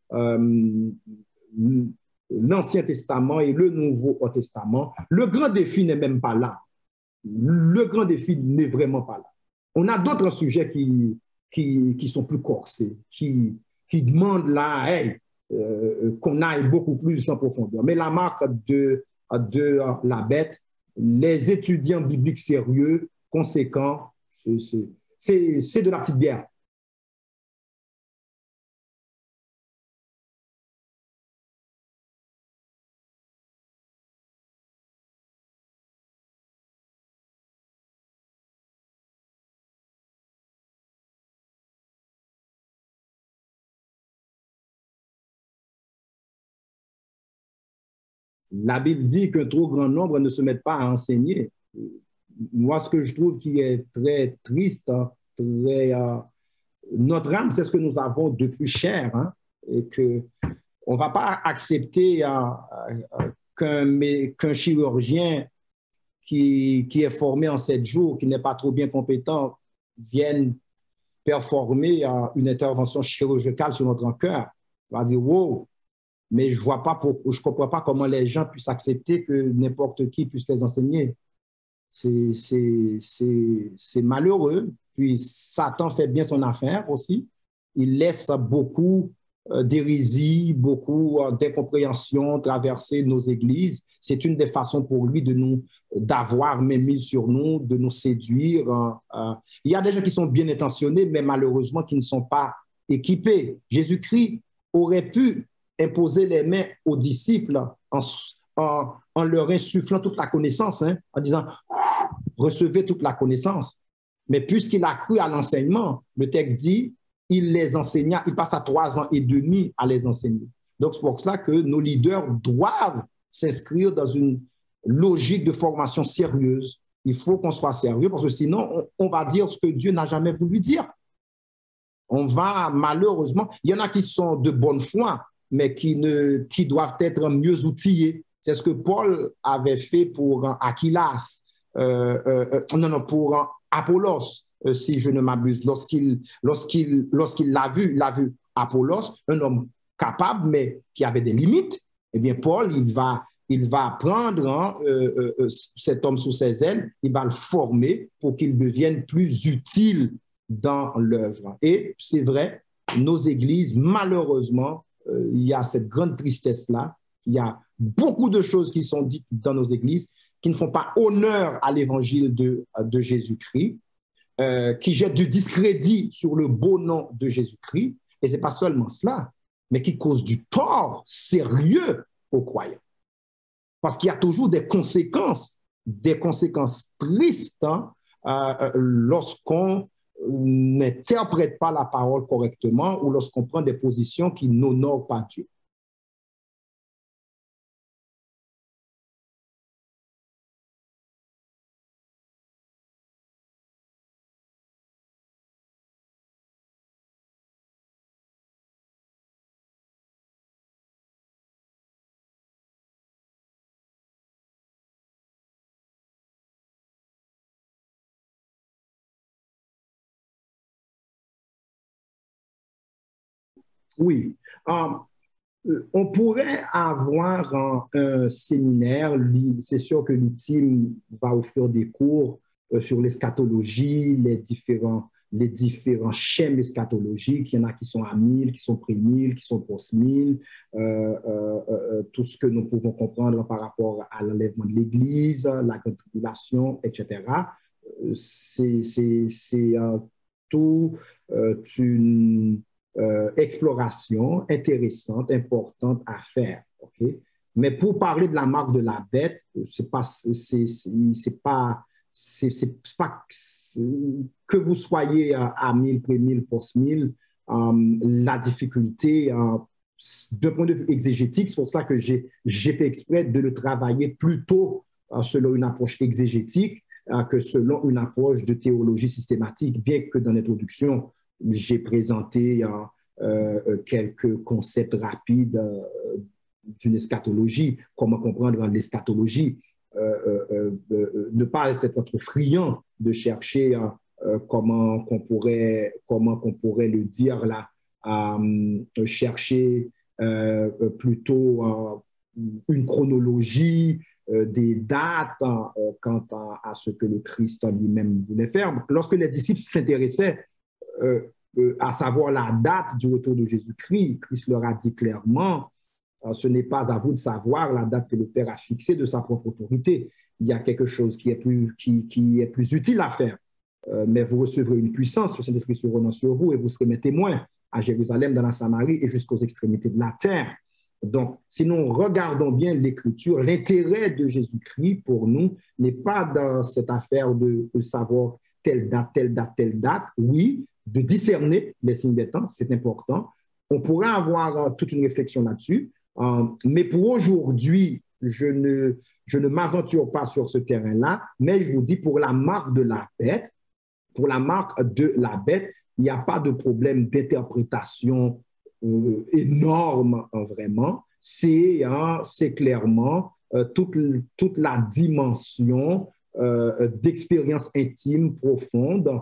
l'Ancien Testament et le Nouveau Testament. Le grand défi n'est même pas là. Le grand défi n'est vraiment pas là. On a d'autres sujets qui sont plus corsés, qui demandent là, qu'on aille beaucoup plus en profondeur. Mais la marque de la bête, les étudiants bibliques sérieux, conséquents, c'est de la petite bière. La Bible dit qu'un trop grand nombre ne se mettent pas à enseigner. Moi, ce que je trouve qui est très triste, notre âme, c'est ce que nous avons de plus cher, hein, et qu'on ne va pas accepter qu'un chirurgien qui est formé en 7 jours, qui n'est pas trop bien compétent, vienne performer une intervention chirurgicale sur notre cœur. On va dire, wow, mais je ne comprends pas comment les gens puissent accepter que n'importe qui puisse les enseigner. C'est malheureux. Puis Satan fait bien son affaire aussi. Il laisse beaucoup d'hérésie, beaucoup d'incompréhension traverser nos églises. C'est une des façons pour lui d'avoir même mise sur nous, de nous séduire. Il y a des gens qui sont bien intentionnés, mais malheureusement qui ne sont pas équipés. Jésus-Christ aurait pu imposer les mains aux disciples en leur insufflant toute la connaissance, hein, en disant « recevez toute la connaissance ». Mais puisqu'il a cru à l'enseignement, le texte dit « il les enseigna », il passa 3 ans et demi à les enseigner. Donc c'est pour cela que nos leaders doivent s'inscrire dans une logique de formation sérieuse. Il faut qu'on soit sérieux parce que sinon on va dire ce que Dieu n'a jamais voulu dire. On va malheureusement, il y en a qui sont de bonne foi, mais qui doivent être mieux outillés. C'est ce que Paul avait fait pour Aquilas, pour Apollos, si je ne m'abuse. Lorsqu'il l'a vu, il a vu Apollos, un homme capable, mais qui avait des limites. Eh bien, Paul, il va prendre cet homme sous ses ailes, il va le former pour qu'il devienne plus utile dans l'œuvre. Et c'est vrai, nos églises, malheureusement, il y a cette grande tristesse-là. Il y a beaucoup de choses qui sont dites dans nos églises qui ne font pas honneur à l'évangile de Jésus-Christ, qui jettent du discrédit sur le beau nom de Jésus-Christ. Et ce n'est pas seulement cela, mais qui causent du tort sérieux aux croyants. Parce qu'il y a toujours des conséquences tristes lorsqu'on n'interprète pas la parole correctement ou lorsqu'on prend des positions qui n'honorent pas Dieu. Oui. On pourrait avoir un séminaire, c'est sûr que l'UTIM va offrir des cours sur l'eschatologie, les différents schèmes eschatologiques. Il y en a qui sont à 1000, qui sont pré-1000, qui sont post-1000, tout ce que nous pouvons comprendre par rapport à l'enlèvement de l'Église, la grande tribulation, etc. C'est tout une exploration intéressante, importante à faire. Okay? Mais pour parler de la marque de la bête, c'est pas que vous soyez à 1000, pré-1000, post-1000, la difficulté d'un point de vue exégétique, c'est pour ça que j'ai fait exprès de le travailler plutôt selon une approche exégétique que selon une approche de théologie systématique, bien que dans l'introduction, j'ai présenté quelques concepts rapides d'une eschatologie, comment comprendre l'eschatologie, ne pas être friand de chercher comment on pourrait le dire là, chercher plutôt une chronologie, des dates quant à ce que le Christ lui-même voulait faire. Lorsque les disciples s'intéressaient à savoir la date du retour de Jésus-Christ, Christ leur a dit clairement, ce n'est pas à vous de savoir la date que le Père a fixée de sa propre autorité. Il y a quelque chose qui est plus utile à faire. Mais vous recevrez une puissance, le Saint-Esprit sera sur vous et vous serez mes témoins à Jérusalem, dans la Samarie et jusqu'aux extrémités de la terre. Donc, si nous regardons bien l'Écriture, l'intérêt de Jésus-Christ pour nous n'est pas dans cette affaire de savoir telle date, telle date, telle date. Oui, de discerner les signes des temps, c'est important. On pourrait avoir toute une réflexion là-dessus. Mais pour aujourd'hui, je ne m'aventure pas sur ce terrain-là, mais je vous dis, pour la marque de la bête, il n'y a pas de problème d'interprétation énorme, vraiment. C'est clairement toute la dimension d'expérience intime profonde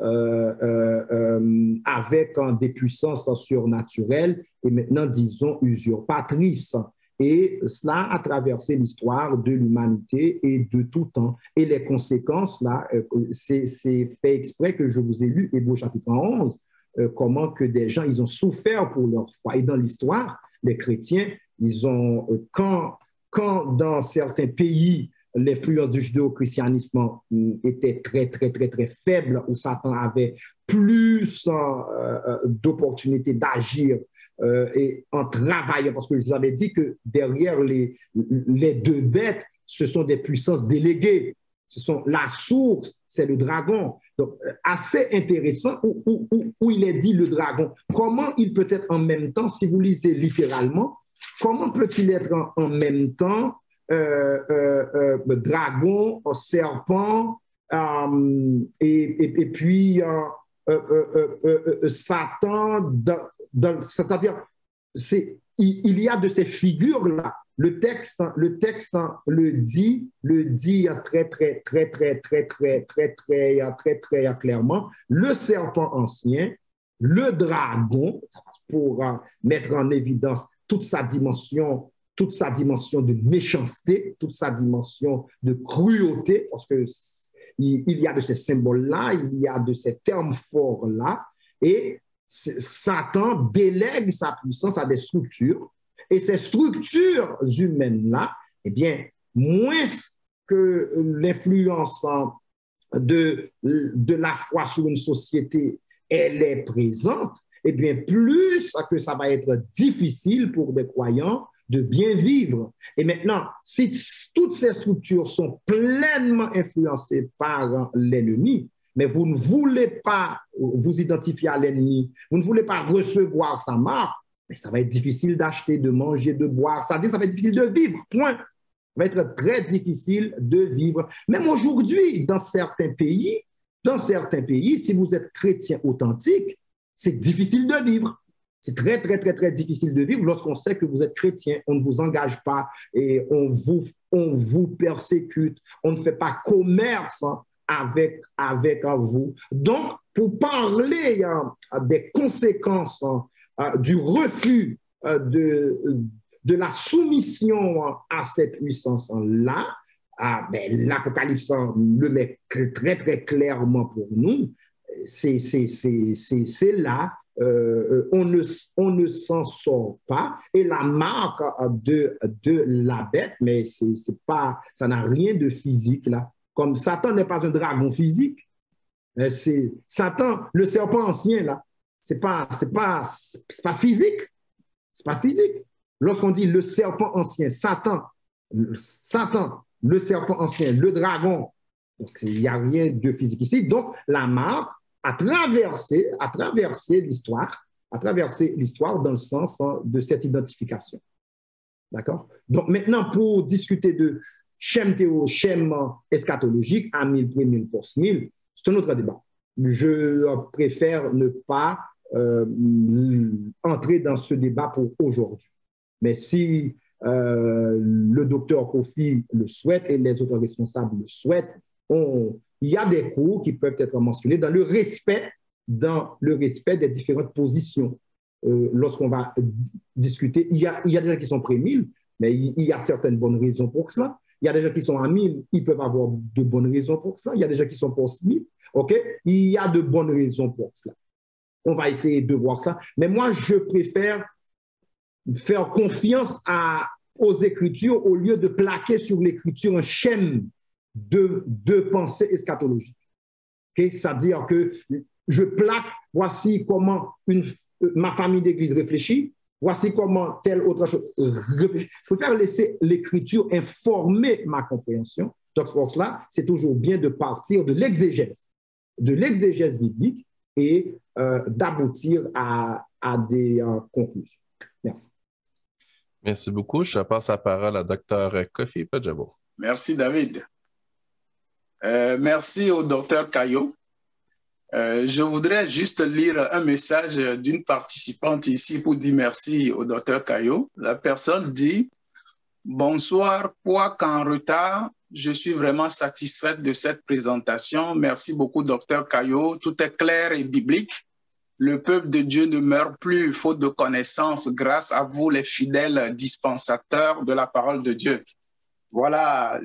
avec des puissances surnaturelles et maintenant, disons, usurpatrices. Et cela a traversé l'histoire de l'humanité et de tout temps. Et les conséquences, là, c'est fait exprès que je vous ai lu Hébreux chapitre 11, comment que des gens, ils ont souffert pour leur foi. Et dans l'histoire, les chrétiens, ils ont, quand dans certains pays, l'influence du judéo-christianisme était très, très, très, très faible, où Satan avait plus d'opportunités d'agir et en travaillant, parce que je vous avais dit que derrière les deux bêtes, ce sont des puissances déléguées. La source, c'est le dragon. Donc, assez intéressant où il est dit le dragon. Comment il peut être en même temps, si vous lisez littéralement, comment peut-il être en même temps dragon, serpent, et puis Satan, c'est-à-dire il y a de ces figures-là. Le texte le dit très clairement. Le serpent ancien, le dragon, pour mettre en évidence toute sa dimension de méchanceté, toute sa dimension de cruauté, parce que il y a de ces symboles-là, il y a de ces termes forts-là, et Satan délègue sa puissance à des structures, et ces structures humaines-là, eh bien, moins que l'influence de la foi sur une société, elle est présente, eh bien, plus que ça va être difficile pour des croyants de bien vivre. Et maintenant, si toutes ces structures sont pleinement influencées par l'ennemi, mais vous ne voulez pas vous identifier à l'ennemi, vous ne voulez pas recevoir sa marque, mais ça va être difficile d'acheter, de manger, de boire. Ça veut dire que ça va être difficile de vivre, point. Ça va être très difficile de vivre. Même aujourd'hui, dans certains pays, si vous êtes chrétien authentique, c'est difficile de vivre. C'est très, très, très, très difficile de vivre lorsqu'on sait que vous êtes chrétien, on ne vous engage pas et on vous persécute, on ne fait pas commerce avec vous. Donc, pour parler des conséquences du refus de la soumission à cette puissance-là, ben, l'Apocalypse le met très, très clairement pour nous. C'est là, on ne s'en sort pas. Et la marque de la bête, mais ça n'a rien de physique là. Comme Satan n'est pas un dragon physique. C'est Satan, le serpent ancien là. C'est pas physique. C'est pas physique. Lorsqu'on dit le serpent ancien, Satan, le serpent ancien, le dragon, il n'y a rien de physique ici. Donc, la marque a traversé l'histoire dans le sens de cette identification. D'accord? Donc, maintenant, pour discuter de schème théo, schème eschatologique, à 1000 près, 1000 post 1000, c'est un autre débat. Je préfère ne pas entrer dans ce débat pour aujourd'hui. Mais si le docteur Kofi le souhaite et les autres responsables le souhaitent, il y a des cours qui peuvent être mentionnés dans le respect des différentes positions. Lorsqu'on va discuter, il y a des gens qui sont pré-1000, mais il y a certaines bonnes raisons pour cela. Il y a des gens qui sont à 1000, ils peuvent avoir de bonnes raisons pour cela. Il y a des gens qui sont post-1000, OK? Il y a de bonnes raisons pour cela. On va essayer de voir ça. Mais moi, je préfère faire confiance aux Écritures au lieu de plaquer sur l'Écriture un schème de pensée eschatologique. Okay? C'est-à-dire que je plaque, voici comment ma famille d'église réfléchit, voici comment telle autre chose réfléchit. Je préfère laisser l'Écriture informer ma compréhension. Donc, pour cela, c'est toujours bien de partir de l'exégèse biblique et d'aboutir à des conclusions. Merci. Merci beaucoup. Je passe la parole à Dr. Kofi Padjabo. Merci, David. Merci au Dr. Caillot. Je voudrais juste lire un message d'une participante ici pour dire merci au Dr. Caillot. La personne dit « Bonsoir, quoiqu'en retard, je suis vraiment satisfaite de cette présentation. Merci beaucoup, Dr. Caillot. Tout est clair et biblique. Le peuple de Dieu ne meurt plus faute de connaissances grâce à vous, les fidèles dispensateurs de la parole de Dieu. » Voilà,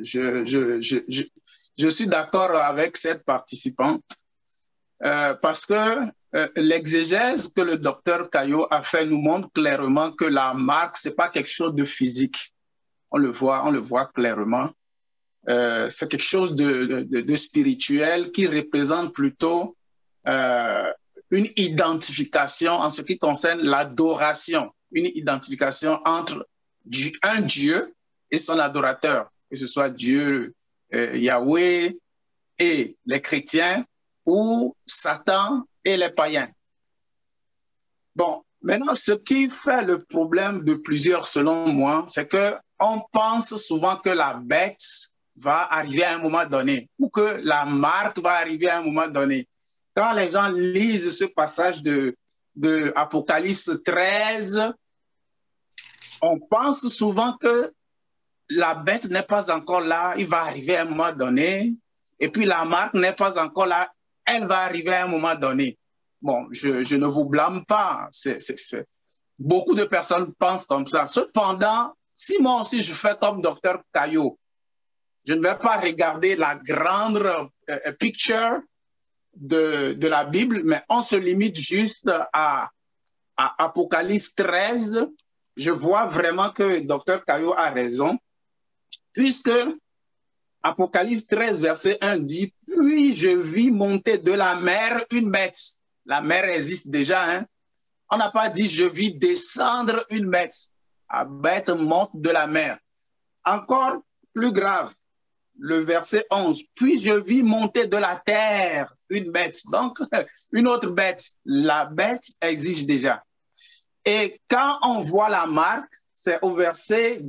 je suis d'accord avec cette participante parce que l'exégèse que le docteur Caillot a fait nous montre clairement que la marque, ce n'est pas quelque chose de physique. On le voit clairement. C'est quelque chose de spirituel qui représente plutôt une identification en ce qui concerne l'adoration, une identification entre un Dieu et son adorateur, que ce soit Dieu, Yahweh et les chrétiens ou Satan et les païens. Bon, maintenant, ce qui fait le problème de plusieurs, selon moi, c'est qu'on pense souvent que la bête va arriver à un moment donné ou que la marque va arriver à un moment donné. Quand les gens lisent ce passage de Apocalypse 13, on pense souvent que la bête n'est pas encore là, il va arriver à un moment donné, et puis la marque n'est pas encore là, elle va arriver à un moment donné. Bon, je ne vous blâme pas, beaucoup de personnes pensent comme ça. Cependant, si moi aussi je fais comme Dr. Caillot, je ne vais pas regarder la grande picture de la Bible, mais on se limite juste à Apocalypse 13. Je vois vraiment que Dr. Caillot a raison, puisque Apocalypse 13, verset 1 dit « Puis je vis monter de la mer une bête ». La mer existe déjà. Hein? On n'a pas dit « Je vis descendre une bête ». La bête monte de la mer. Encore plus grave, le verset 11. « Puis je vis monter de la terre une bête ». Donc, une autre bête. La bête existe déjà. Et quand on voit la marque, c'est au verset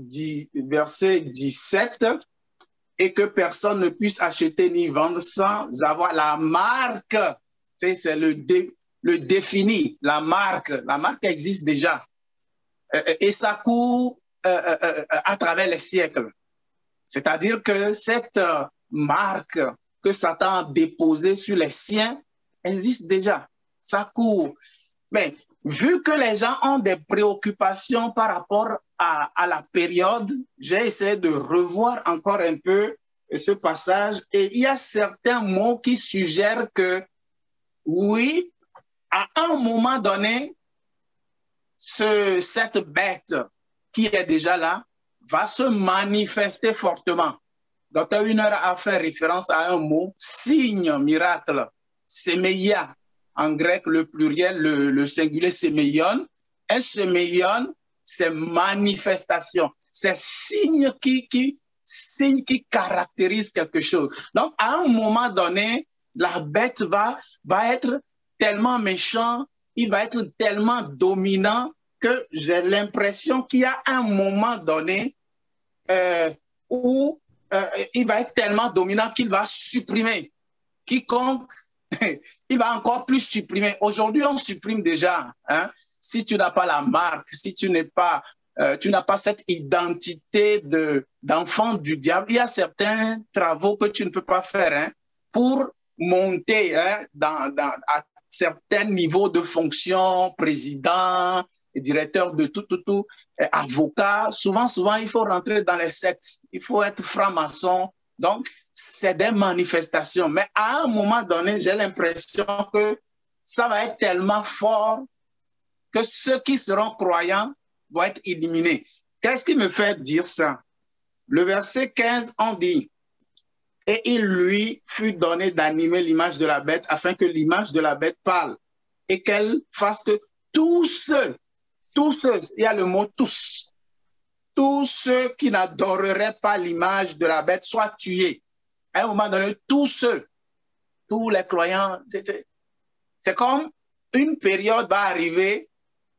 17, et que personne ne puisse acheter ni vendre sans avoir la marque. C'est le défini, la marque. La marque existe déjà. Et ça court à travers les siècles. C'est-à-dire que cette marque que Satan a déposée sur les siens existe déjà. Ça court. Mais vu que les gens ont des préoccupations par rapport à la période, j'ai essayé de revoir encore un peu ce passage et il y a certains mots qui suggèrent que oui, à un moment donné, cette bête qui est déjà là va se manifester fortement. Dr. Wiener a fait référence à un mot, signe, miracle, sémeia. En grec, le pluriel, le singulier sémeion. Un sémeion, c'est manifestation. C'est signe qui caractérise quelque chose. Donc, à un moment donné, la bête va être tellement méchant, il va être tellement dominant que j'ai l'impression qu'il y a un moment donné où il va être tellement dominant qu'il va supprimer quiconque. Il va encore plus supprimer. Aujourd'hui, on supprime déjà. Hein? Si tu n'as pas la marque, si tu n'as pas cette identité d'enfant du diable, il y a certains travaux que tu ne peux pas faire hein, pour monter hein, à certains niveaux de fonction, président, directeur de tout, avocat. Souvent, il faut rentrer dans les sectes. Il faut être franc-maçon. Donc, c'est des manifestations. Mais à un moment donné, j'ai l'impression que ça va être tellement fort que ceux qui seront croyants vont être éliminés. Qu'est-ce qui me fait dire ça? Le verset 15, on dit, « Et il lui fut donné d'animer l'image de la bête afin que l'image de la bête parle et qu'elle fasse que tous ceux, il y a le mot tous ceux qui n'adoreraient pas l'image de la bête soient tués. » À un moment donné, tous les croyants, c'est comme une période va arriver,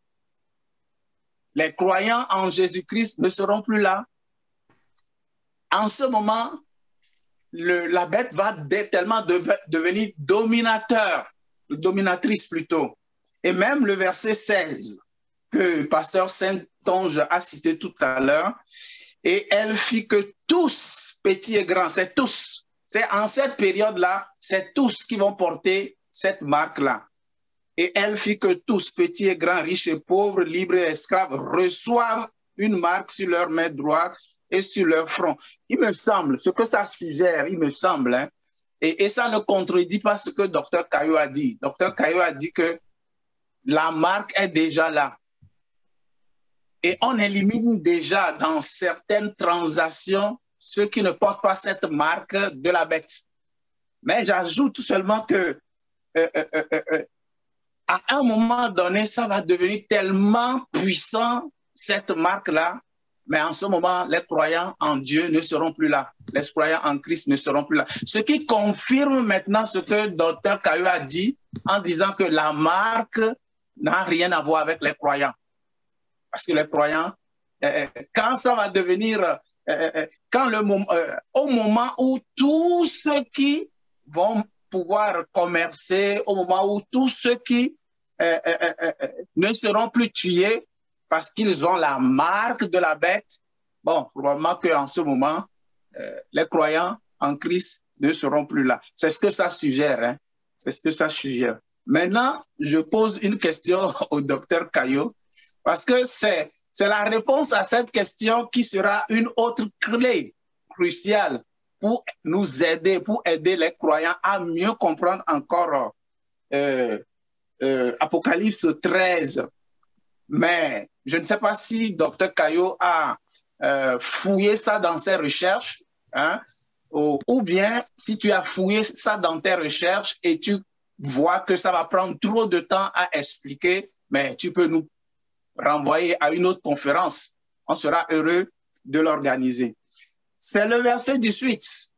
les croyants en Jésus-Christ ne seront plus là. En ce moment, la bête va tellement devenir dominatrice plutôt. Et même le verset 16, que pasteur Saint-Onge a cité tout à l'heure, et elle fit que tous, petits et grands, c'est tous, c'est en cette période-là, c'est tous qui vont porter cette marque-là. Et elle fit que tous, petits et grands, riches et pauvres, libres et esclaves, reçoivent une marque sur leur main droite et sur leur front. Il me semble, ce que ça suggère, il me semble, hein, et ça ne contredit pas ce que Dr. Caillot a dit. Dr. Caillot a dit que la marque est déjà là. Et on élimine déjà dans certaines transactions ceux qui ne portent pas cette marque de la bête. Mais j'ajoute seulement que à un moment donné, ça va devenir tellement puissant, cette marque-là, mais en ce moment, les croyants en Dieu ne seront plus là. Les croyants en Christ ne seront plus là. Ce qui confirme maintenant ce que Dr. Caillot a dit en disant que la marque n'a rien à voir avec les croyants. Parce que les croyants, quand ça va devenir, au moment où tous ceux qui vont pouvoir commercer, au moment où tous ceux qui ne seront plus tués parce qu'ils ont la marque de la bête, bon, probablement qu'en ce moment, les croyants en Christ ne seront plus là. C'est ce que ça suggère. Hein? C'est ce que ça suggère. Maintenant, je pose une question au docteur Caillot. Parce que c'est la réponse à cette question qui sera une autre clé cruciale pour nous aider, pour aider les croyants à mieux comprendre encore Apocalypse 13. Mais je ne sais pas si Dr. Caillot a fouillé ça dans ses recherches, hein, ou bien si tu as fouillé ça dans tes recherches et tu vois que ça va prendre trop de temps à expliquer, mais tu peux nous renvoyer à une autre conférence. On sera heureux de l'organiser. C'est le verset 18.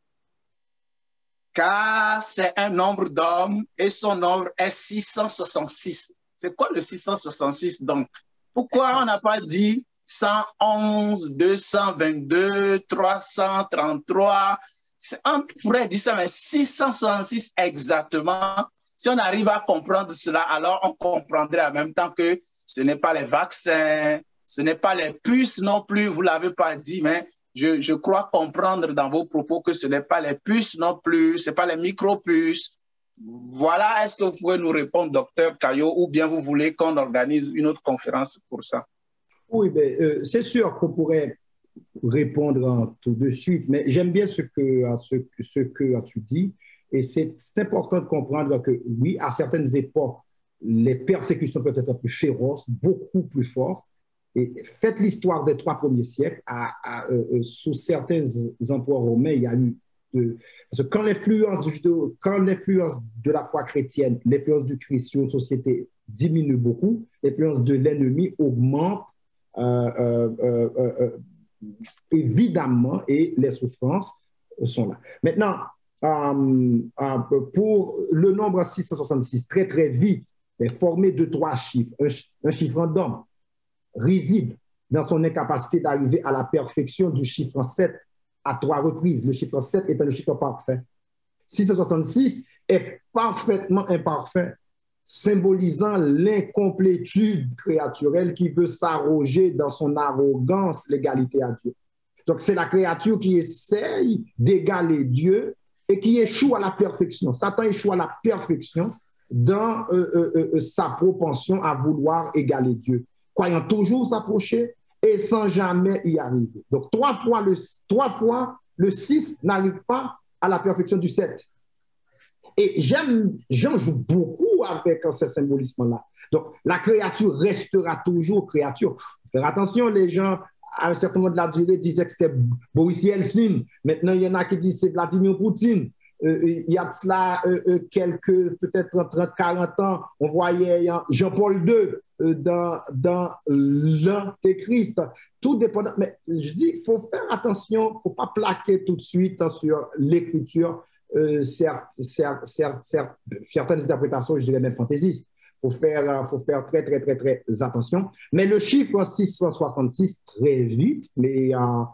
Car c'est un nombre d'hommes et son nombre est 666. C'est quoi le 666 donc? Pourquoi on n'a pas dit 111, 222, 333? On pourrait dire ça, mais 666 exactement. Si on arrive à comprendre cela, alors on comprendrait en même temps que ce n'est pas les vaccins, ce n'est pas les puces non plus, vous ne l'avez pas dit, mais je crois comprendre dans vos propos que ce n'est pas les puces non plus, ce n'est pas les micro-puces. Voilà, est-ce que vous pouvez nous répondre, docteur Caillot, ou bien vous voulez qu'on organise une autre conférence pour ça? Oui, c'est sûr qu'on pourrait répondre tout de suite, mais j'aime bien ce que tu dis. Et c'est important de comprendre que, oui, à certaines époques, les persécutions peuvent être plus féroces, beaucoup plus fortes. Et faites l'histoire des 3 premiers siècles. Sous certains empereurs romains, il y a eu... parce que quand l'influence de la foi chrétienne, l'influence du Christ sur une société diminue beaucoup, l'influence de l'ennemi augmente évidemment, et les souffrances sont là. Maintenant, pour le nombre 666, très très vite, est formé de 3 chiffres. Un chiffre d'homme, risible dans son incapacité d'arriver à la perfection du chiffre 7 à 3 reprises. Le chiffre 7 étant le chiffre parfait. 666 est parfaitement imparfait, symbolisant l'incomplétude créaturelle qui veut s'arroger dans son arrogance l'égalité à Dieu. Donc, c'est la créature qui essaye d'égaler Dieu et qui échoue à la perfection. Satan échoue à la perfection dans sa propension à vouloir égaler Dieu, croyant toujours s'approcher et sans jamais y arriver. Donc, 3 fois le 6 n'arrive pas à la perfection du 7. Et j'en joue beaucoup avec ce symbolisme-là. Donc, la créature restera toujours créature. Faire attention, les gens, à un certain moment de la durée, disaient que c'était Boris Yeltsin. Maintenant, il y en a qui disent que c'est Vladimir Poutine. Il y a de cela quelques, peut-être 30-40 ans, on voyait Jean-Paul II dans l'Antéchrist. Tout dépend. Mais je dis, il faut faire attention, il ne faut pas plaquer tout de suite sur l'écriture. Certaines interprétations, je dirais même fantaisistes. Faut faire très, très, très, très attention. Mais le chiffre 666, très vite, mais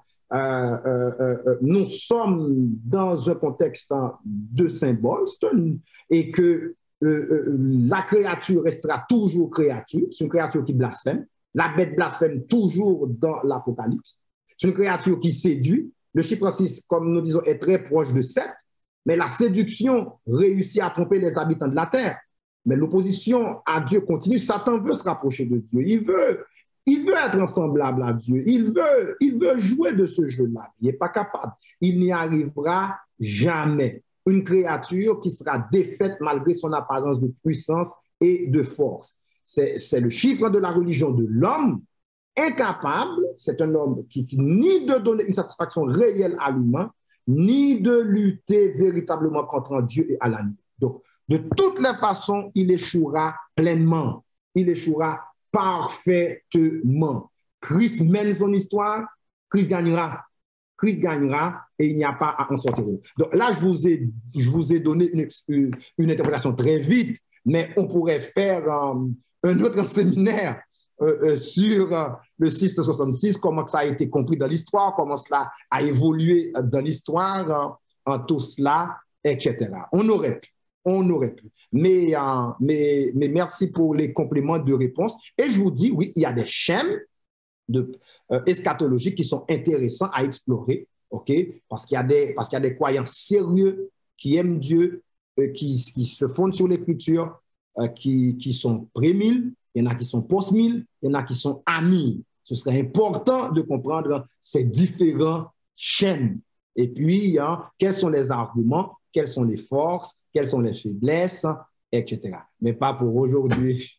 nous sommes dans un contexte de symbole et que la créature restera toujours créature. C'est une créature qui blasphème. La bête blasphème toujours dans l'Apocalypse. C'est une créature qui séduit. Le chiffre 6, comme nous disons, est très proche de 7. Mais la séduction réussit à tromper les habitants de la terre. Mais l'opposition à Dieu continue. Satan veut se rapprocher de Dieu. Il veut être semblable à Dieu. Il veut jouer de ce jeu-là. Il n'est pas capable. Il n'y arrivera jamais. Une créature qui sera défaite malgré son apparence de puissance et de force. C'est le chiffre de la religion de l'homme incapable. C'est un homme qui ni de donner une satisfaction réelle à l'humain, ni de lutter véritablement contre Dieu et à l'ennemi. Donc, de toutes les façons, il échouera pleinement. Il échouera parfaitement. Christ mène son histoire, Christ gagnera. Christ gagnera et il n'y a pas à en sortir. Donc là, je vous ai donné une interprétation très vite, mais on pourrait faire un autre séminaire sur le 666, comment ça a été compris dans l'histoire, comment cela a évolué dans l'histoire, en tout cela, etc. On aurait pu. Mais merci pour les compléments de réponse. Et je vous dis, oui, il y a des schèmes eschatologiques qui sont intéressants à explorer, ok? Parce qu'il y a des croyants sérieux qui aiment Dieu, qui se fondent sur l'écriture, qui sont pré-1000, il y en a qui sont post-1000, il y en a qui sont à 1000. Ce serait important de comprendre ces différents schèmes. Et puis, quels sont les arguments, quelles sont les forces, quelles sont les faiblesses, etc. Mais pas pour aujourd'hui.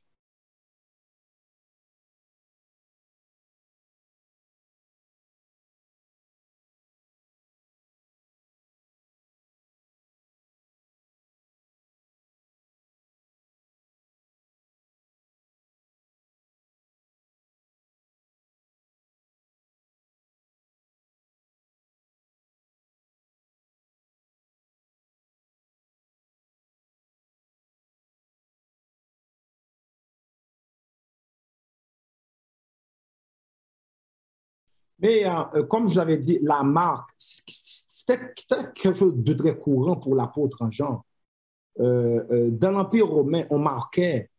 Mais comme je vous avais dit, la marque, c'était quelque chose de très courant pour l'apôtre Jean. Dans l'Empire romain, on marquait,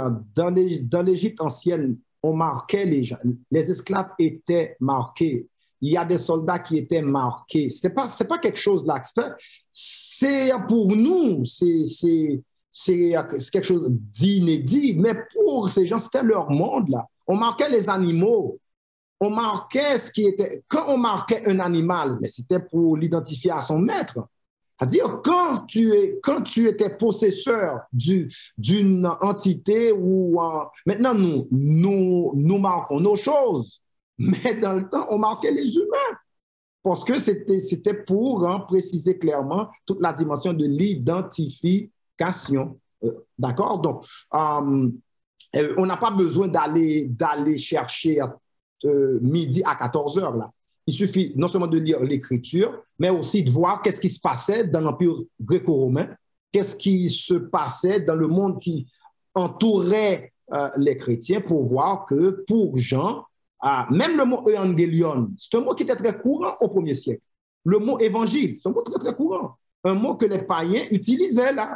dans l'Égypte ancienne, on marquait les gens. Les esclaves étaient marqués. il y a des soldats qui étaient marqués. C'était pas quelque chose là. C'est pour nous, c'est quelque chose d'inédit, mais pour ces gens, c'était leur monde là. On marquait les animaux. On marquait ce qui était. Quand on marquait un animal, mais c'était pour l'identifier à son maître. C'est-à-dire, quand tu étais possesseur d'une entité ou maintenant nous marquons nos choses, mais dans le temps, on marquait les humains parce que c'était pour préciser clairement toute la dimension de l'identification. D'accord? Donc, on n'a pas besoin d'aller chercher midi à 14 heures là. Il suffit non seulement de lire l'Écriture, mais aussi de voir qu'est-ce qui se passait dans l'Empire gréco-romain, qu'est-ce qui se passait dans le monde qui entourait les chrétiens pour voir que pour Jean, même le mot évangélion, c'est un mot qui était très courant au 1er siècle. Le mot évangile, c'est un mot très, très courant. Un mot que les païens utilisaient là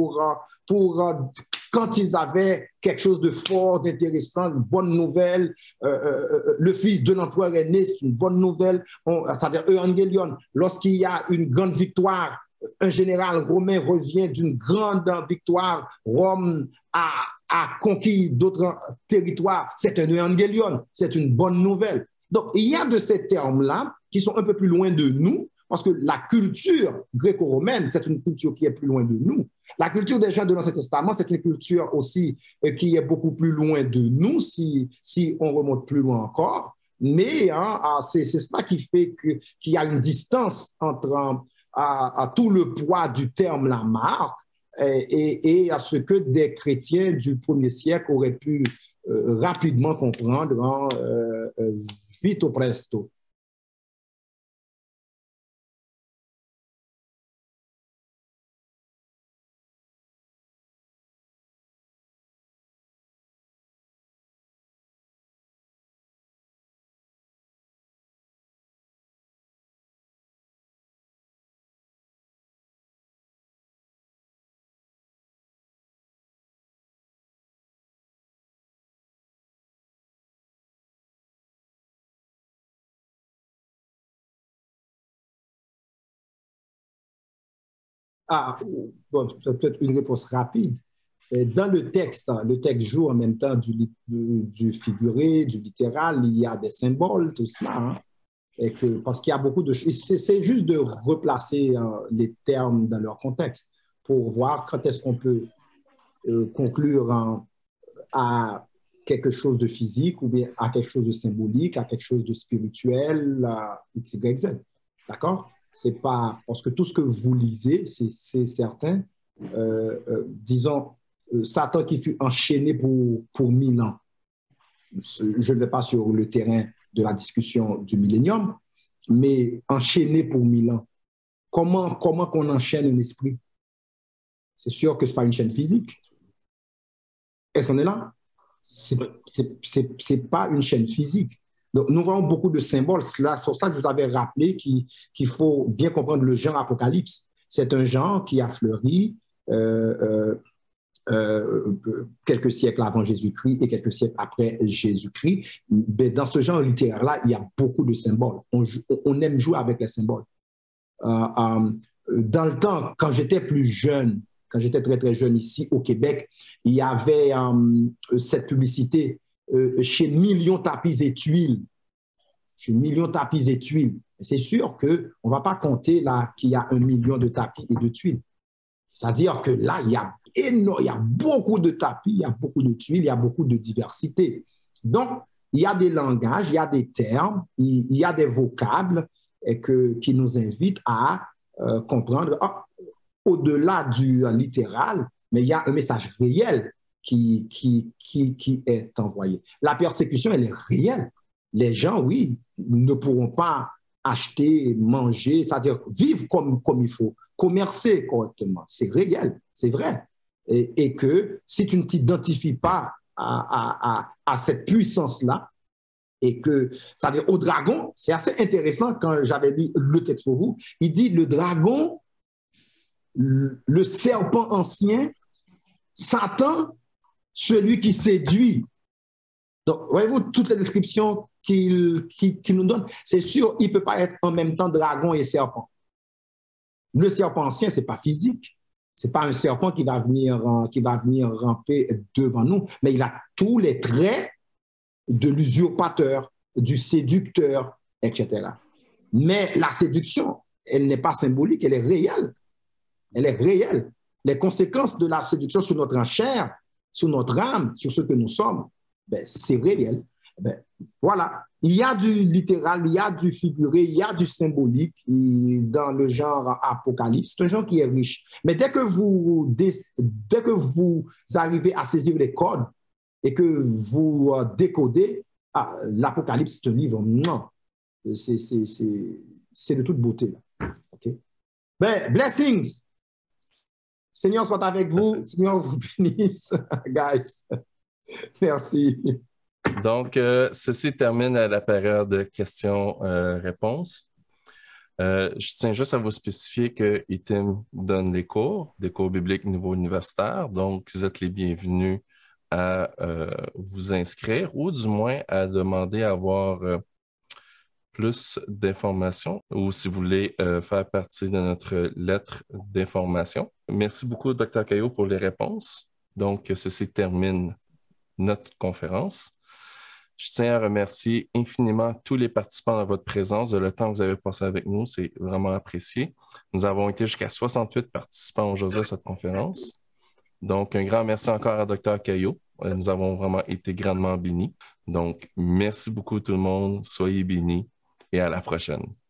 quand ils avaient quelque chose de fort, d'intéressant, une bonne nouvelle, le fils de l'empereur est né, c'est une bonne nouvelle, c'est-à-dire évangélion. Lorsqu'il y a une grande victoire, un général romain revient d'une grande victoire, Rome a conquis d'autres territoires, c'est un évangélion, c'est une bonne nouvelle. Donc, il y a de ces termes-là qui sont un peu plus loin de nous, parce que la culture gréco-romaine, c'est une culture qui est plus loin de nous. La culture des gens de l'Ancien Testament, c'est une culture aussi qui est beaucoup plus loin de nous, si on remonte plus loin encore. Mais c'est ça qui fait qu'il y a une distance entre tout le poids du terme la marque et à ce que des chrétiens du 1er siècle auraient pu rapidement comprendre vite presto. Bon, peut-être une réponse rapide. Dans le texte joue en même temps du figuré, du littéral, il y a des symboles, tout cela. Parce qu'il y a beaucoup de choses. C'est juste de replacer les termes dans leur contexte pour voir quand est-ce qu'on peut conclure à quelque chose de physique ou bien à quelque chose de symbolique, à quelque chose de spirituel, X, Y, Z. D'accord? C'est pas parce que tout ce que vous lisez, c'est certain. Disons, Satan qui fut enchaîné pour 1000 ans. Je ne vais pas sur le terrain de la discussion du millénium, mais enchaîné pour 1000 ans. Comment qu'on enchaîne un esprit? C'est sûr que ce n'est pas une chaîne physique. Est-ce qu'on est là? C'est pas une chaîne physique. Donc, nous voyons beaucoup de symboles. C'est pour ça que je vous avais rappelé qu'il faut bien comprendre le genre Apocalypse. C'est un genre qui a fleuri quelques siècles avant Jésus-Christ et quelques siècles après Jésus-Christ. Mais dans ce genre littéraire-là, il y a beaucoup de symboles. On aime jouer avec les symboles. Dans le temps, quand j'étais plus jeune, quand j'étais très, très jeune ici au Québec, il y avait cette publicité chez Millions Tapis et Tuiles. Chez Millions Tapis et Tuiles. C'est sûr qu'on ne va pas compter là qu'il y a 1 million de tapis et de tuiles. C'est-à-dire que là, il y a beaucoup de tapis, il y a beaucoup de tuiles, il y a beaucoup de diversité. Donc, il y a des langages, il y a des termes, il y a des vocables qui nous invitent à comprendre au-delà du littéral, mais il y a un message réel qui est envoyé. La persécution, elle est réelle. Les gens, oui, ne pourront pas acheter, manger, c'est-à-dire vivre comme il faut, commercer correctement. C'est réel, c'est vrai. Et que si tu ne t'identifies pas à cette puissance-là, et que, c'est-à-dire au dragon, c'est assez intéressant quand j'avais lu le texte pour vous, il dit le dragon, le serpent ancien, Satan, celui qui séduit. Donc, voyez-vous, toutes les descriptions qu'il nous donne. C'est sûr, il ne peut pas être en même temps dragon et serpent. Le serpent ancien, ce n'est pas physique. Ce n'est pas un serpent qui va venir ramper devant nous, mais il a tous les traits de l'usurpateur, du séducteur, etc. Mais la séduction, elle n'est pas symbolique, elle est réelle. Elle est réelle. Les conséquences de la séduction sur notre chair, sur notre âme, sur ce que nous sommes, ben, c'est réel. Ben, voilà. Il y a du littéral, il y a du figuré, il y a du symbolique dans le genre apocalypse. C'est un genre qui est riche. Mais dès que vous arrivez à saisir les codes et que vous décodez, l'Apocalypse, c'est un livre, non, c'est de toute beauté. Là. Okay? Ben, blessings! Seigneur soit avec vous. Seigneur vous bénisse, guys. Merci. Donc, ceci termine la période de questions-réponses. Je tiens juste à vous spécifier que ITIM donne des cours bibliques niveau universitaire. Donc, vous êtes les bienvenus à vous inscrire ou du moins à demander à avoir plus d'informations ou si vous voulez faire partie de notre lettre d'information. Merci beaucoup, Dr. Caillot, pour les réponses. Donc, ceci termine notre conférence. Je tiens à remercier infiniment tous les participants de votre présence, de le temps que vous avez passé avec nous. C'est vraiment apprécié. Nous avons été jusqu'à 68 participants aujourd'hui à cette conférence. Donc, un grand merci encore à Dr. Caillot. Nous avons vraiment été grandement bénis. Donc, merci beaucoup tout le monde. Soyez bénis et à la prochaine.